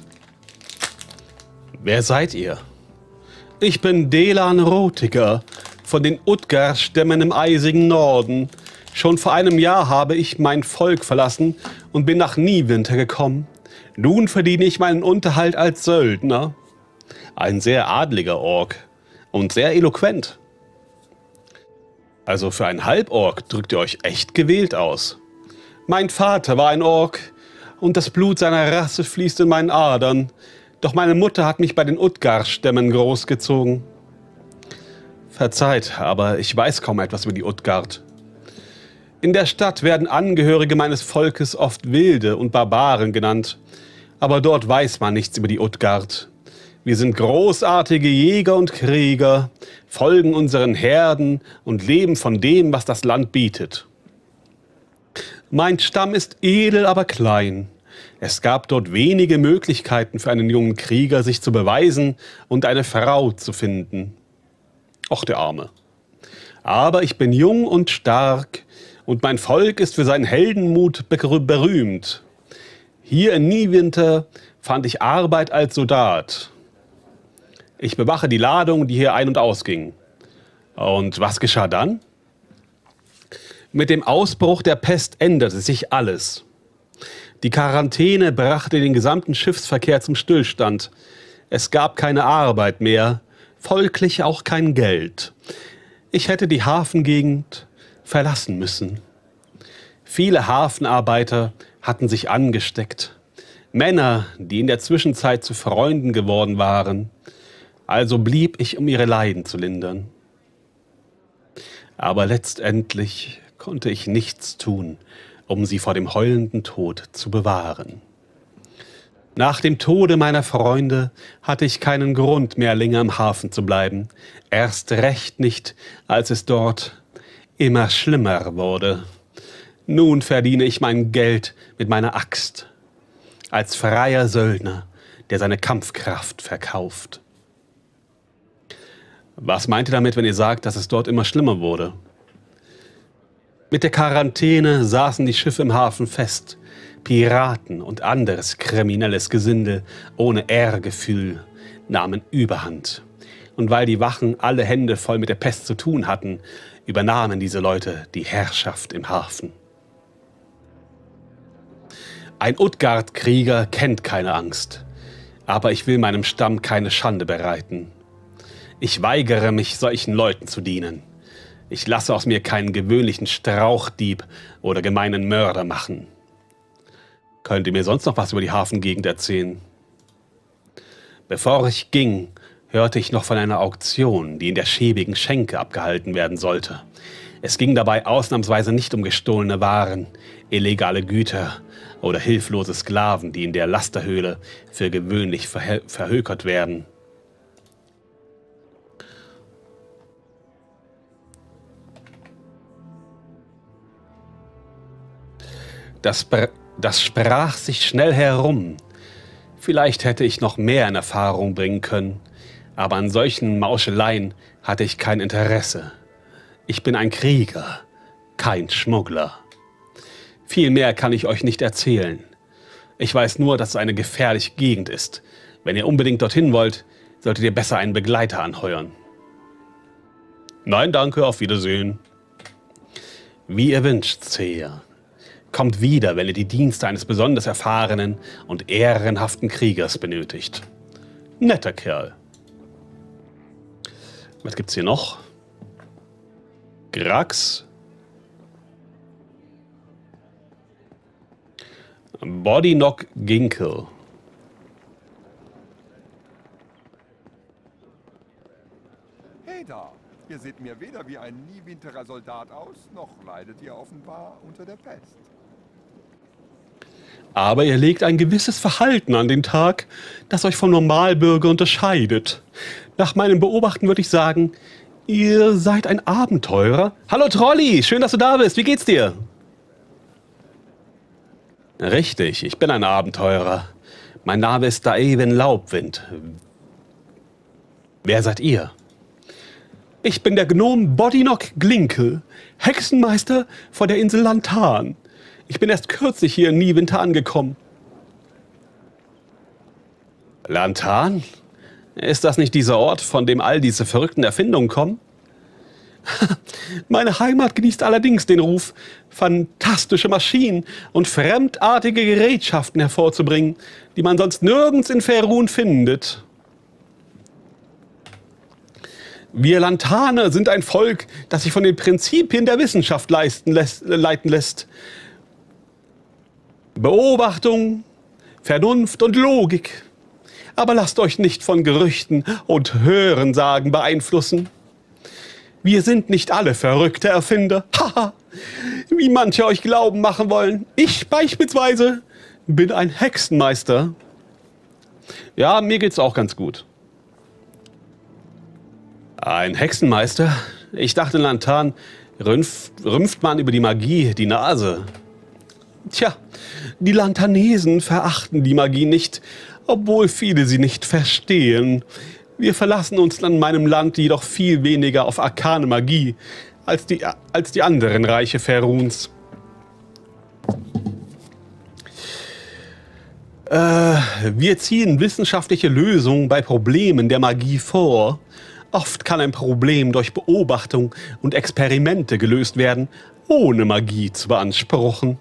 Wer seid ihr? Ich bin Delan Rotiger von den Utgar-Stämmen im eisigen Norden. Schon vor einem Jahr habe ich mein Volk verlassen und bin nach Niewinter gekommen. Nun verdiene ich meinen Unterhalt als Söldner. Ein sehr adliger Ork und sehr eloquent. Also für einen Halbork drückt ihr euch echt gewählt aus. Mein Vater war ein Ork und das Blut seiner Rasse fließt in meinen Adern. Doch meine Mutter hat mich bei den Utgar-Stämmen großgezogen. Verzeiht, aber ich weiß kaum etwas über die Utgard. In der Stadt werden Angehörige meines Volkes oft Wilde und Barbaren genannt. Aber dort weiß man nichts über die Utgard. Wir sind großartige Jäger und Krieger, folgen unseren Herden und leben von dem, was das Land bietet. Mein Stamm ist edel, aber klein. Es gab dort wenige Möglichkeiten für einen jungen Krieger, sich zu beweisen und eine Frau zu finden. Och, der Arme. Aber ich bin jung und stark und mein Volk ist für seinen Heldenmut berühmt. Hier in Niewinter fand ich Arbeit als Soldat. Ich bewache die Ladung, die hier ein- und ausging. Und was geschah dann? Mit dem Ausbruch der Pest änderte sich alles. Die Quarantäne brachte den gesamten Schiffsverkehr zum Stillstand. Es gab keine Arbeit mehr, folglich auch kein Geld. Ich hätte die Hafengegend verlassen müssen. Viele Hafenarbeiter hatten sich angesteckt. Männer, die in der Zwischenzeit zu Freunden geworden waren. Also blieb ich, um ihre Leiden zu lindern. Aber letztendlich konnte ich nichts tun, um sie vor dem heulenden Tod zu bewahren. Nach dem Tode meiner Freunde hatte ich keinen Grund mehr, länger im Hafen zu bleiben. Erst recht nicht, als es dort immer schlimmer wurde. Nun verdiene ich mein Geld mit meiner Axt. Als freier Söldner, der seine Kampfkraft verkauft. Was meint ihr damit, wenn ihr sagt, dass es dort immer schlimmer wurde? Mit der Quarantäne saßen die Schiffe im Hafen fest. Piraten und anderes kriminelles Gesindel ohne Ehrgefühl nahmen Überhand. Und weil die Wachen alle Hände voll mit der Pest zu tun hatten, übernahmen diese Leute die Herrschaft im Hafen. Ein Utgard-Krieger kennt keine Angst, aber ich will meinem Stamm keine Schande bereiten. Ich weigere mich, solchen Leuten zu dienen. Ich lasse aus mir keinen gewöhnlichen Strauchdieb oder gemeinen Mörder machen. Könnt ihr mir sonst noch was über die Hafengegend erzählen? Bevor ich ging, hörte ich noch von einer Auktion, die in der schäbigen Schenke abgehalten werden sollte. Es ging dabei ausnahmsweise nicht um gestohlene Waren, illegale Güter oder hilflose Sklaven, die in der Lasterhöhle für gewöhnlich verh- verhökert werden. Das, das sprach sich schnell herum. Vielleicht hätte ich noch mehr in Erfahrung bringen können, aber an solchen Mauscheleien hatte ich kein Interesse. Ich bin ein Krieger, kein Schmuggler. Viel mehr kann ich euch nicht erzählen. Ich weiß nur, dass es eine gefährliche Gegend ist. Wenn ihr unbedingt dorthin wollt, solltet ihr besser einen Begleiter anheuern. Nein, danke, auf Wiedersehen. Wie ihr wünscht, Seher. Kommt wieder, wenn ihr die Dienste eines besonders erfahrenen und ehrenhaften Kriegers benötigt. Netter Kerl. Was gibt's hier noch? Grax. Bodyknock Ginkel. Hey da, ihr seht mir weder wie ein Niewinterer Soldat aus, noch leidet ihr offenbar unter der Pest. Aber ihr legt ein gewisses Verhalten an den Tag, das euch vom Normalbürger unterscheidet. Nach meinem Beobachten würde ich sagen, ihr seid ein Abenteurer. Hallo Trolli, schön, dass du da bist. Wie geht's dir? Richtig, ich bin ein Abenteurer. Mein Name ist Daeven Laubwind. Wer seid ihr? Ich bin der Gnom Bodinok Glinkel, Hexenmeister von der Insel Lantan. Ich bin erst kürzlich hier in Niewinter angekommen. Lantan? Ist das nicht dieser Ort, von dem all diese verrückten Erfindungen kommen? Meine Heimat genießt allerdings den Ruf, fantastische Maschinen und fremdartige Gerätschaften hervorzubringen, die man sonst nirgends in Faerun findet. Wir Lantaner sind ein Volk, das sich von den Prinzipien der Wissenschaft leisten lässt, leiten lässt. Beobachtung, Vernunft und Logik. Aber lasst euch nicht von Gerüchten und Hörensagen beeinflussen. Wir sind nicht alle verrückte Erfinder, haha, wie manche euch glauben machen wollen. Ich beispielsweise bin ein Hexenmeister. Ja, mir geht's auch ganz gut. Ein Hexenmeister? Ich dachte, in Lantan rümpft, rümpft man über die Magie die Nase. Tja, die Lantanesen verachten die Magie nicht, obwohl viele sie nicht verstehen. Wir verlassen uns in meinem Land jedoch viel weniger auf arkane Magie als die, als die anderen Reiche Faeruns. Äh, wir ziehen wissenschaftliche Lösungen bei Problemen der Magie vor. Oft kann ein Problem durch Beobachtung und Experimente gelöst werden, ohne Magie zu beanspruchen.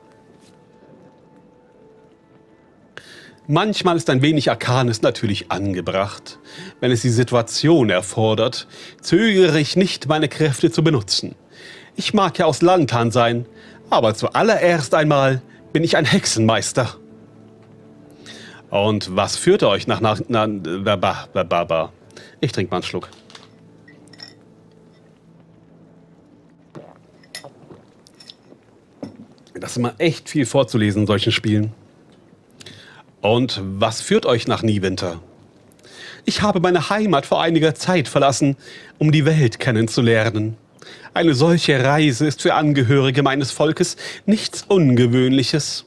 Manchmal ist ein wenig Arkanes natürlich angebracht. Wenn es die Situation erfordert, zögere ich nicht, meine Kräfte zu benutzen. Ich mag ja aus Lantan sein, aber zuallererst einmal bin ich ein Hexenmeister. Und was führte euch nach... nach, nach, nach, nach, nach, nach Ich trinke mal einen Schluck. Das ist immer echt viel vorzulesen in solchen Spielen. Und was führt euch nach Niewinter? Ich habe meine Heimat vor einiger Zeit verlassen, um die Welt kennenzulernen. Eine solche Reise ist für Angehörige meines Volkes nichts Ungewöhnliches.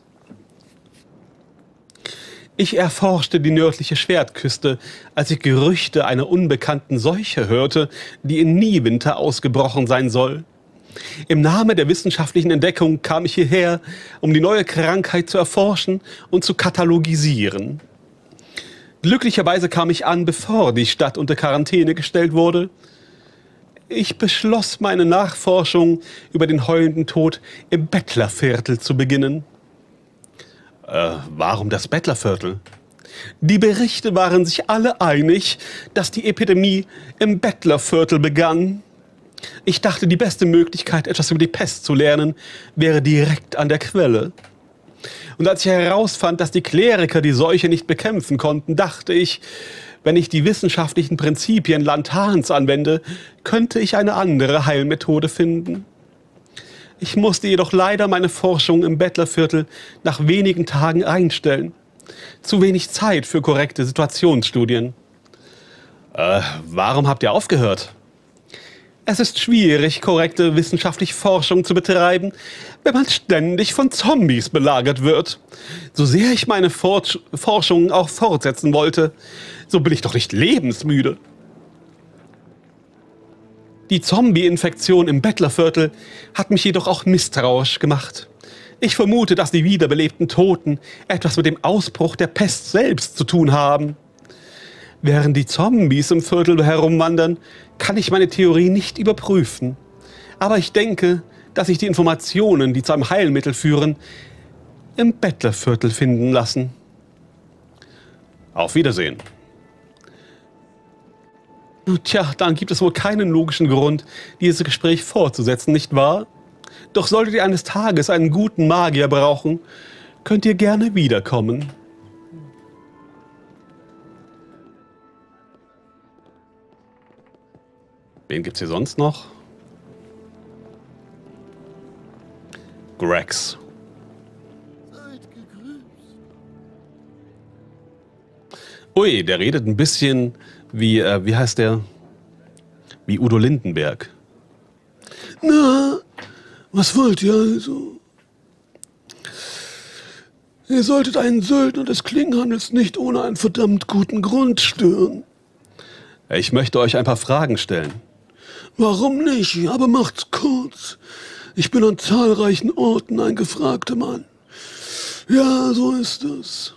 Ich erforschte die nördliche Schwertküste, als ich Gerüchte einer unbekannten Seuche hörte, die in Niewinter ausgebrochen sein soll. Im Namen der wissenschaftlichen Entdeckung kam ich hierher, um die neue Krankheit zu erforschen und zu katalogisieren. Glücklicherweise kam ich an, bevor die Stadt unter Quarantäne gestellt wurde. Ich beschloss, meine Nachforschung über den heulenden Tod im Bettlerviertel zu beginnen. Äh, warum das Bettlerviertel? Die Berichte waren sich alle einig, dass die Epidemie im Bettlerviertel begann. Ich dachte, die beste Möglichkeit, etwas über die Pest zu lernen, wäre direkt an der Quelle. Und als ich herausfand, dass die Kleriker die Seuche nicht bekämpfen konnten, dachte ich, wenn ich die wissenschaftlichen Prinzipien Lantans anwende, könnte ich eine andere Heilmethode finden. Ich musste jedoch leider meine Forschung im Bettlerviertel nach wenigen Tagen einstellen. Zu wenig Zeit für korrekte Situationsstudien. Äh, warum habt ihr aufgehört? Es ist schwierig, korrekte wissenschaftliche Forschung zu betreiben, wenn man ständig von Zombies belagert wird. So sehr ich meine Forsch- Forschung auch fortsetzen wollte, so bin ich doch nicht lebensmüde. Die Zombie-Infektion im Bettlerviertel hat mich jedoch auch misstrauisch gemacht. Ich vermute, dass die wiederbelebten Toten etwas mit dem Ausbruch der Pest selbst zu tun haben. Während die Zombies im Viertel herumwandern, kann ich meine Theorie nicht überprüfen. Aber ich denke, dass sich die Informationen, die zu einem Heilmittel führen, im Bettlerviertel finden lassen. Auf Wiedersehen. Tja, dann gibt es wohl keinen logischen Grund, dieses Gespräch fortzusetzen, nicht wahr? Doch solltet ihr eines Tages einen guten Magier brauchen, könnt ihr gerne wiederkommen. Wen gibt's hier sonst noch? Grex. Ui, der redet ein bisschen wie, äh, wie heißt der? Wie Udo Lindenberg. Na, was wollt ihr also? Ihr solltet einen Söldner des Klingenhandels nicht ohne einen verdammt guten Grund stören. Ich möchte euch ein paar Fragen stellen. Warum nicht? Aber macht's kurz. Ich bin an zahlreichen Orten ein gefragter Mann. Ja, so ist es.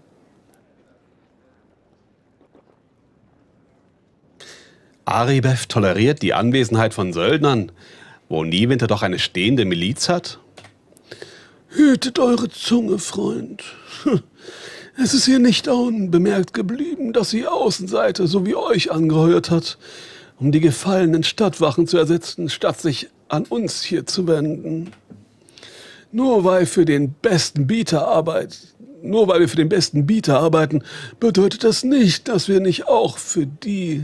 Aribeth toleriert die Anwesenheit von Söldnern, wo Niewinter doch eine stehende Miliz hat? Hütet eure Zunge, Freund. Es ist hier nicht unbemerkt geblieben, dass die Außenseite so wie euch angeheuert hat, um die gefallenen Stadtwachen zu ersetzen, statt sich an uns hier zu wenden. Nur weil für den besten Bieter arbeit, nur weil wir für den besten Bieter arbeiten, bedeutet das nicht, dass wir nicht auch für die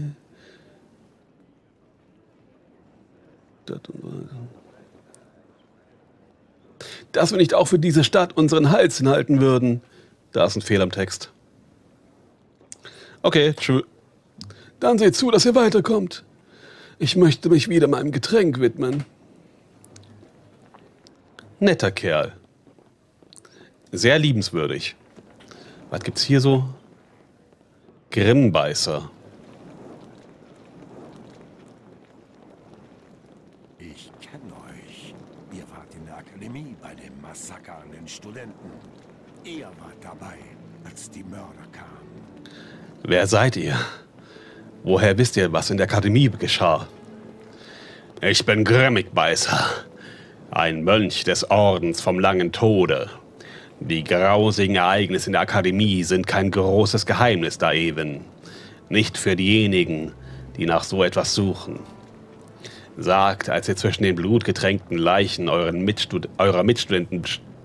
dass wir nicht auch für diese Stadt unseren Hals hinhalten würden. Da ist ein Fehler im Text. Okay, tschüss. Dann seht zu, dass ihr weiterkommt. Ich möchte mich wieder meinem Getränk widmen. Netter Kerl. Sehr liebenswürdig. Was gibt's hier so? Grimmbeißer. Ich kenne euch. Ihr wart in der Akademie bei dem Massaker an den Studenten. Ihr wart dabei, als die Mörder kamen. Wer seid ihr? Woher wisst ihr, was in der Akademie geschah? Ich bin Grimmigbeißer, ein Mönch des Ordens vom langen Tode. Die grausigen Ereignisse in der Akademie sind kein großes Geheimnis da eben. Nicht für diejenigen, die nach so etwas suchen. Sagt, als ihr zwischen den blutgetränkten Leichen euren Mitstud eurer Mitstudenten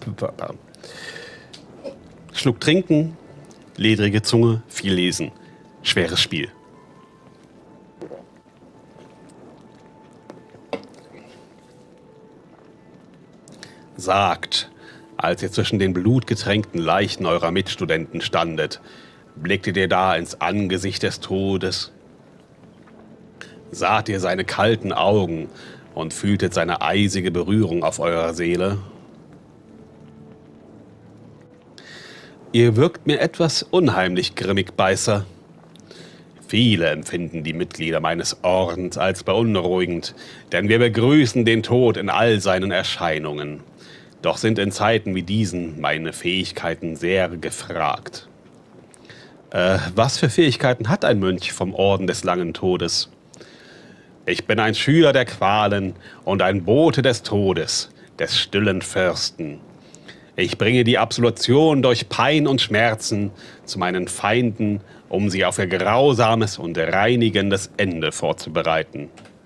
Schluck trinken, ledrige Zunge, viel lesen. Schweres Spiel. Sagt, als ihr zwischen den blutgetränkten Leichen eurer Mitstudenten standet, blicktet ihr da ins Angesicht des Todes? Saht ihr seine kalten Augen und fühltet seine eisige Berührung auf eurer Seele? Ihr wirkt mir etwas unheimlich, Grimmigbeißer. Viele empfinden die Mitglieder meines Ordens als beunruhigend, denn wir begrüßen den Tod in all seinen Erscheinungen. Doch sind in Zeiten wie diesen meine Fähigkeiten sehr gefragt. Äh, was für Fähigkeiten hat ein Mönch vom Orden des langen Todes? Ich bin ein Schüler der Qualen und ein Bote des Todes, des stillen Fürsten. Ich bringe die Absolution durch Pein und Schmerzen zu meinen Feinden, um sie auf ihr grausames und reinigendes Ende vorzubereiten.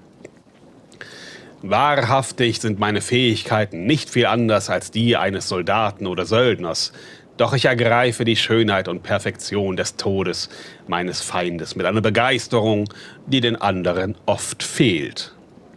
Wahrhaftig sind meine Fähigkeiten nicht viel anders als die eines Soldaten oder Söldners, doch ich ergreife die Schönheit und Perfektion des Todes meines Feindes mit einer Begeisterung, die den anderen oft fehlt.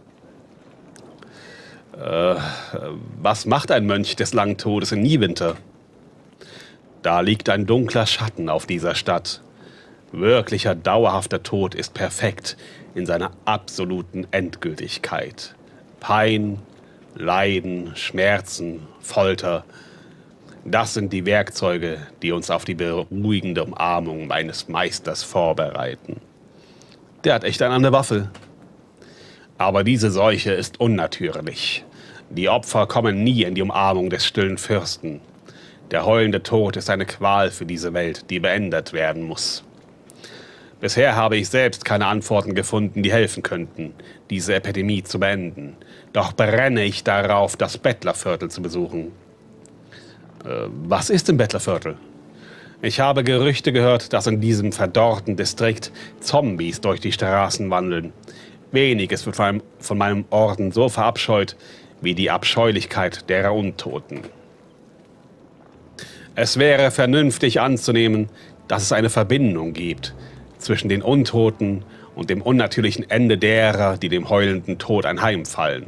Äh, was macht ein Mönch des langen Todes in Niewinter? Da liegt ein dunkler Schatten auf dieser Stadt. Wirklicher, dauerhafter Tod ist perfekt in seiner absoluten Endgültigkeit. Pein, Leiden, Schmerzen, Folter. Das sind die Werkzeuge, die uns auf die beruhigende Umarmung meines Meisters vorbereiten. Der hat echt eine Waffe. Aber diese Seuche ist unnatürlich. Die Opfer kommen nie in die Umarmung des stillen Fürsten. Der heulende Tod ist eine Qual für diese Welt, die beendet werden muss. Bisher habe ich selbst keine Antworten gefunden, die helfen könnten, diese Epidemie zu beenden. Doch brenne ich darauf, das Bettlerviertel zu besuchen. Äh, was ist im Bettlerviertel? Ich habe Gerüchte gehört, dass in diesem verdorrten Distrikt Zombies durch die Straßen wandeln. Weniges wird von meinem, von meinem Orden so verabscheut wie die Abscheulichkeit derer Untoten. Es wäre vernünftig anzunehmen, dass es eine Verbindung gibt zwischen den Untoten und dem unnatürlichen Ende derer, die dem heulenden Tod anheimfallen.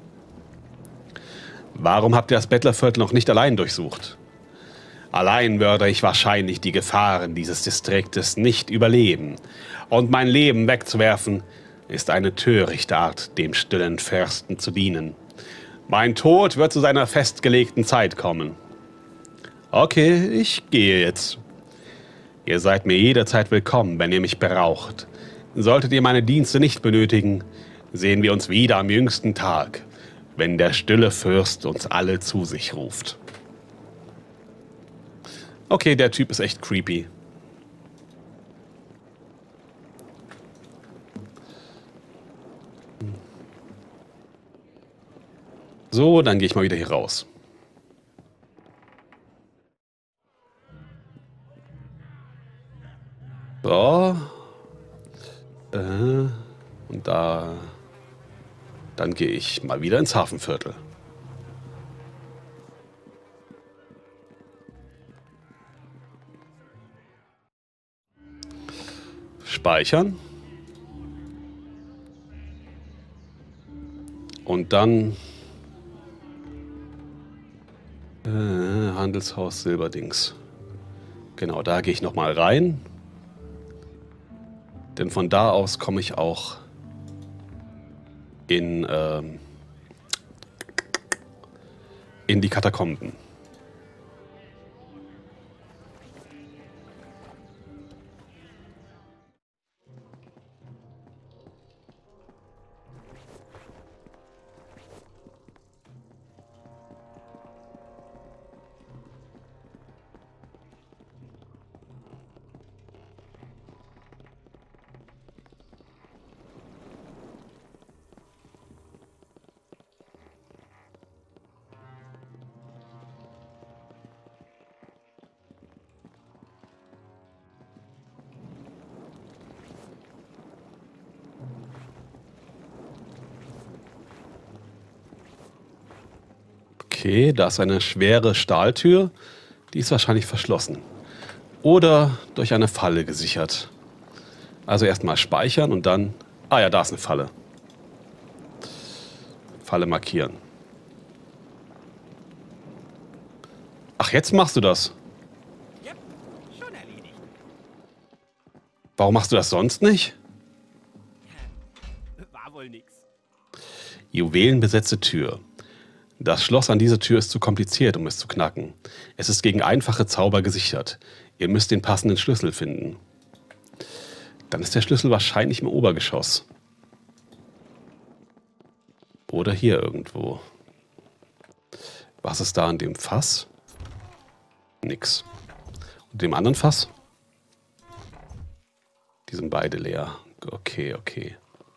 Warum habt ihr das Bettlerviertel noch nicht allein durchsucht? Allein würde ich wahrscheinlich die Gefahren dieses Distriktes nicht überleben. Und mein Leben wegzuwerfen, ist eine törichte Art, dem stillen Fürsten zu dienen. Mein Tod wird zu seiner festgelegten Zeit kommen. Okay, ich gehe jetzt. Ihr seid mir jederzeit willkommen, wenn ihr mich braucht. Solltet ihr meine Dienste nicht benötigen, sehen wir uns wieder am jüngsten Tag, wenn der stille Fürst uns alle zu sich ruft. Okay, der Typ ist echt creepy. So, dann gehe ich mal wieder hier raus. So. Äh, und da... Dann gehe ich mal wieder ins Hafenviertel. Speichern. Und dann... Äh, Handelshaus Silberdings. Genau, da gehe ich nochmal rein. Denn von da aus komme ich auch in, ähm, in die Katakomben. Okay, da ist eine schwere Stahltür. Die ist wahrscheinlich verschlossen. Oder durch eine Falle gesichert. Also erstmal speichern und dann... Ah ja, da ist eine Falle. Falle markieren. Ach, jetzt machst du das? Yep, schon erledigt. Warum machst du das sonst nicht? War wohl nix. Juwelenbesetzte Tür. Das Schloss an dieser Tür ist zu kompliziert, um es zu knacken. Es ist gegen einfache Zauber gesichert. Ihr müsst den passenden Schlüssel finden. Dann ist der Schlüssel wahrscheinlich im Obergeschoss. Oder hier irgendwo. Was ist da in dem Fass? Nix. Und dem anderen Fass? Die sind beide leer. Okay, okay.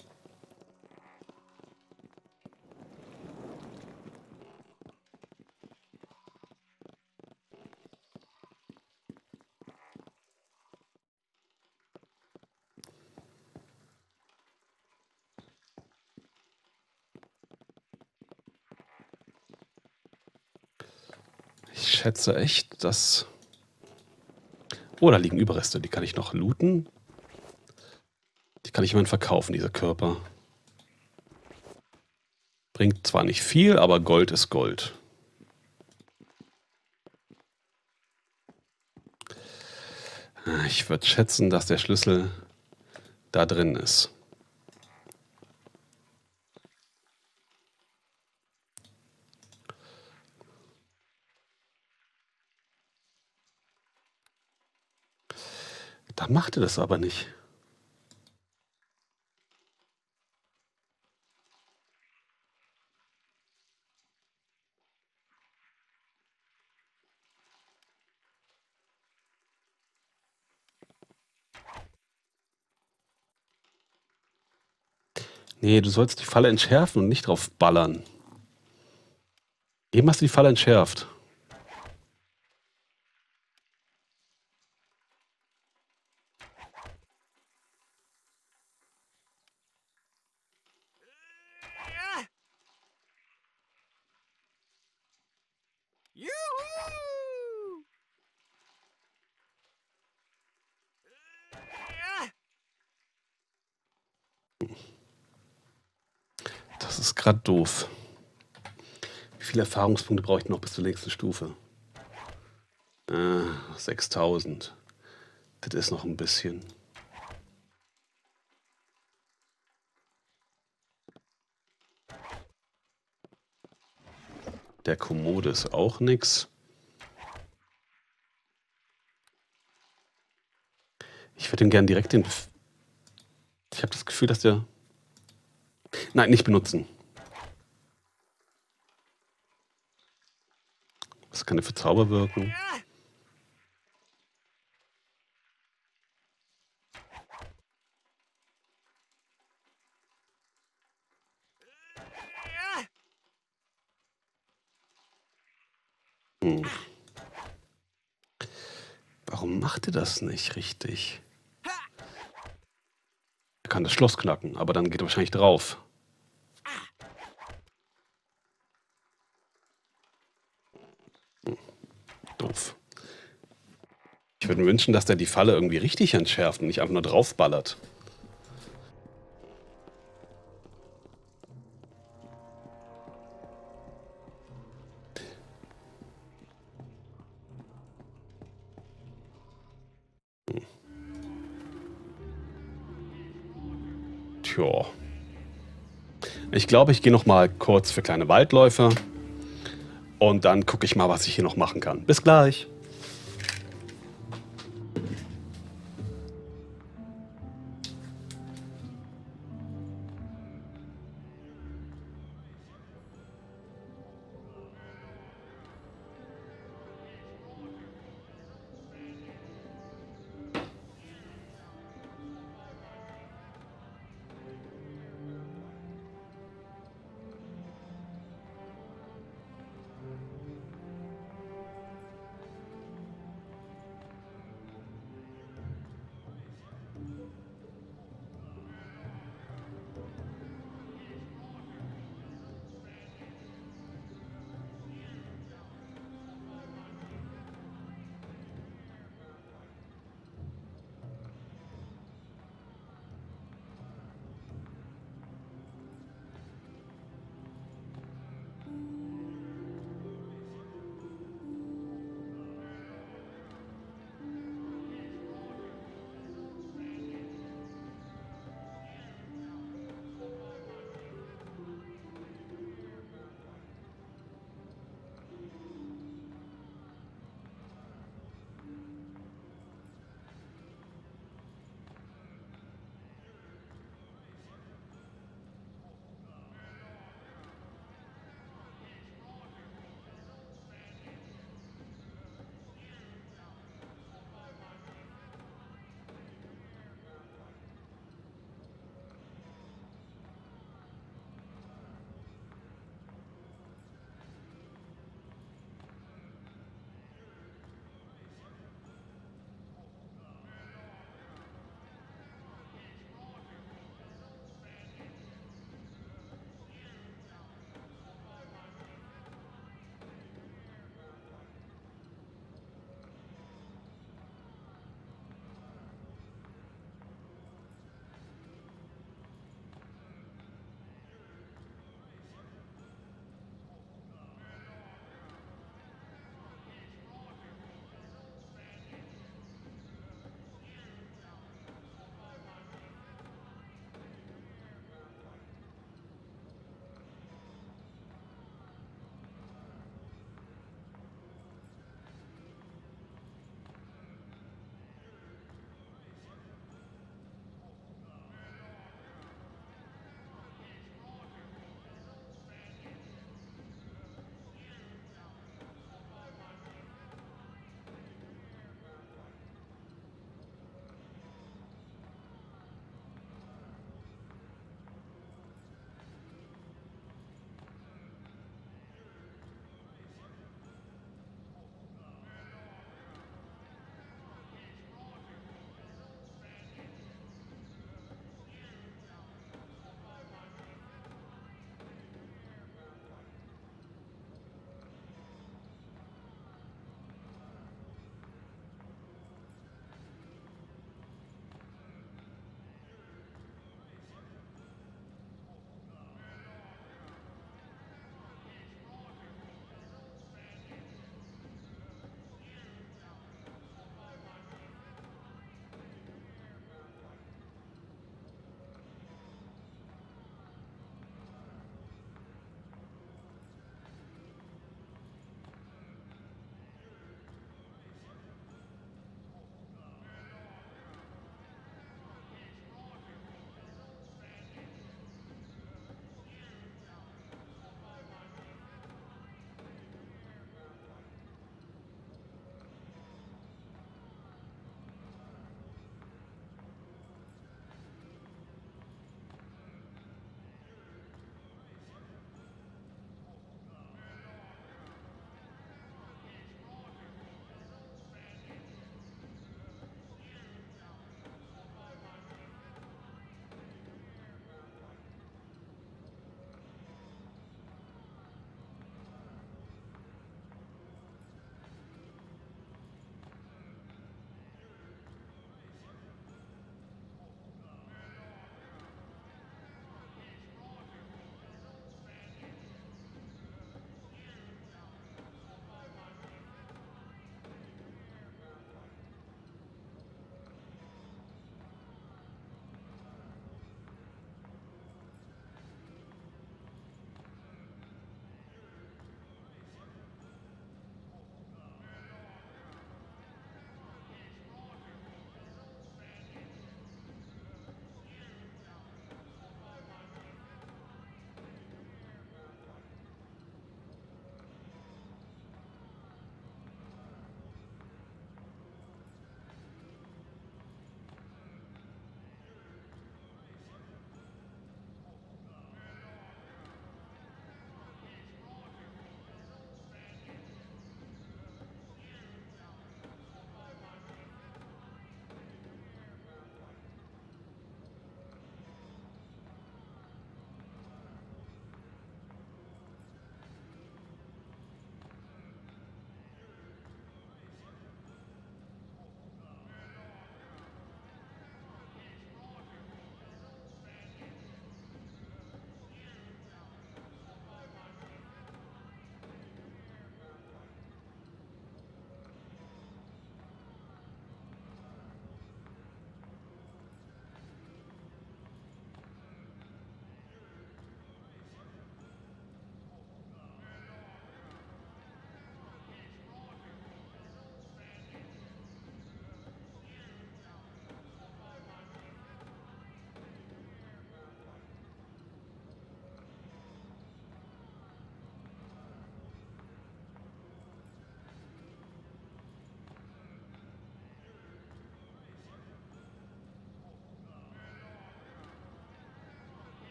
Ich schätze echt, dass... Oh, da liegen Überreste. Die kann ich noch looten. Die kann ich jemandem verkaufen, diese Körper. Bringt zwar nicht viel, aber Gold ist Gold. Ich würde schätzen, dass der Schlüssel da drin ist. Da macht er das aber nicht. Nee, du sollst die Falle entschärfen und nicht drauf ballern. Eben hast du die Falle entschärft. Juhu! Das ist gerade doof. Wie viele Erfahrungspunkte brauche ich noch bis zur nächsten Stufe? Äh, sechstausend. Das ist noch ein bisschen. Der Kommode ist auch nix. Ich würde ihm gerne direkt den... Gefühl, dass der... Nein, nicht benutzen. Was kann der für Zauber wirken? Hm. Warum macht er das nicht richtig? Er kann das Schloss knacken, aber dann geht er wahrscheinlich drauf. Hm. Doof. Ich würde mir wünschen, dass der die Falle irgendwie richtig entschärft und nicht einfach nur draufballert. Tja. Ich glaube, ich gehe noch mal kurz für kleine Waldläufe und dann gucke ich mal, was ich hier noch machen kann. Bis gleich.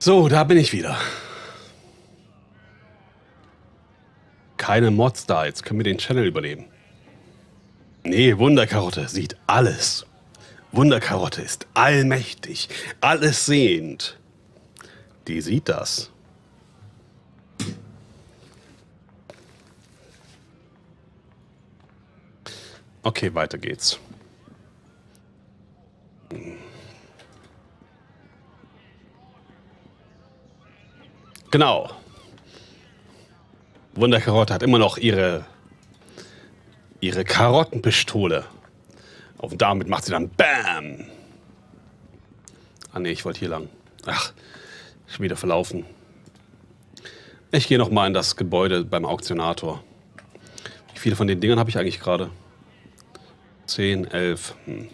So, da bin ich wieder. Keine Mods da, jetzt können wir den Channel übernehmen. Nee, Wunderkarotte sieht alles. Wunderkarotte ist allmächtig, alles sehend. Die sieht das. Okay, weiter geht's. Genau. Wunderkarotte hat immer noch ihre, ihre Karottenpistole. Und damit macht sie dann BAM! Ah ne, ich wollte hier lang. Ach, schon wieder verlaufen. Ich gehe noch mal in das Gebäude beim Auktionator. Wie viele von den Dingern habe ich eigentlich gerade? zehn, elf. Hm.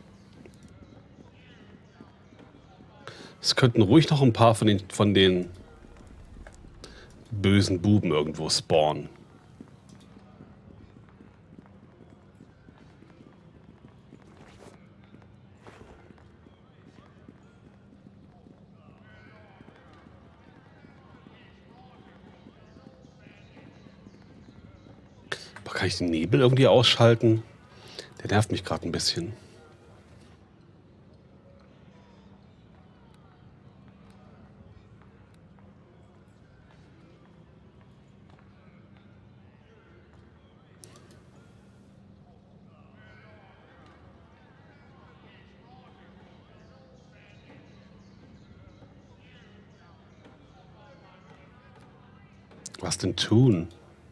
Es könnten ruhig noch ein paar von den, von den bösen Buben irgendwo spawnen. Kann ich den Nebel irgendwie ausschalten? Der nervt mich gerade ein bisschen. Was denn tun?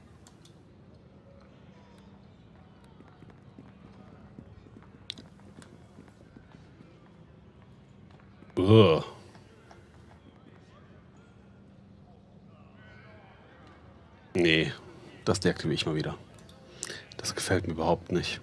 Ugh. Nee, das deaktiviere ich mal wieder. Das gefällt mir überhaupt nicht.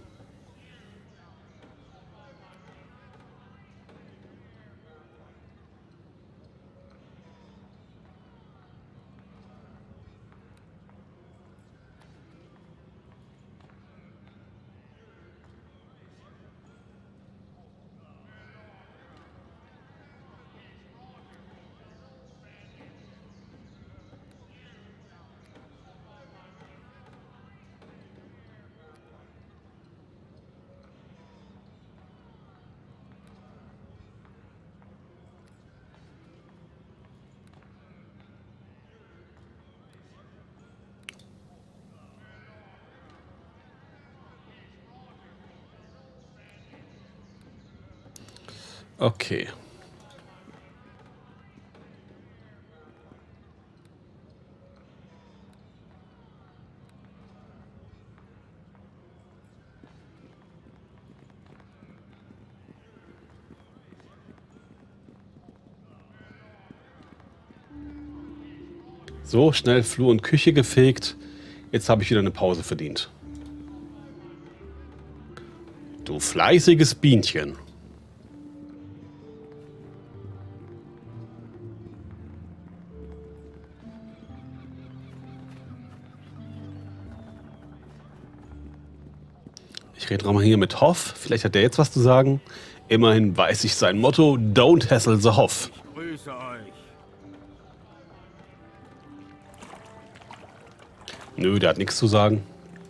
Okay. So, schnell Flur und Küche gefegt. Jetzt habe ich wieder eine Pause verdient. Du fleißiges Bienchen. Ich rede mal hier mit Hoff. Vielleicht hat der jetzt was zu sagen. Immerhin weiß ich sein Motto: Don't hassle the Hoff. Grüße euch. Nö, der hat nichts zu sagen.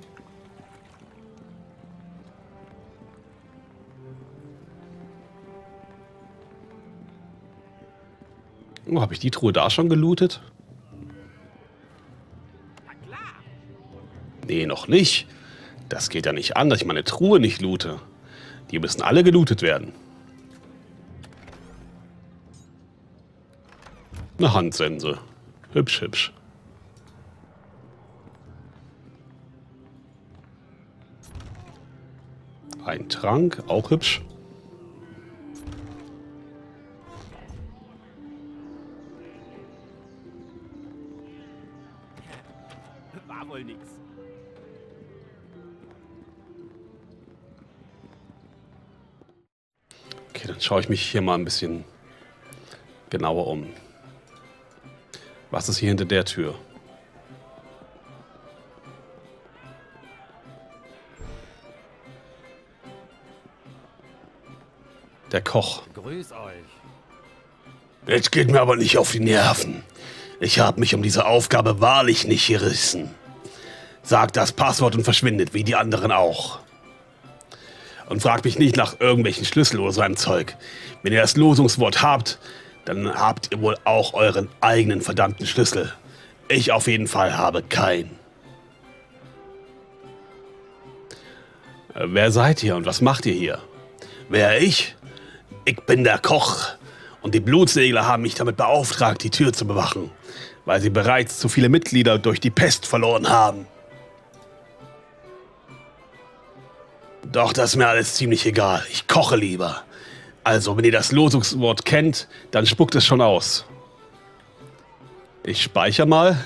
Oh, habe ich die Truhe da schon gelootet? Nee, noch nicht. Das geht ja nicht an, dass ich meine Truhe nicht loote. Die müssen alle gelootet werden. Eine Handsense. Hübsch, hübsch. Ein Trank, auch hübsch. War wohl nix. Okay, dann schaue ich mich hier mal ein bisschen genauer um. Was ist hier hinter der Tür? Der Koch. Grüß euch. Jetzt geht mir aber nicht auf die Nerven. Ich habe mich um diese Aufgabe wahrlich nicht gerissen. Sagt das Passwort und verschwindet, wie die anderen auch. Und fragt mich nicht nach irgendwelchen Schlüsseln oder so einem Zeug. Wenn ihr das Losungswort habt, dann habt ihr wohl auch euren eigenen verdammten Schlüssel. Ich auf jeden Fall habe keinen. Äh, wer seid ihr und was macht ihr hier? Wer ich? Ich bin der Koch. Und die Blutsegler haben mich damit beauftragt, die Tür zu bewachen, weil sie bereits zu viele Mitglieder durch die Pest verloren haben. Doch das ist mir alles ziemlich egal. Ich koche lieber. Also, wenn ihr das Losungswort kennt, dann spuckt es schon aus. Ich speichere mal.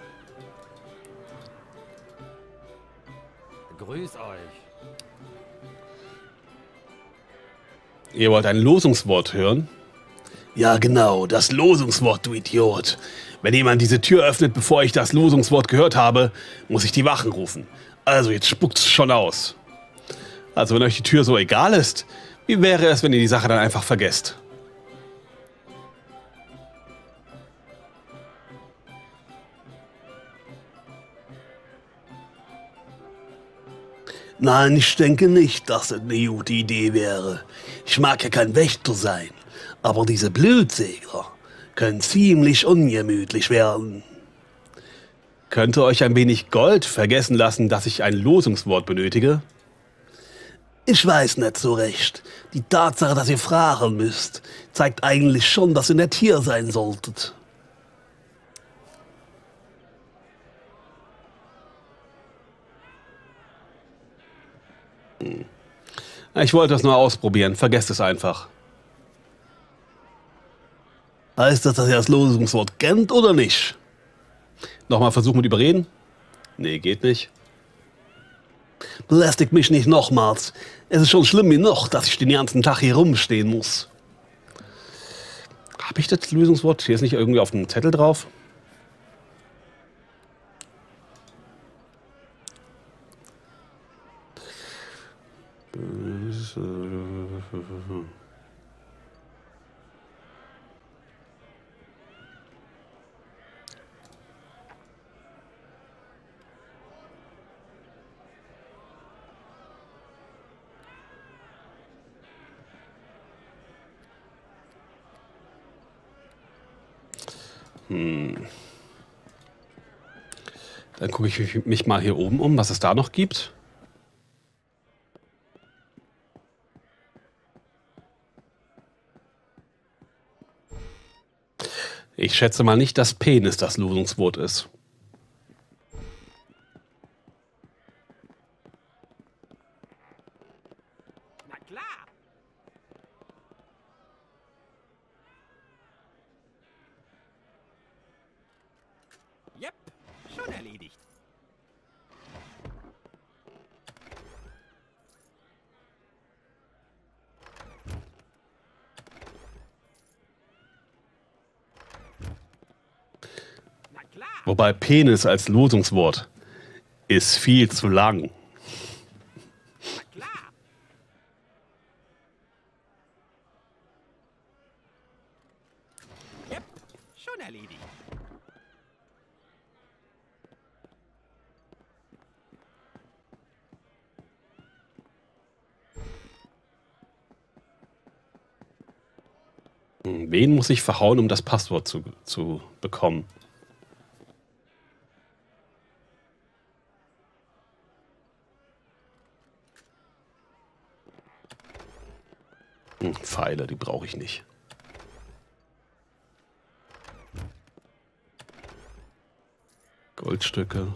Grüß euch. Ihr wollt ein Losungswort hören? Ja, genau, das Losungswort, du Idiot. Wenn jemand diese Tür öffnet, bevor ich das Losungswort gehört habe, muss ich die Wachen rufen. Also, jetzt spuckt's schon aus. Also, wenn euch die Tür so egal ist, wie wäre es, wenn ihr die Sache dann einfach vergesst? Nein, ich denke nicht, dass es eine gute Idee wäre. Ich mag ja kein Wächter sein, aber diese Blutsegler können ziemlich ungemütlich werden. Könnte euch ein wenig Gold vergessen lassen, dass ich ein Losungswort benötige? Ich weiß nicht so recht. Die Tatsache, dass ihr fragen müsst, zeigt eigentlich schon, dass ihr nicht hier sein solltet. Hm. Ich wollte das nur ausprobieren. Vergesst es einfach. Heißt das, dass ihr das Losungswort kennt oder nicht? Nochmal versuchen mit überreden? Nee, geht nicht. Belästigt mich nicht nochmals. Es ist schon schlimm genug, dass ich den ganzen Tag hier rumstehen muss. Habe ich das Lösungswort? Hier ist nicht irgendwie auf dem Zettel drauf? Hm. Dann gucke ich mich mal hier oben um, was es da noch gibt. Ich schätze mal nicht, dass Penis das Losungswort ist. Na klar. Yep, schon erledigt. Wobei Penis als Losungswort ist viel zu lang. Na klar. Yep, schon erledigt. Wen muss ich verhauen, um das Passwort zu, zu bekommen? Hm, Pfeile, die brauche ich nicht. Goldstücke.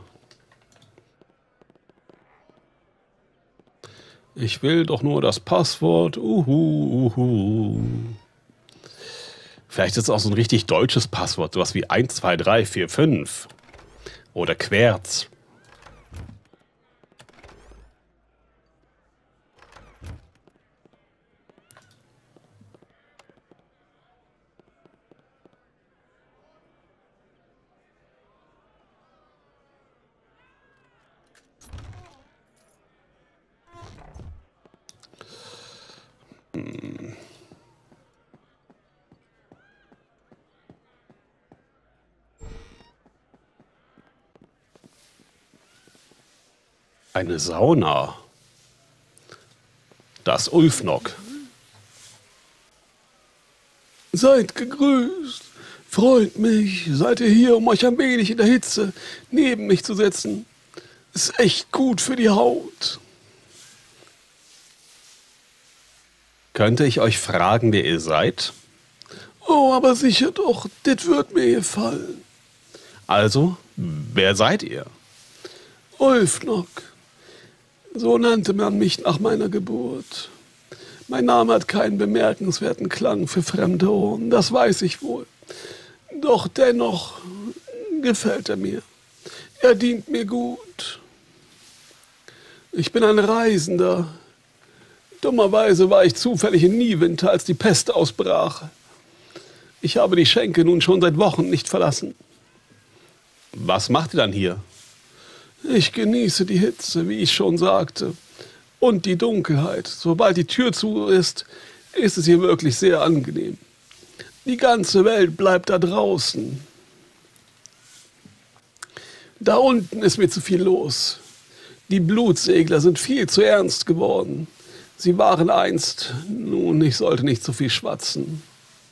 Ich will doch nur das Passwort. Uhu, uhu. Vielleicht ist es auch so ein richtig deutsches Passwort, sowas wie eins zwei drei vier fünf oder Querz. Hm. Eine Sauna. Das Ulfnock. Seid gegrüßt. Freut mich. Seid ihr hier, um euch ein wenig in der Hitze neben mich zu setzen? Ist echt gut für die Haut. Könnte ich euch fragen, wer ihr seid? Oh, aber sicher doch. Das wird mir gefallen. Also, wer seid ihr? Ulfnock. So nannte man mich nach meiner Geburt. Mein Name hat keinen bemerkenswerten Klang für fremde Ohren, das weiß ich wohl. Doch dennoch gefällt er mir. Er dient mir gut. Ich bin ein Reisender. Dummerweise war ich zufällig in Niewinter, als die Pest ausbrach. Ich habe die Schenke nun schon seit Wochen nicht verlassen. Was macht ihr dann hier? Ich genieße die Hitze, wie ich schon sagte, und die Dunkelheit. Sobald die Tür zu ist, ist es hier wirklich sehr angenehm. Die ganze Welt bleibt da draußen. Da unten ist mir zu viel los. Die Blutsegler sind viel zu ernst geworden. Sie waren einst, nun, ich sollte nicht zu viel schwatzen.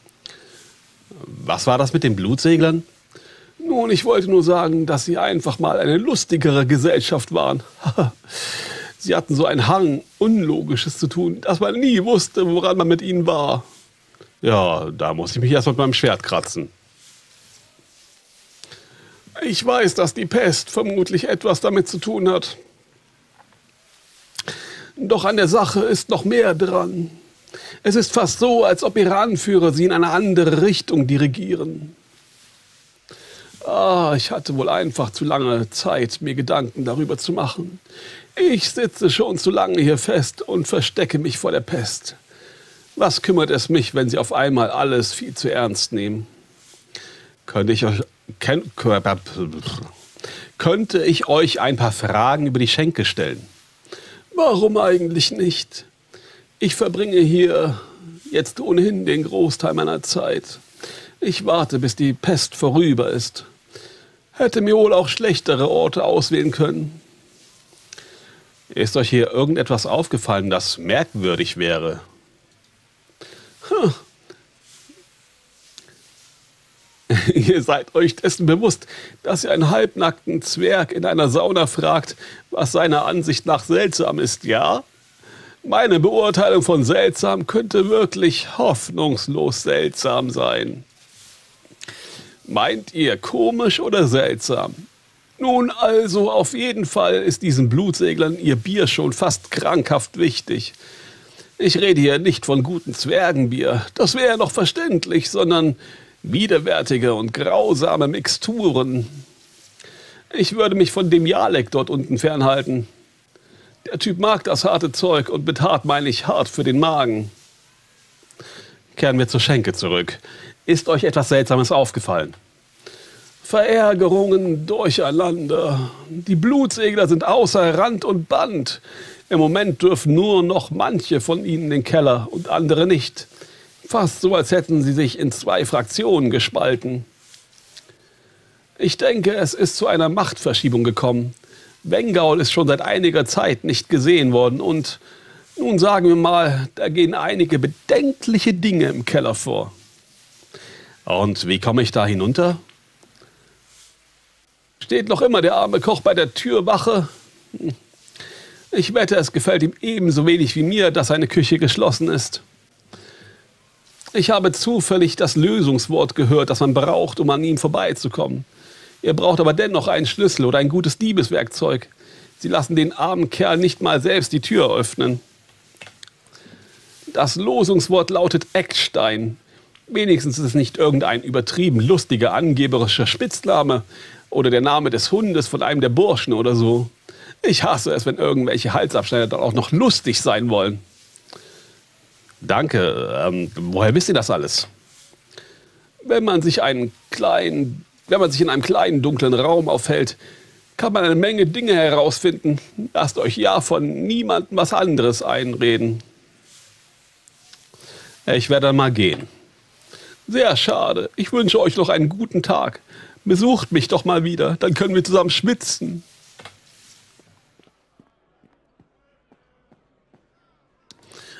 Was war das mit den Blutseglern? Nun, ich wollte nur sagen, dass sie einfach mal eine lustigere Gesellschaft waren. Sie hatten so einen Hang, Unlogisches zu tun, dass man nie wusste, woran man mit ihnen war. Ja, da muss ich mich erst mit meinem Schwert kratzen. Ich weiß, dass die Pest vermutlich etwas damit zu tun hat. Doch an der Sache ist noch mehr dran. Es ist fast so, als ob ihre Anführer sie in eine andere Richtung dirigieren. Ah, ich hatte wohl einfach zu lange Zeit, mir Gedanken darüber zu machen. Ich sitze schon zu lange hier fest und verstecke mich vor der Pest. Was kümmert es mich, wenn sie auf einmal alles viel zu ernst nehmen? Könnte ich euch, könnte ich euch ein paar Fragen über die Schenke stellen? Warum eigentlich nicht? Ich verbringe hier jetzt ohnehin den Großteil meiner Zeit. Ich warte, bis die Pest vorüber ist. Hätte mir wohl auch schlechtere Orte auswählen können. Ist euch hier irgendetwas aufgefallen, das merkwürdig wäre? Hm. Ihr seid euch dessen bewusst, dass ihr einen halbnackten Zwerg in einer Sauna fragt, was seiner Ansicht nach seltsam ist, ja? Meine Beurteilung von seltsam könnte wirklich hoffnungslos seltsam sein. Meint ihr komisch oder seltsam? Nun also, auf jeden Fall ist diesen Blutseglern ihr Bier schon fast krankhaft wichtig. Ich rede hier nicht von gutem Zwergenbier, das wäre noch verständlich, sondern widerwärtige und grausame Mixturen. Ich würde mich von dem Jalek dort unten fernhalten. Der Typ mag das harte Zeug und mit hart meine ich hart für den Magen. Kehren wir zur Schenke zurück. Ist euch etwas Seltsames aufgefallen? Verärgerungen durcheinander. Die Blutsegler sind außer Rand und Band. Im Moment dürfen nur noch manche von ihnen in den Keller und andere nicht. Fast so, als hätten sie sich in zwei Fraktionen gespalten. Ich denke, es ist zu einer Machtverschiebung gekommen. Wengaul ist schon seit einiger Zeit nicht gesehen worden und nun sagen wir mal, da gehen einige bedenkliche Dinge im Keller vor. Und wie komme ich da hinunter? Steht noch immer der arme Koch bei der Türwache? Ich wette, es gefällt ihm ebenso wenig wie mir, dass seine Küche geschlossen ist. Ich habe zufällig das Lösungswort gehört, das man braucht, um an ihm vorbeizukommen. Ihr braucht aber dennoch einen Schlüssel oder ein gutes Diebeswerkzeug. Sie lassen den armen Kerl nicht mal selbst die Tür öffnen. Das Losungswort lautet Eckstein. Wenigstens ist es nicht irgendein übertrieben lustiger, angeberischer Spitzname oder der Name des Hundes von einem der Burschen oder so. Ich hasse es, wenn irgendwelche Halsabschneider dann auch noch lustig sein wollen. Danke. Ähm, woher wisst ihr das alles? Wenn man sich einen kleinen, wenn man sich in einem kleinen, dunklen Raum aufhält, kann man eine Menge Dinge herausfinden. Lasst euch ja von niemandem was anderes einreden. Ich werde dann mal gehen. Sehr schade. Ich wünsche euch noch einen guten Tag. Besucht mich doch mal wieder, dann können wir zusammen schwitzen.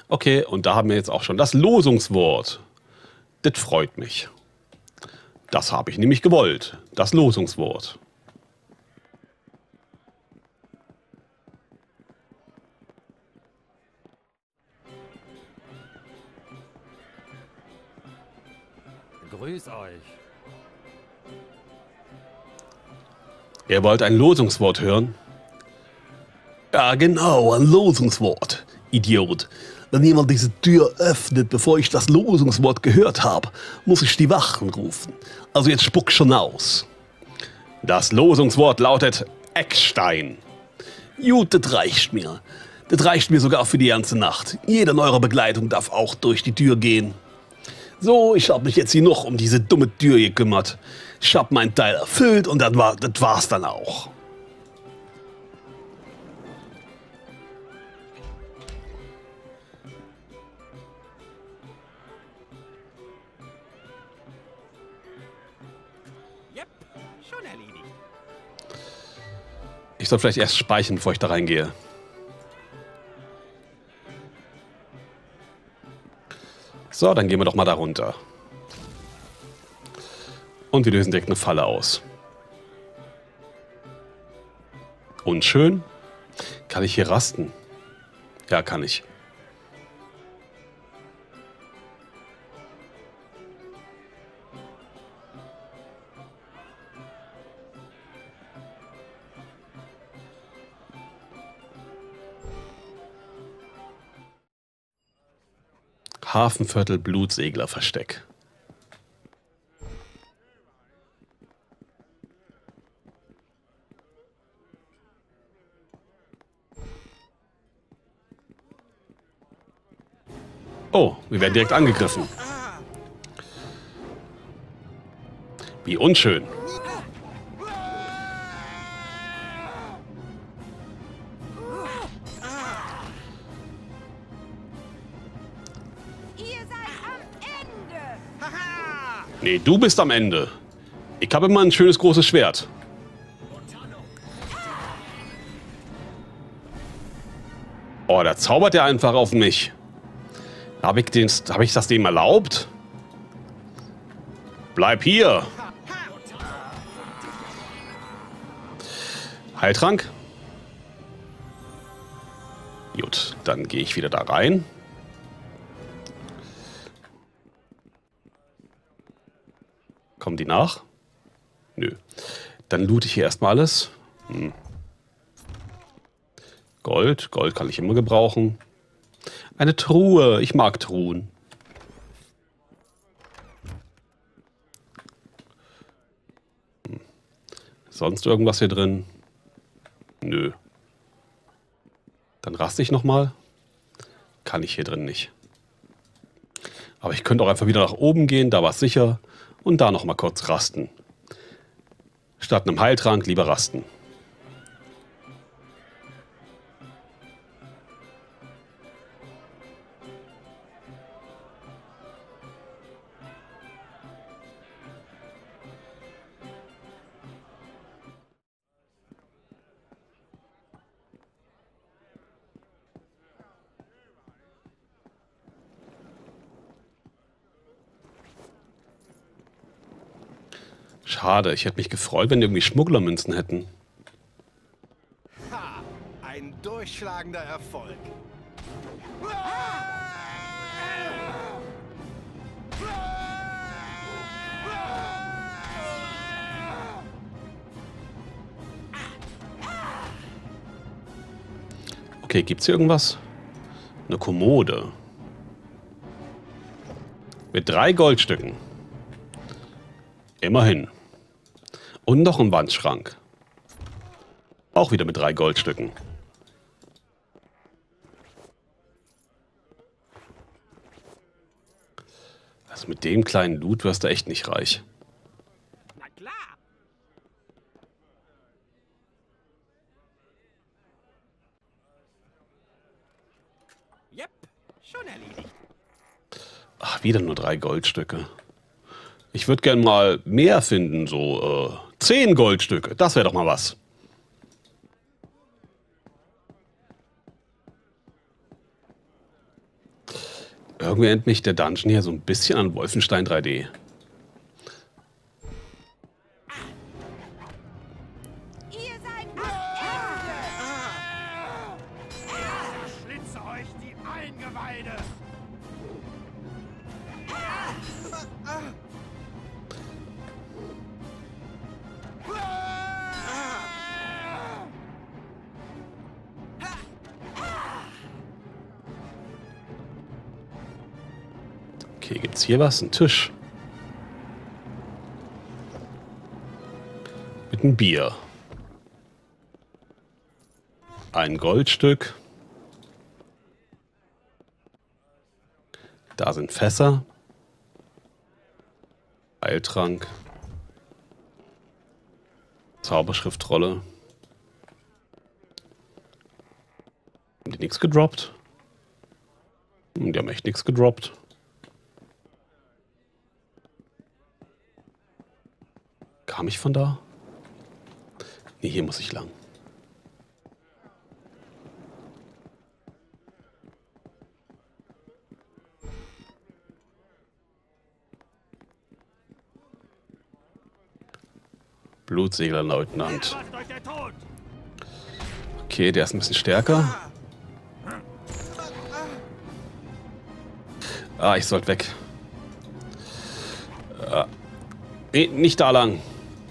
Okay, und da haben wir jetzt auch schon das Losungswort. Das freut mich. Das habe ich nämlich gewollt. Das Losungswort. Grüß euch. Ihr wollt ein Losungswort hören? Ja, genau, ein Losungswort. Idiot. Wenn jemand diese Tür öffnet, bevor ich das Losungswort gehört habe, muss ich die Wachen rufen. Also jetzt spuck schon aus. Das Losungswort lautet Eckstein. Gut, das reicht mir. Das reicht mir sogar für die ganze Nacht. Jeder in eurer Begleitung darf auch durch die Tür gehen. So, ich habe mich jetzt hier noch um diese dumme Tür gekümmert. Ich habe meinen Teil erfüllt und das, war, das war's dann auch. Yep, schon erledigt. Ich soll vielleicht erst speichern, bevor ich da reingehe. So, dann gehen wir doch mal da runter. Und wir lösen direkt eine Falle aus. Unschön. Kann ich hier rasten? Ja, kann ich. Hafenviertel Blutseglerversteck. Oh, wir werden direkt angegriffen. Wie unschön. Nee, du bist am Ende. Ich habe immer ein schönes großes Schwert. Oh, da zaubert er einfach auf mich. Habe ich, den, hab ich das dem erlaubt? Bleib hier. Heiltrank. Gut, dann gehe ich wieder da rein. Kommen die nach? Nö. Dann loote ich hier erstmal alles. Hm. Gold. Gold kann ich immer gebrauchen. Eine Truhe. Ich mag Truhen. Hm. Sonst irgendwas hier drin? Nö. Dann raste ich nochmal. Kann ich hier drin nicht. Aber ich könnte auch einfach wieder nach oben gehen. Da war es sicher. Und da noch mal kurz rasten. Statt einem Heiltrank lieber rasten. Schade, ich hätte mich gefreut, wenn die irgendwie Schmugglermünzen hätten. Ha! Ein durchschlagender Erfolg. Okay, gibt's hier irgendwas? Eine Kommode. Mit drei Goldstücken. Immerhin. Und noch ein Wandschrank. Auch wieder mit drei Goldstücken. Also mit dem kleinen Loot wirst du echt nicht reich. Na klar. Yep, schon erledigt. Ach, wieder nur drei Goldstücke. Ich würde gern mal mehr finden, so äh, zehn Goldstücke. Das wäre doch mal was. Irgendwie erinnert mich der Dungeon hier so ein bisschen an Wolfenstein drei D. Ihr seid Schlitze euch die Eingeweide! Okay, gibt's hier was? Ein Tisch. Mit einem Bier. Ein Goldstück. Da sind Fässer. Heiltrank. Zauberschriftrolle. Haben die nichts gedroppt? Hm, die haben echt nichts gedroppt. Kam ich von da? Nee, hier muss ich lang. Blutseglerleutnant. Okay, der ist ein bisschen stärker. Ah, ich sollte weg. Ah. Nee, nicht da lang.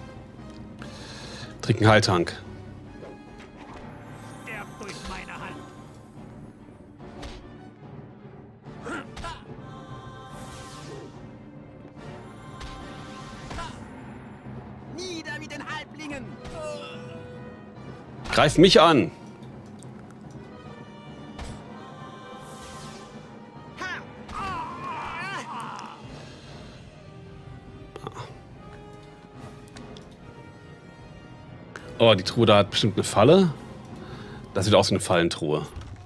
Trink einen Heiltank. Nieder mit den Halblingen! Greif mich an! Oh, die Truhe da hat bestimmt eine Falle. Das sieht aus wie eine Fallentruhe.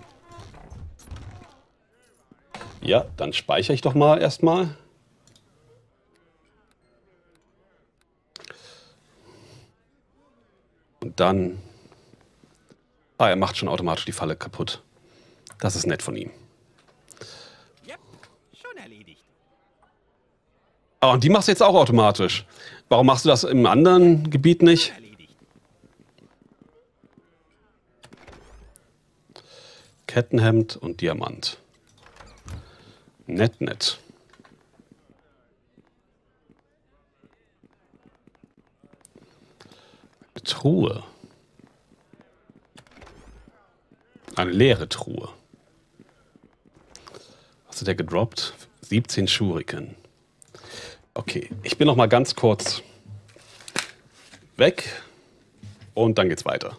Ja, dann speichere ich doch mal erstmal. Und dann... Ah, er macht schon automatisch die Falle kaputt. Das ist nett von ihm. Yep, schon erledigt. Ah, und die machst du jetzt auch automatisch. Warum machst du das im anderen Gebiet nicht? Kettenhemd und Diamant. Nett, nett. Eine Truhe. Eine leere Truhe. Was hat der gedroppt? siebzehn Schuriken. Okay, ich bin noch mal ganz kurz weg und dann geht's weiter.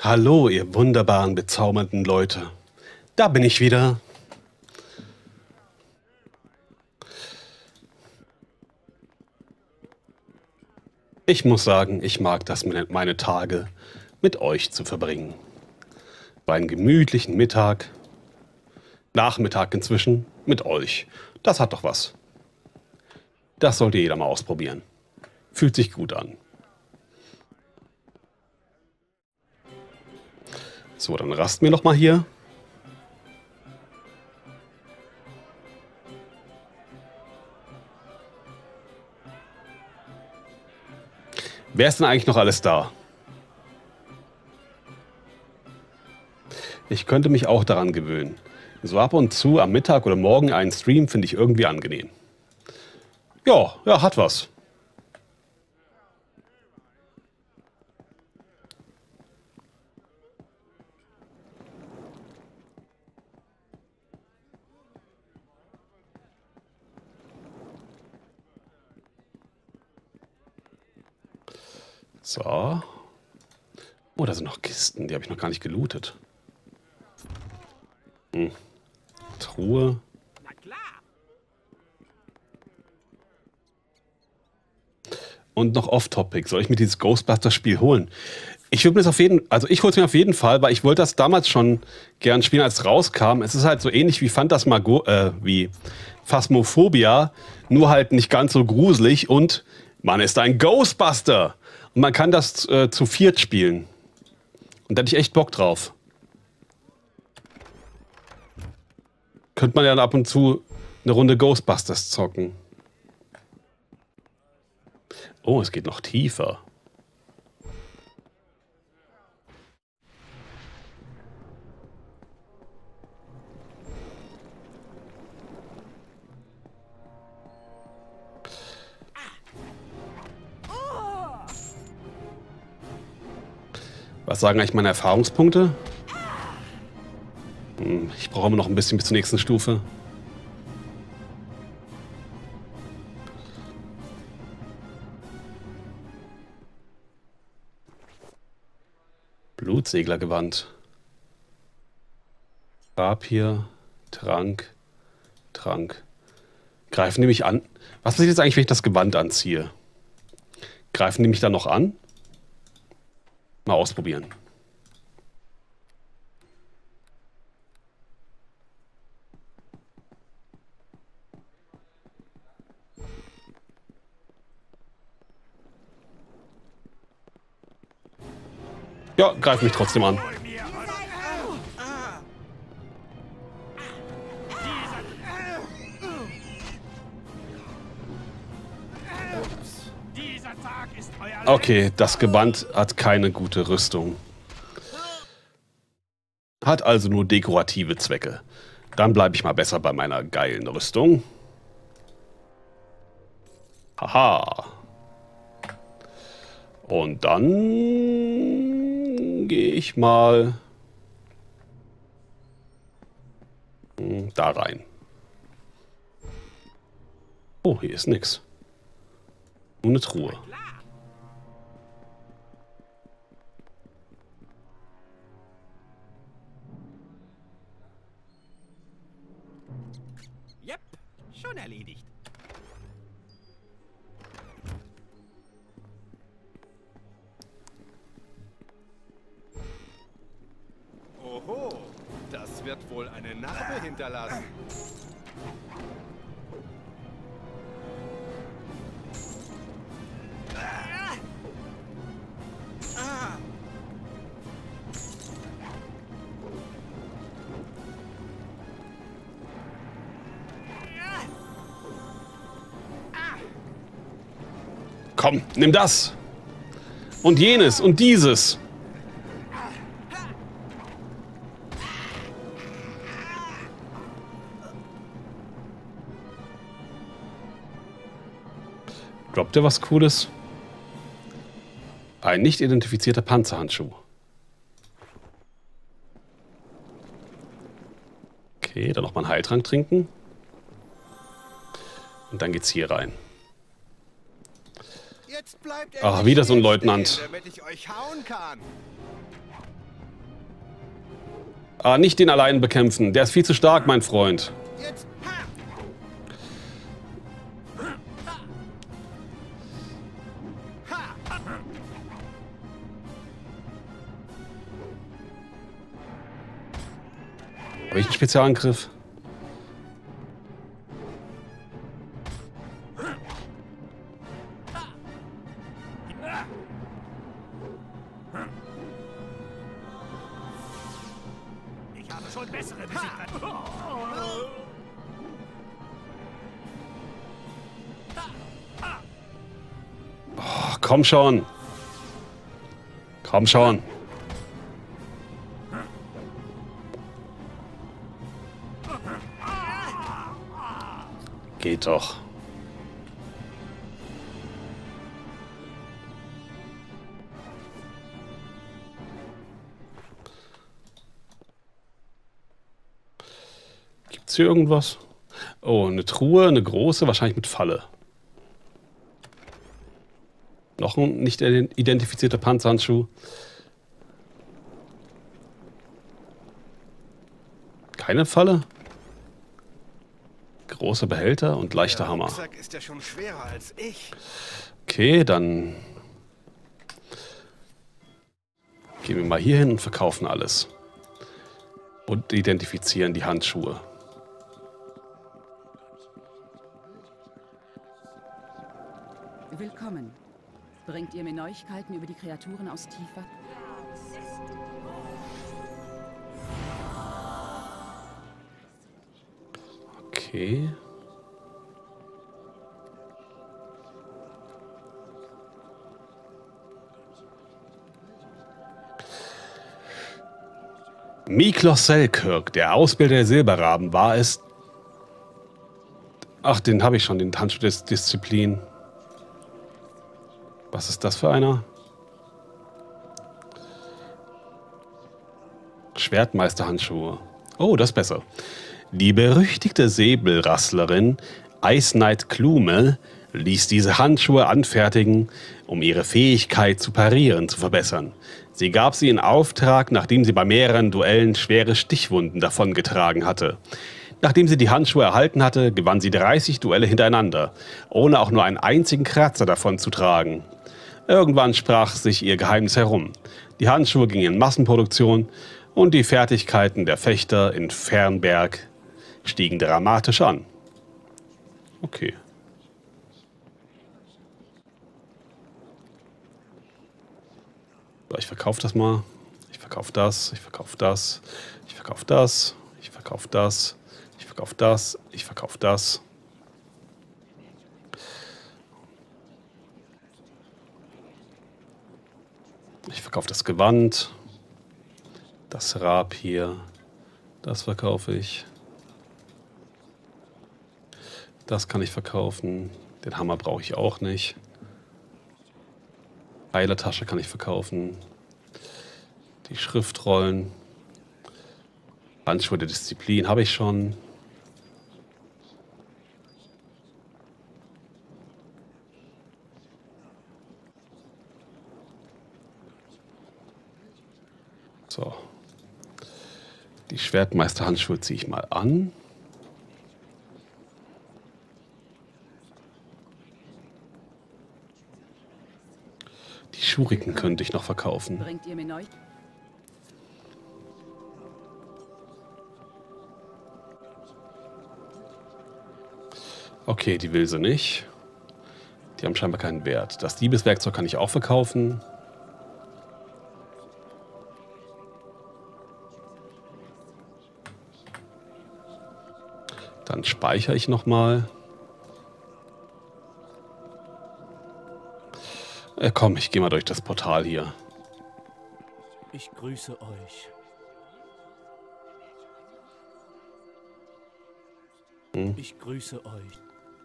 Hallo, ihr wunderbaren, bezaubernden Leute. Da bin ich wieder. Ich muss sagen, ich mag das, meine Tage mit euch zu verbringen. Bei einem gemütlichen Mittag, Nachmittag inzwischen, mit euch. Das hat doch was. Das sollte jeder mal ausprobieren. Fühlt sich gut an. So, dann rasten wir noch mal hier. Wer ist denn eigentlich noch alles da? Ich könnte mich auch daran gewöhnen. So ab und zu am Mittag oder morgen einen Stream finde ich irgendwie angenehm. Ja, ja, hat was. So. Oh, da sind noch Kisten. Die habe ich noch gar nicht gelootet. Hm. Truhe. Und noch Off-Topic. Soll ich mir dieses Ghostbusters-Spiel holen? Ich würde mir das auf jeden, also ich hole es mir auf jeden Fall, weil ich wollte das damals schon gern spielen, als es rauskam. Es ist halt so ähnlich wie Phantasmago, äh, wie Phasmophobia, nur halt nicht ganz so gruselig und man ist ein Ghostbuster. Und man kann das äh, zu viert spielen. Und da hätte ich echt Bock drauf. Könnte man ja ab und zu eine Runde Ghostbusters zocken. Oh, es geht noch tiefer. Was sagen eigentlich meine Erfahrungspunkte? Hm, ich brauche immer noch ein bisschen bis zur nächsten Stufe. Blutseglergewand. Rapier, Trank, Trank. Greifen die mich an? Was passiert jetzt eigentlich, wenn ich das Gewand anziehe? Greifen die mich dann noch an? Mal ausprobieren. Ja, greif mich trotzdem an. Okay, das Gewand hat keine gute Rüstung. Hat also nur dekorative Zwecke. Dann bleibe ich mal besser bei meiner geilen Rüstung. Haha. Und dann gehe ich mal da rein. Oh, hier ist nix. Nur eine Truhe. Yep, schon erledigt. Oho, das wird wohl eine Narbe hinterlassen. Ah. Komm, nimm das. Und jenes und dieses. Droppt ihr was Cooles? Ein nicht identifizierter Panzerhandschuh. Okay, dann nochmal einen Heiltrank trinken. Und dann geht's hier rein. Jetzt bleibt Ach, wieder so ein Leutnant. Damit ich euch hauen kann. Ah, nicht den allein bekämpfen. Der ist viel zu stark, mein Freund. Habe ich einen Spezialangriff? Ich habe schon bessere besiegt. Oh, komm schon. Komm schon. Geht doch. Gibt's hier irgendwas? Oh, eine Truhe, eine große, wahrscheinlich mit Falle. Noch ein nicht identifizierter Panzerhandschuh. Keine Falle? Großer Behälter und leichter Hammer. Der Rucksack ist ja schon schwerer als ich. Okay, dann gehen wir mal hier hin und verkaufen alles. Und identifizieren die Handschuhe. Willkommen. Bringt ihr mir Neuigkeiten über die Kreaturen aus Tiefwasser? Okay. Miklos Selkirk, der Ausbilder der Silberraben, war es. Ach, den habe ich schon, den Handschuh des Disziplin. Was ist das für einer? Schwertmeisterhandschuhe. Oh, das ist besser. Die berüchtigte Säbelrasslerin Ice Knight Klume ließ diese Handschuhe anfertigen, um ihre Fähigkeit zu parieren zu verbessern. Sie gab sie in Auftrag, nachdem sie bei mehreren Duellen schwere Stichwunden davongetragen hatte. Nachdem sie die Handschuhe erhalten hatte, gewann sie dreißig Duelle hintereinander, ohne auch nur einen einzigen Kratzer davon zu tragen. Irgendwann sprach sich ihr Geheimnis herum. Die Handschuhe gingen in Massenproduktion und die Fertigkeiten der Fechter in Fernberg stiegen dramatisch an. Okay. So, ich verkaufe das mal. Ich verkaufe das. Ich verkaufe das. Ich verkaufe das. Ich verkaufe das. Ich verkaufe das. Ich verkaufe das. Ich verkaufe das Gewand. Das Rab hier. Das verkaufe ich. Das kann ich verkaufen. Den Hammer brauche ich auch nicht. Heilertasche kann ich verkaufen. Die Schriftrollen. Handschuhe der Disziplin habe ich schon. So. Die Schwertmeisterhandschuhe ziehe ich mal an. Die Schuriken könnte ich noch verkaufen. Bringt ihr mir neu? Okay, die will sie nicht. Die haben scheinbar keinen Wert. Das Diebeswerkzeug kann ich auch verkaufen. Dann speichere ich nochmal. Äh, komm, ich gehe mal durch das Portal hier. Ich grüße euch. Hm. Ich grüße euch.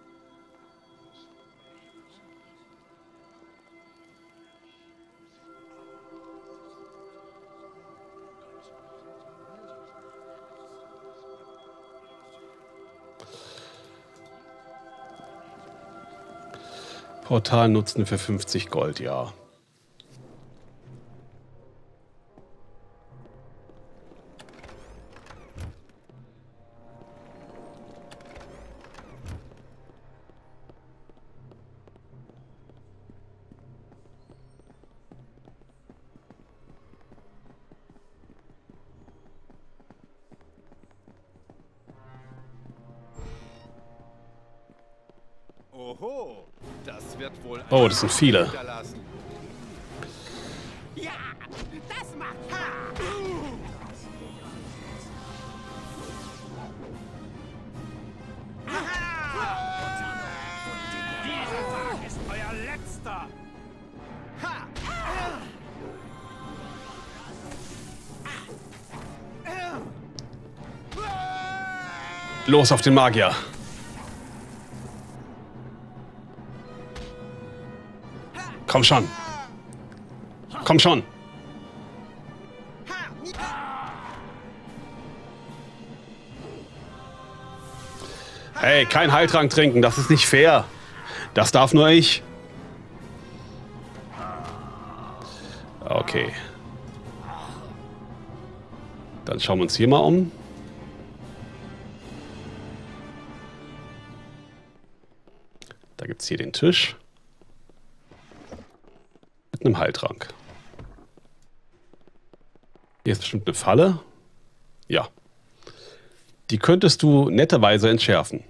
Portal nutzen für fünfzig Gold, ja. Hoho, das wird wohl. Oh, das sind viele. Ja, das macht Ha! Dieser Tag ist euer letzter! Ha! Los auf den Magier. Komm schon. Komm schon. Hey, kein Heiltrank trinken, das ist nicht fair. Das darf nur ich. Okay. Dann schauen wir uns hier mal um. Da gibt es hier den Tisch. Mit einem Heiltrank. Hier ist bestimmt eine Falle. Ja. Die könntest du netterweise entschärfen.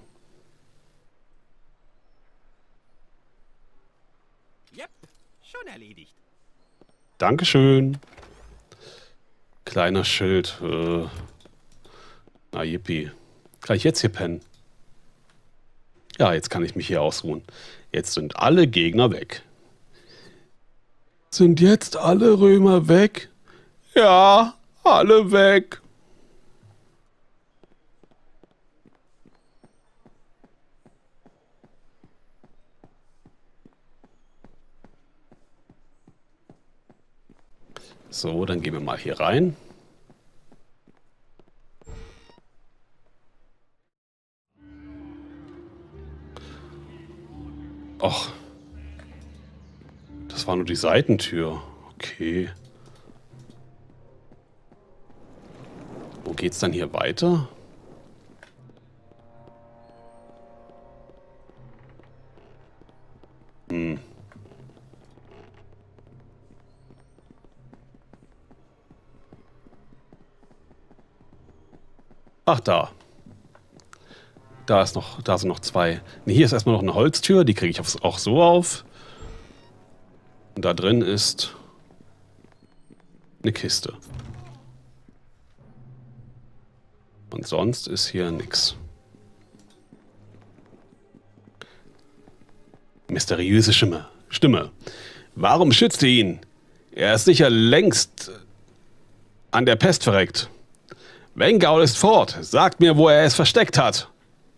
Yep, schon erledigt. Dankeschön. Kleiner Schild. Äh, na yippie. Kann ich jetzt hier pennen? Ja, jetzt kann ich mich hier ausruhen. Jetzt sind alle Gegner weg. Sind jetzt alle Römer weg? Ja, alle weg. So, dann gehen wir mal hier rein. Och. Das war nur die Seitentür. Okay. Wo geht's dann hier weiter? Hm. Ach, da. Da ist noch, da sind noch zwei. Nee, hier ist erstmal noch eine Holztür, die kriege ich auch so auf. Und da drin ist eine Kiste. Und sonst ist hier nix. Mysteriöse Stimme. Stimme. Warum schützt ihr ihn? Er ist sicher längst an der Pest verreckt. Wengaul ist fort. Sagt mir, wo er es versteckt hat.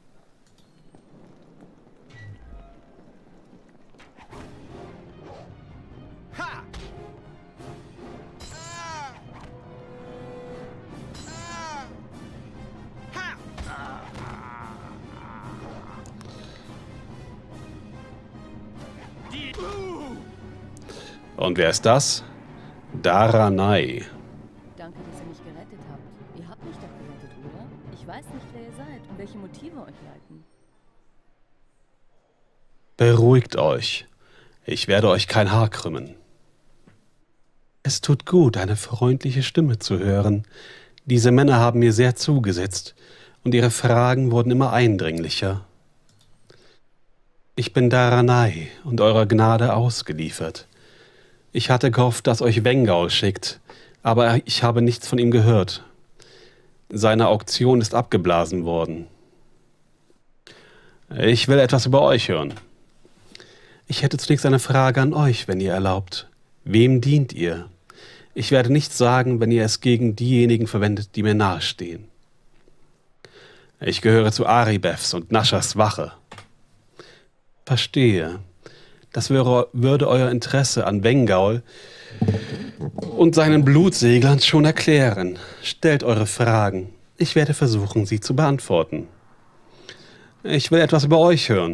Und wer ist das? Daranai. Danke, dass ihr mich gerettet habt. Ihr habt mich doch gerettet, oder? Ich weiß nicht, wer ihr seid und welche Motive euch leiten. Beruhigt euch. Ich werde euch kein Haar krümmen. Es tut gut, eine freundliche Stimme zu hören. Diese Männer haben mir sehr zugesetzt und ihre Fragen wurden immer eindringlicher. Ich bin Daranai und eurer Gnade ausgeliefert. Ich hatte gehofft, dass euch Wengaul schickt, aber ich habe nichts von ihm gehört. Seine Auktion ist abgeblasen worden. Ich will etwas über euch hören. Ich hätte zunächst eine Frage an euch, wenn ihr erlaubt. Wem dient ihr? Ich werde nichts sagen, wenn ihr es gegen diejenigen verwendet, die mir nahestehen. Ich gehöre zu Aribeths und Naschas Wache. Verstehe. Das wäre, würde euer Interesse an Wengaul und seinen Blutseglern schon erklären. Stellt eure Fragen. Ich werde versuchen, sie zu beantworten. Ich will etwas über euch hören.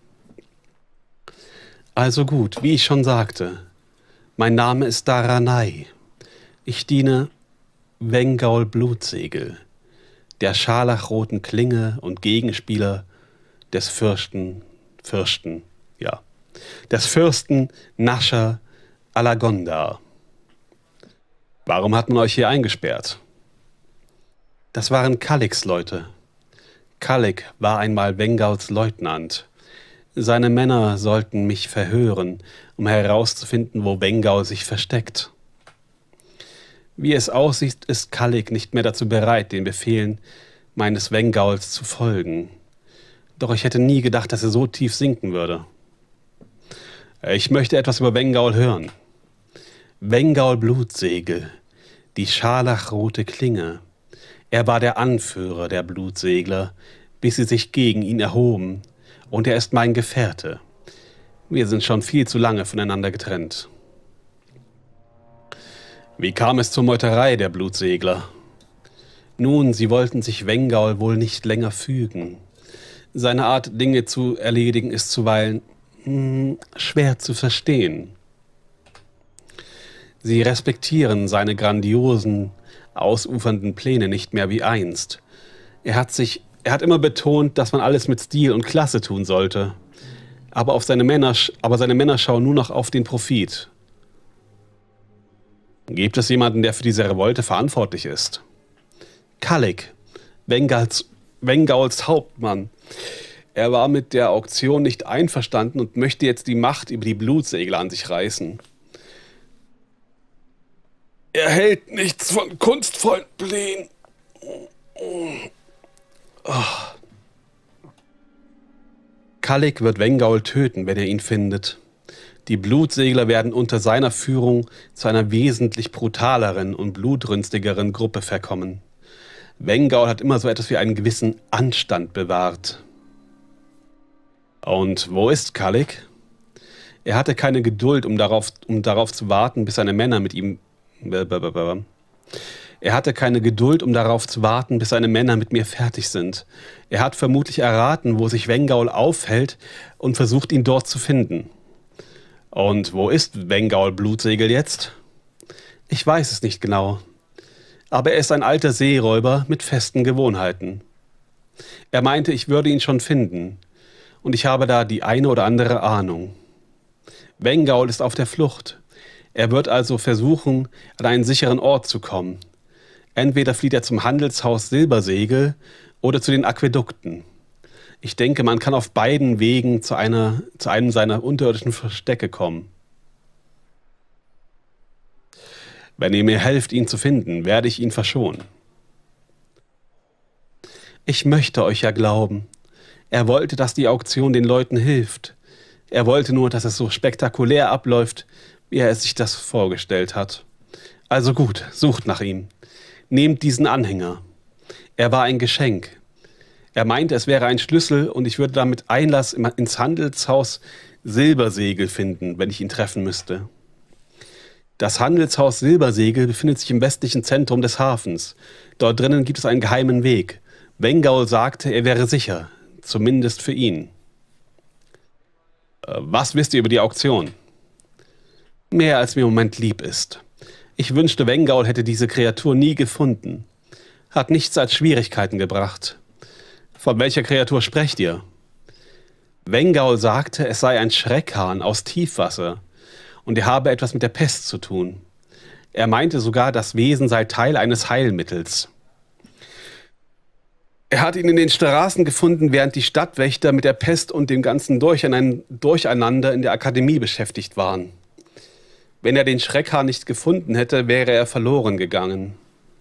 Also gut, wie ich schon sagte, mein Name ist Daranai. Ich diene Wengaul Blutsegel, der scharlachroten Klinge und Gegenspieler des Fürsten, Fürsten, ja, des Fürsten Nasha Alagondar. Warum hat man euch hier eingesperrt? Das waren Kaliks Leute. Kalik war einmal Wengauls Leutnant. Seine Männer sollten mich verhören, um herauszufinden, wo Wengaul sich versteckt. Wie es aussieht, ist Kalik nicht mehr dazu bereit, den Befehlen meines Wengauls zu folgen. Doch ich hätte nie gedacht, dass er so tief sinken würde. Ich möchte etwas über Wengaul hören. Wengaul Blutsegel, die scharlachrote Klinge. Er war der Anführer der Blutsegler, bis sie sich gegen ihn erhoben, und er ist mein Gefährte. Wir sind schon viel zu lange voneinander getrennt. Wie kam es zur Meuterei der Blutsegler? Nun, sie wollten sich Wengaul wohl nicht länger fügen. Seine Art, Dinge zu erledigen, ist zuweilen hm, schwer zu verstehen. Sie respektieren seine grandiosen, ausufernden Pläne nicht mehr wie einst. Er hat sich, er hat immer betont, dass man alles mit Stil und Klasse tun sollte. Aber, auf seine Männer, aber seine Männer schauen nur noch auf den Profit. Gibt es jemanden, der für diese Revolte verantwortlich ist? Kalik, Wengauls, Wengauls Hauptmann. Er war mit der Auktion nicht einverstanden und möchte jetzt die Macht über die Blutsegler an sich reißen. Er hält nichts von kunstvollen Plänen. Oh. Kalik wird Wengaul töten, wenn er ihn findet. Die Blutsegler werden unter seiner Führung zu einer wesentlich brutaleren und blutrünstigeren Gruppe verkommen. Wengaul hat immer so etwas wie einen gewissen Anstand bewahrt. Und wo ist Kalik? Er hatte keine Geduld, um darauf, um darauf zu warten, bis seine Männer mit ihm... Er hatte keine Geduld, um darauf zu warten, bis seine Männer mit mir fertig sind. Er hat vermutlich erraten, wo sich Wengaul aufhält und versucht, ihn dort zu finden. Und wo ist Wengaul Blutsegel jetzt? Ich weiß es nicht genau. Aber er ist ein alter Seeräuber mit festen Gewohnheiten. Er meinte, ich würde ihn schon finden. Und ich habe da die eine oder andere Ahnung. Wengaul ist auf der Flucht. Er wird also versuchen, an einen sicheren Ort zu kommen. Entweder flieht er zum Handelshaus Silbersegel oder zu den Aquädukten. Ich denke, man kann auf beiden Wegen zu, einer, zu einem seiner unterirdischen Verstecke kommen. Wenn ihr mir helft, ihn zu finden, werde ich ihn verschonen. Ich möchte euch ja glauben. Er wollte, dass die Auktion den Leuten hilft. Er wollte nur, dass es so spektakulär abläuft, wie er es sich das vorgestellt hat. Also gut, sucht nach ihm. Nehmt diesen Anhänger. Er war ein Geschenk. Er meinte, es wäre ein Schlüssel und ich würde damit Einlass ins Handelshaus Silbersegel finden, wenn ich ihn treffen müsste. Das Handelshaus Silbersegel befindet sich im westlichen Zentrum des Hafens. Dort drinnen gibt es einen geheimen Weg. Wengaul sagte, er wäre sicher, zumindest für ihn. Was wisst ihr über die Auktion? Mehr als mir im Moment lieb ist. Ich wünschte, Wengaul hätte diese Kreatur nie gefunden. Hat nichts als Schwierigkeiten gebracht. Von welcher Kreatur sprecht ihr? Wengaul sagte, es sei ein Schreckhahn aus Tiefwasser und er habe etwas mit der Pest zu tun. Er meinte sogar, das Wesen sei Teil eines Heilmittels. Er hat ihn in den Straßen gefunden, während die Stadtwächter mit der Pest und dem ganzen Durcheinander in der Akademie beschäftigt waren. Wenn er den Schreckhahn nicht gefunden hätte, wäre er verloren gegangen.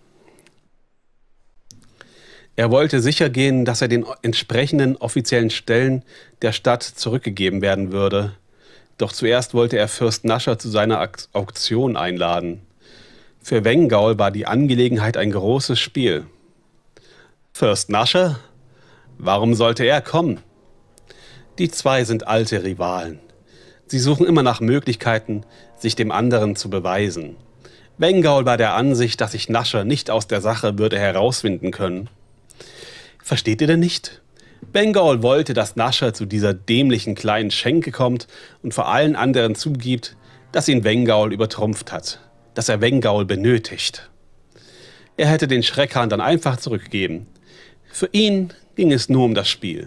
Er wollte sicher gehen, dass er den entsprechenden offiziellen Stellen der Stadt zurückgegeben werden würde. Doch zuerst wollte er Fürst Nascher zu seiner Auktion einladen. Für Wengaul war die Angelegenheit ein großes Spiel. Fürst Nascher? Warum sollte er kommen? Die zwei sind alte Rivalen. Sie suchen immer nach Möglichkeiten, sich dem anderen zu beweisen. Wengaul war der Ansicht, dass sich Nascher nicht aus der Sache würde herausfinden können. Versteht ihr denn nicht? Wengaul wollte, dass Nascher zu dieser dämlichen kleinen Schenke kommt und vor allen anderen zugibt, dass ihn Wengaul übertrumpft hat, dass er Wengaul benötigt. Er hätte den Schreckhahn dann einfach zurückgegeben. Für ihn ging es nur um das Spiel.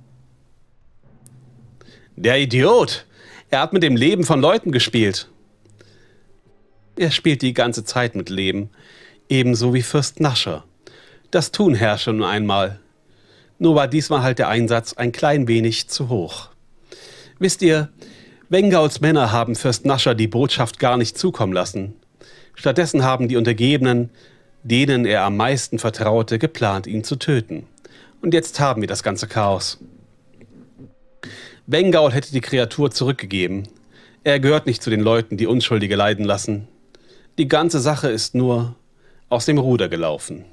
Der Idiot! Er hat mit dem Leben von Leuten gespielt. Er spielt die ganze Zeit mit Leben, ebenso wie Fürst Nascher. Das tun Herrscher nun einmal. Nur war diesmal halt der Einsatz ein klein wenig zu hoch. Wisst ihr, Wengauls Männer haben Fürst Nascher die Botschaft gar nicht zukommen lassen. Stattdessen haben die Untergebenen, denen er am meisten vertraute, geplant, ihn zu töten. Und jetzt haben wir das ganze Chaos. Wengaul hätte die Kreatur zurückgegeben. Er gehört nicht zu den Leuten, die Unschuldige leiden lassen. Die ganze Sache ist nur aus dem Ruder gelaufen.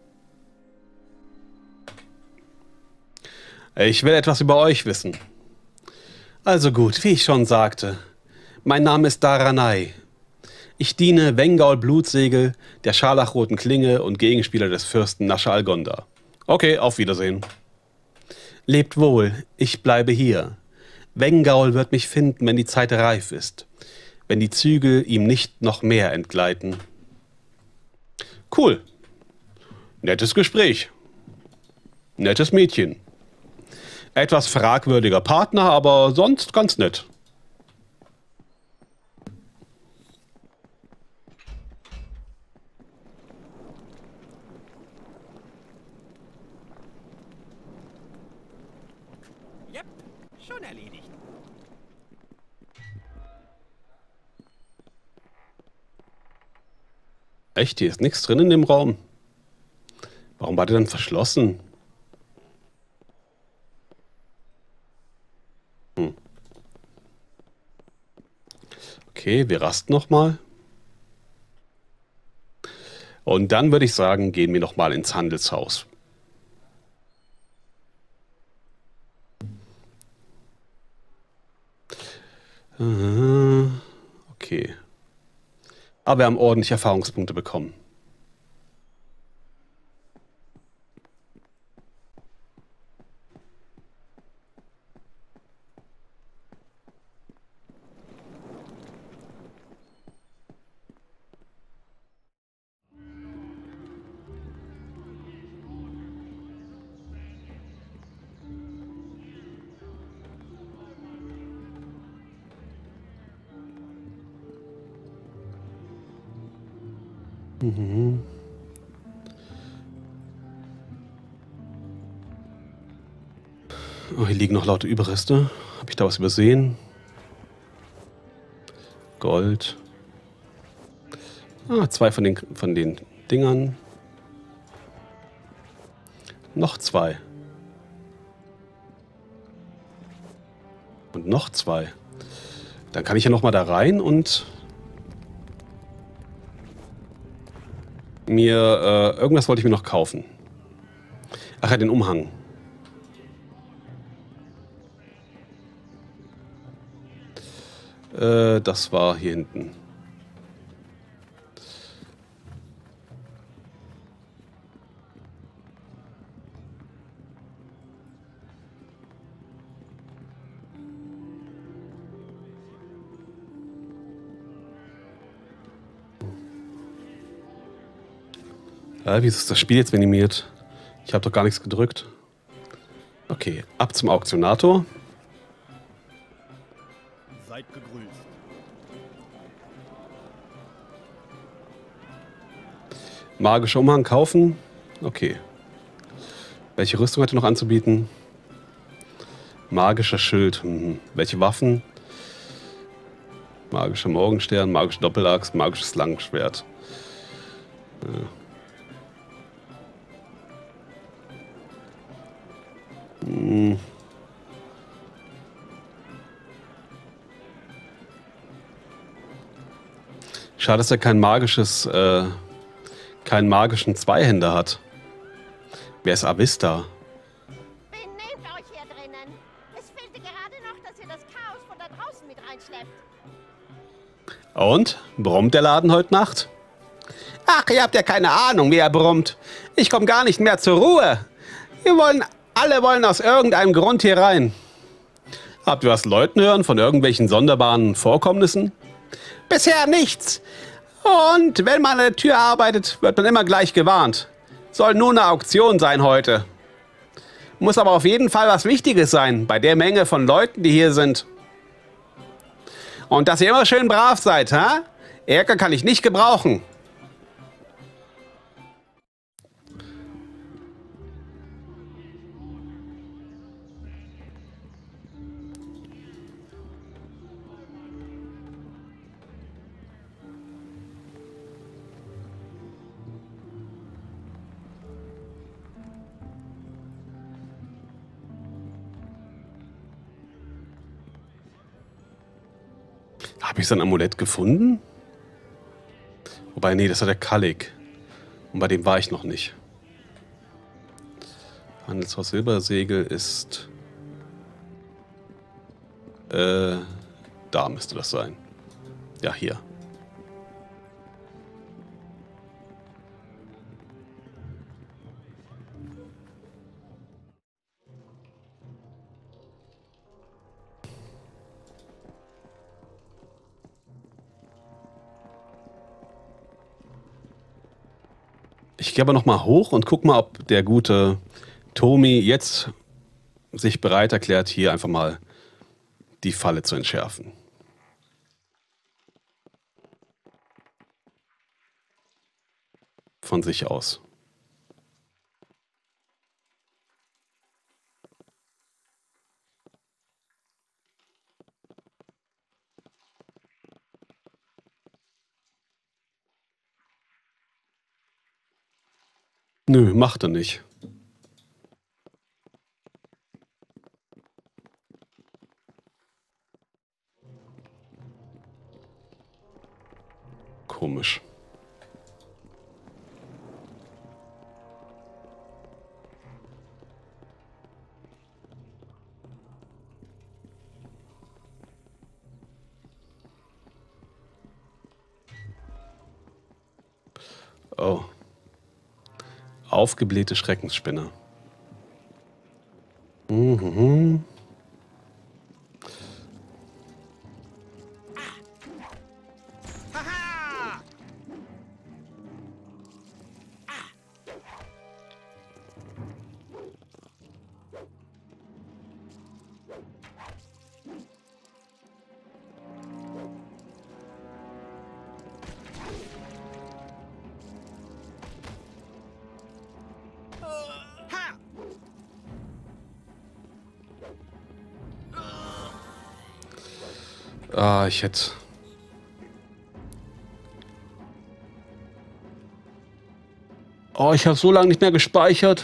Ich will etwas über euch wissen. Also gut, wie ich schon sagte, mein Name ist Daranai. Ich diene Wengaul Blutsegel, der scharlachroten Klinge und Gegenspieler des Fürsten Nascher Algonda. Okay, auf Wiedersehen. Lebt wohl, ich bleibe hier. Wengaul wird mich finden, wenn die Zeit reif ist. Wenn die Zügel ihm nicht noch mehr entgleiten. Cool. Nettes Gespräch. Nettes Mädchen. Etwas fragwürdiger Partner, aber sonst ganz nett. Yep, schon erledigt. Echt, hier ist nichts drin in dem Raum. Warum war der dann verschlossen? Hm. Okay, wir rasten nochmal. Und dann würde ich sagen, gehen wir nochmal ins Handelshaus. Okay. Aber wir haben ordentlich Erfahrungspunkte bekommen. Mhm. Oh, hier liegen noch lauter Überreste. Habe ich da was übersehen? Gold. Ah, zwei von den, von den Dingern. Noch zwei. Und noch zwei. Dann kann ich ja noch mal da rein und mir, äh, irgendwas wollte ich mir noch kaufen. Ach ja, den Umhang. Äh, das war hier hinten. Äh, wieso ist das Spiel jetzt minimiert? Ich habe doch gar nichts gedrückt. Okay, ab zum Auktionator. Seid gegrüßt. Magischer Umhang kaufen. Okay. Welche Rüstung hat er noch anzubieten? Magischer Schild. Hm. Welche Waffen? Magischer Morgenstern, magischer Doppelachs, magisches Langschwert. Ja. Hm. Schade, dass er kein magisches, äh, keinen magischen Zweihänder hat. Wer ist Avista? Benehmt euch hier drinnen. Es fehlte gerade noch, dass ihr das Chaos von da draußen mit reinschleppt. Und? Brummt der Laden heute Nacht? Ach, ihr habt ja keine Ahnung, wie er brummt. Ich komme gar nicht mehr zur Ruhe. Wir wollen, alle wollen aus irgendeinem Grund hier rein. Habt ihr was Leuten hören von irgendwelchen sonderbaren Vorkommnissen? Bisher nichts. Und wenn man an der Tür arbeitet, wird man immer gleich gewarnt. Soll nur eine Auktion sein heute. Muss aber auf jeden Fall was Wichtiges sein, bei der Menge von Leuten, die hier sind. Und dass ihr immer schön brav seid, ha? Ärger kann ich nicht gebrauchen. Habe ich sein Amulett gefunden? Wobei, nee, das hat der Kallik. Und bei dem war ich noch nicht. Handelshaus Silbersegel ist... Äh, da müsste das sein. Ja, hier. Ich gehe aber noch mal hoch und guck mal, ob der gute Tomi jetzt sich bereit erklärt, hier einfach mal die Falle zu entschärfen. Von sich aus. Nö, macht er nicht. Komisch. Oh. Aufgeblähte Schreckensspinne. Mhm. Ah, ich hätte... Oh, ich habe so lange nicht mehr gespeichert.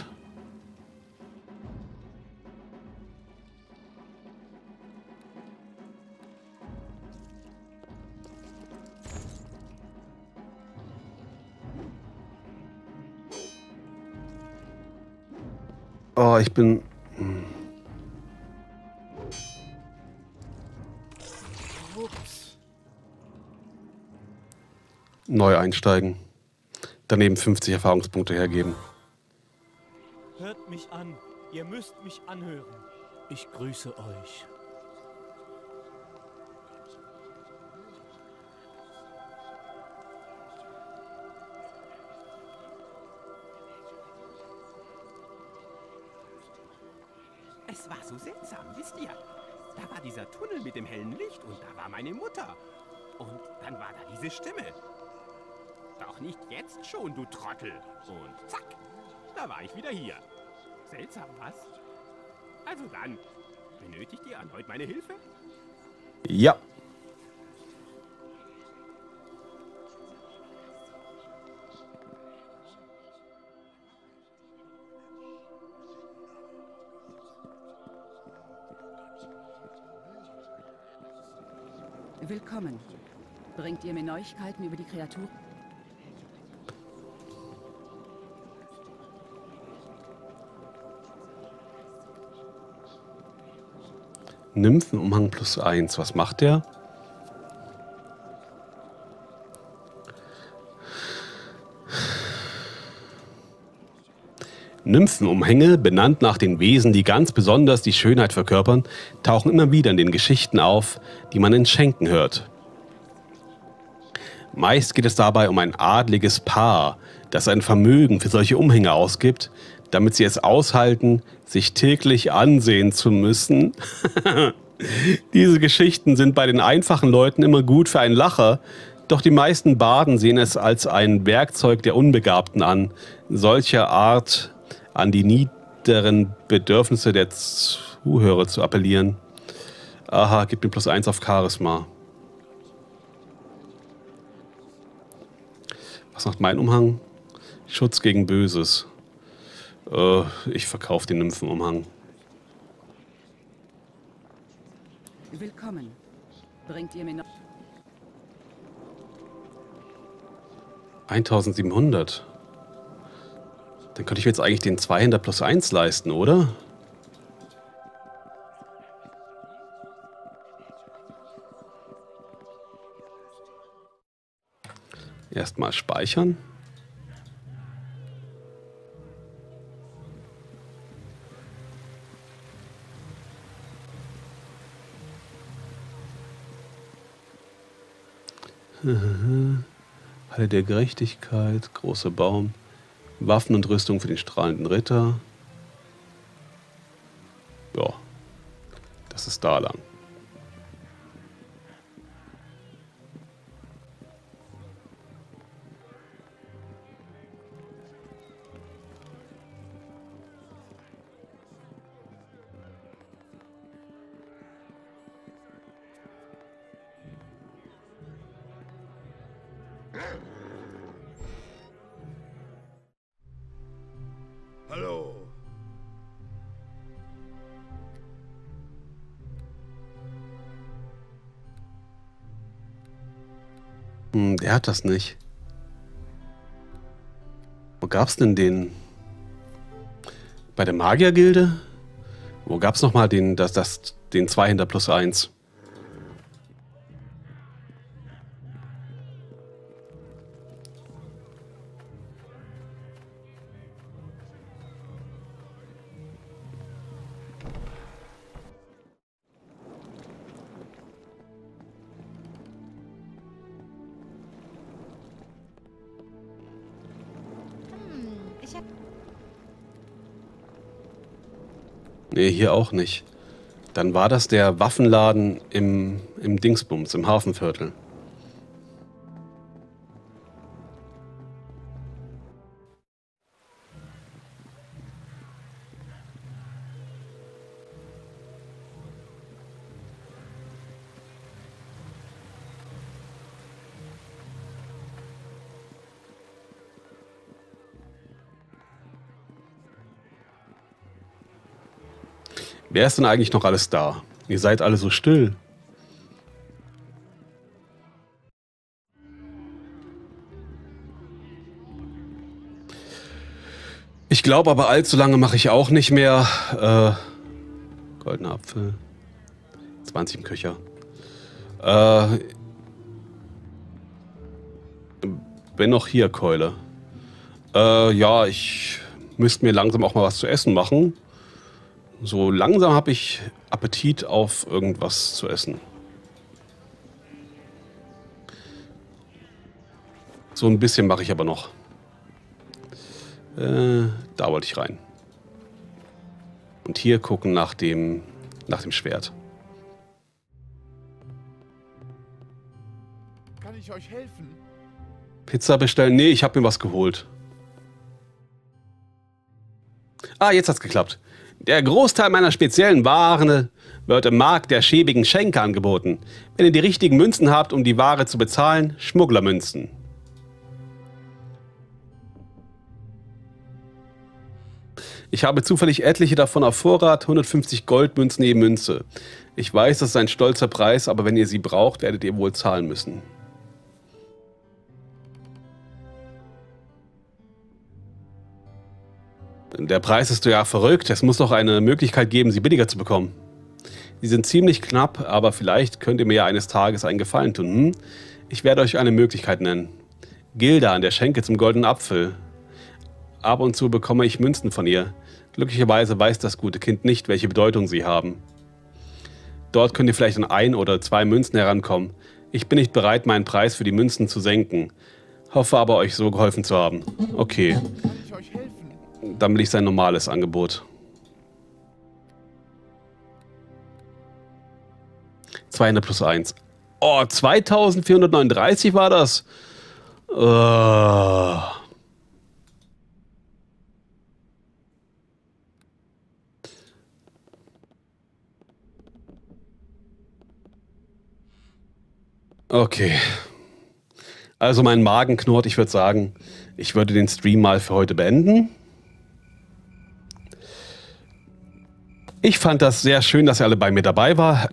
Oh, ich bin... Neu einsteigen. Daneben fünfzig Erfahrungspunkte hergeben. Hört mich an. Ihr müsst mich anhören. Ich grüße euch. Es war so seltsam, wisst ihr? Da war dieser Tunnel mit dem hellen Licht und da war meine Mutter. Und dann war da diese Stimme. Doch nicht jetzt schon, du Trottel. Und zack, da war ich wieder hier. Seltsam, was? Also dann, benötigt ihr erneut meine Hilfe? Ja. Willkommen. Bringt ihr mir Neuigkeiten über die Kreatur? Nymphenumhang plus eins. Was macht der? Nymphenumhänge, benannt nach den Wesen, die ganz besonders die Schönheit verkörpern, tauchen immer wieder in den Geschichten auf, die man in Schenken hört. Meist geht es dabei um ein adliges Paar, das ein Vermögen für solche Umhänge ausgibt, damit sie es aushalten, sich täglich ansehen zu müssen. Diese Geschichten sind bei den einfachen Leuten immer gut für einen Lacher, doch die meisten Barden sehen es als ein Werkzeug der Unbegabten an, solcher Art an die niederen Bedürfnisse der Zuhörer zu appellieren. Aha, gib mir plus eins auf Charisma. Was macht mein Umhang? Schutz gegen Böses. Äh, ich verkaufe den Nymphenumhang. Willkommen. Bringt ihr mir noch... eintausendsiebenhundert. Dann könnte ich mir jetzt eigentlich den Zweihänder plus eins leisten, oder? Erstmal speichern. Halle der Gerechtigkeit, großer Baum, Waffen und Rüstung für den strahlenden Ritter. Ja, das ist da lang. Hallo. Hm, der hat das nicht. Wo gab's denn den? Bei der Magiergilde? Wo gab's noch mal den, das, das, den Zweihänder plus eins? Nee, hier auch nicht. Dann war das der Waffenladen im, im Dingsbums, im Hafenviertel. Wer ist denn eigentlich noch alles da? Ihr seid alle so still. Ich glaube aber, allzu lange mache ich auch nicht mehr. Äh, goldener Apfel. zwanzig im Köcher. Äh, bin noch hier, Keule. Äh, ja, ich müsste mir langsam auch mal was zu essen machen. So langsam habe ich Appetit auf irgendwas zu essen. So ein bisschen mache ich aber noch. Äh, da wollte ich rein. Und hier gucken nach dem, nach dem Schwert. Kann ich euch helfen? Pizza bestellen? Nee, ich habe mir was geholt. Ah, jetzt hat's geklappt. Der Großteil meiner speziellen Waren wird im Markt der schäbigen Schenker angeboten. Wenn ihr die richtigen Münzen habt, um die Ware zu bezahlen, Schmugglermünzen. Ich habe zufällig etliche davon auf Vorrat, hundertfünfzig Goldmünzen je Münze. Ich weiß, das ist ein stolzer Preis, aber wenn ihr sie braucht, werdet ihr wohl zahlen müssen. Der Preis ist ja verrückt. Es muss doch eine Möglichkeit geben, sie billiger zu bekommen. Sie sind ziemlich knapp, aber vielleicht könnt ihr mir ja eines Tages einen Gefallen tun. Hm? Ich werde euch eine Möglichkeit nennen. Gilda an der Schenke zum goldenen Apfel. Ab und zu bekomme ich Münzen von ihr. Glücklicherweise weiß das gute Kind nicht, welche Bedeutung sie haben. Dort könnt ihr vielleicht an ein oder zwei Münzen herankommen. Ich bin nicht bereit, meinen Preis für die Münzen zu senken. Hoffe aber, euch so geholfen zu haben. Okay. Kann ich euch helfen? Dann will ich sein normales Angebot. zweihundert plus eins. Oh, zweitausendvierhundertneununddreißig war das. Uh. Okay. Also mein Magen knurrt. Ich würde sagen, ich würde den Stream mal für heute beenden. Ich fand das sehr schön, dass ihr alle bei mir dabei war.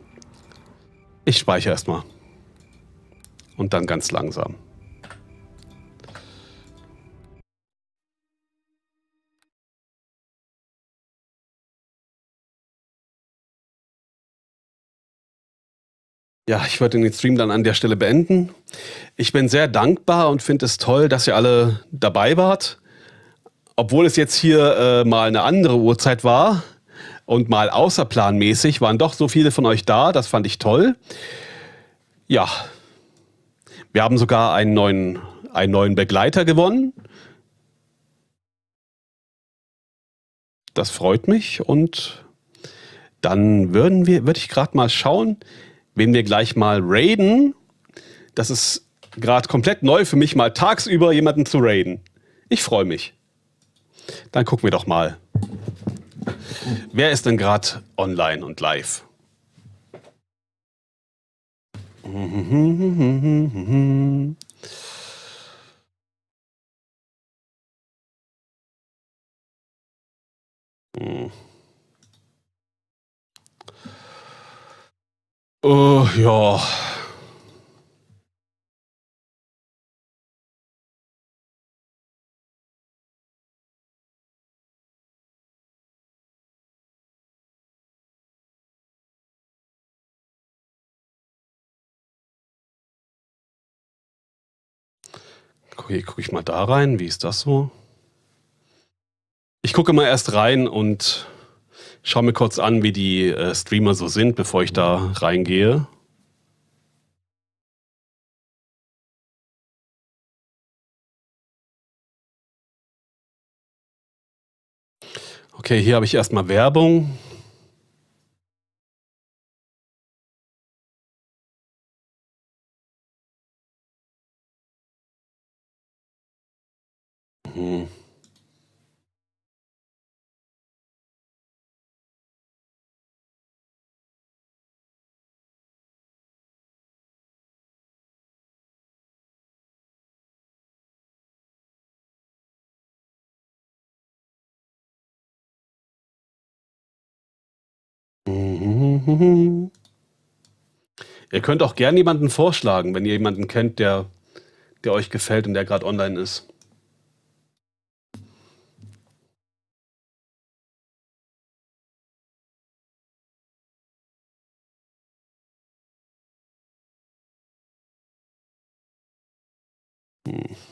Ich speichere erstmal. Und dann ganz langsam. Ja, ich würde den Stream dann an der Stelle beenden. Ich bin sehr dankbar und finde es toll, dass ihr alle dabei wart. Obwohl es jetzt hier äh, mal eine andere Uhrzeit war und mal außerplanmäßig, waren doch so viele von euch da. Das fand ich toll. Ja, wir haben sogar einen neuen, einen neuen Begleiter gewonnen. Das freut mich und dann würden wir, würde ich gerade mal schauen, wen wir gleich mal raiden. Das ist gerade komplett neu für mich, mal tagsüber jemanden zu raiden. Ich freue mich. Dann gucken wir doch mal. Wer ist denn gerade online und live? Hm. Oh, ja. Okay, gucke ich mal da rein. Wie ist das so? Ich gucke mal erst rein und schaue mir kurz an, wie die äh, Streamer so sind, bevor ich da reingehe. Okay, hier habe ich erstmal Werbung. Hm. Ihr könnt auch gerne jemanden vorschlagen, wenn ihr jemanden kennt, der, der euch gefällt und der gerade online ist. Hm.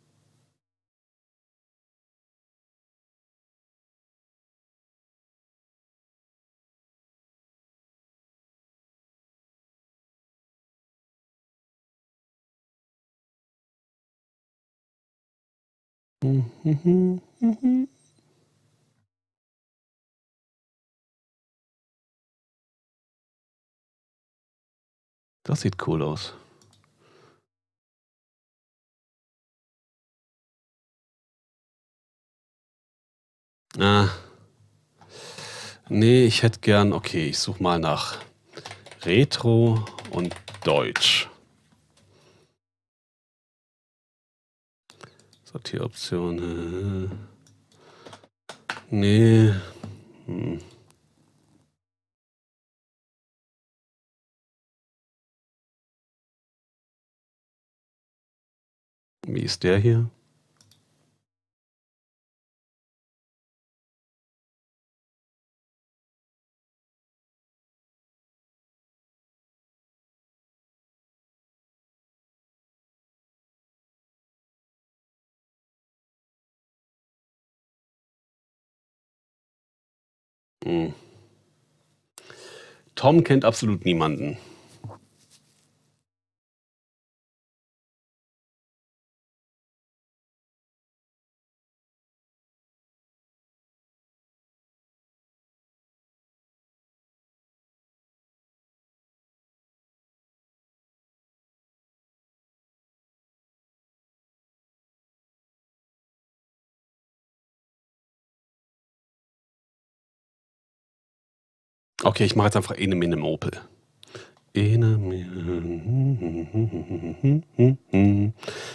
Das sieht cool aus. Ah. Nee, ich hätte gern, okay, ich suche mal nach Retro und Deutsch. Sortieroption. Nee. Hm. Wie ist der hier? Hm. Tom kennt absolut niemanden. Okay, ich mache jetzt einfach Ene Mene Opel. Ene Mene.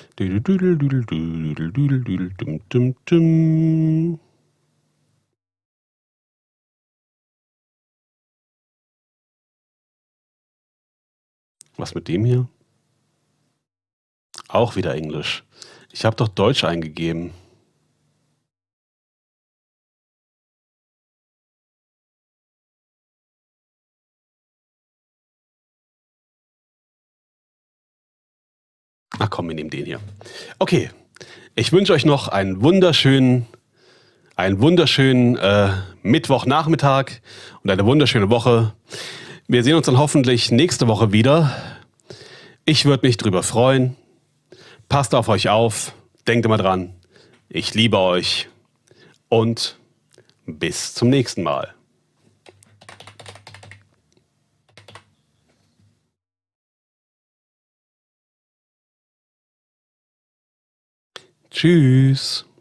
Was mit dem hier? Auch wieder Englisch. Ich habe doch Deutsch eingegeben. komm, wir nehmen den hier. Okay, ich wünsche euch noch einen wunderschönen, einen wunderschönen äh, Mittwochnachmittag und eine wunderschöne Woche. Wir sehen uns dann hoffentlich nächste Woche wieder. Ich würde mich drüber freuen. Passt auf euch auf. Denkt immer dran. Ich liebe euch. Und bis zum nächsten Mal. Tschüss.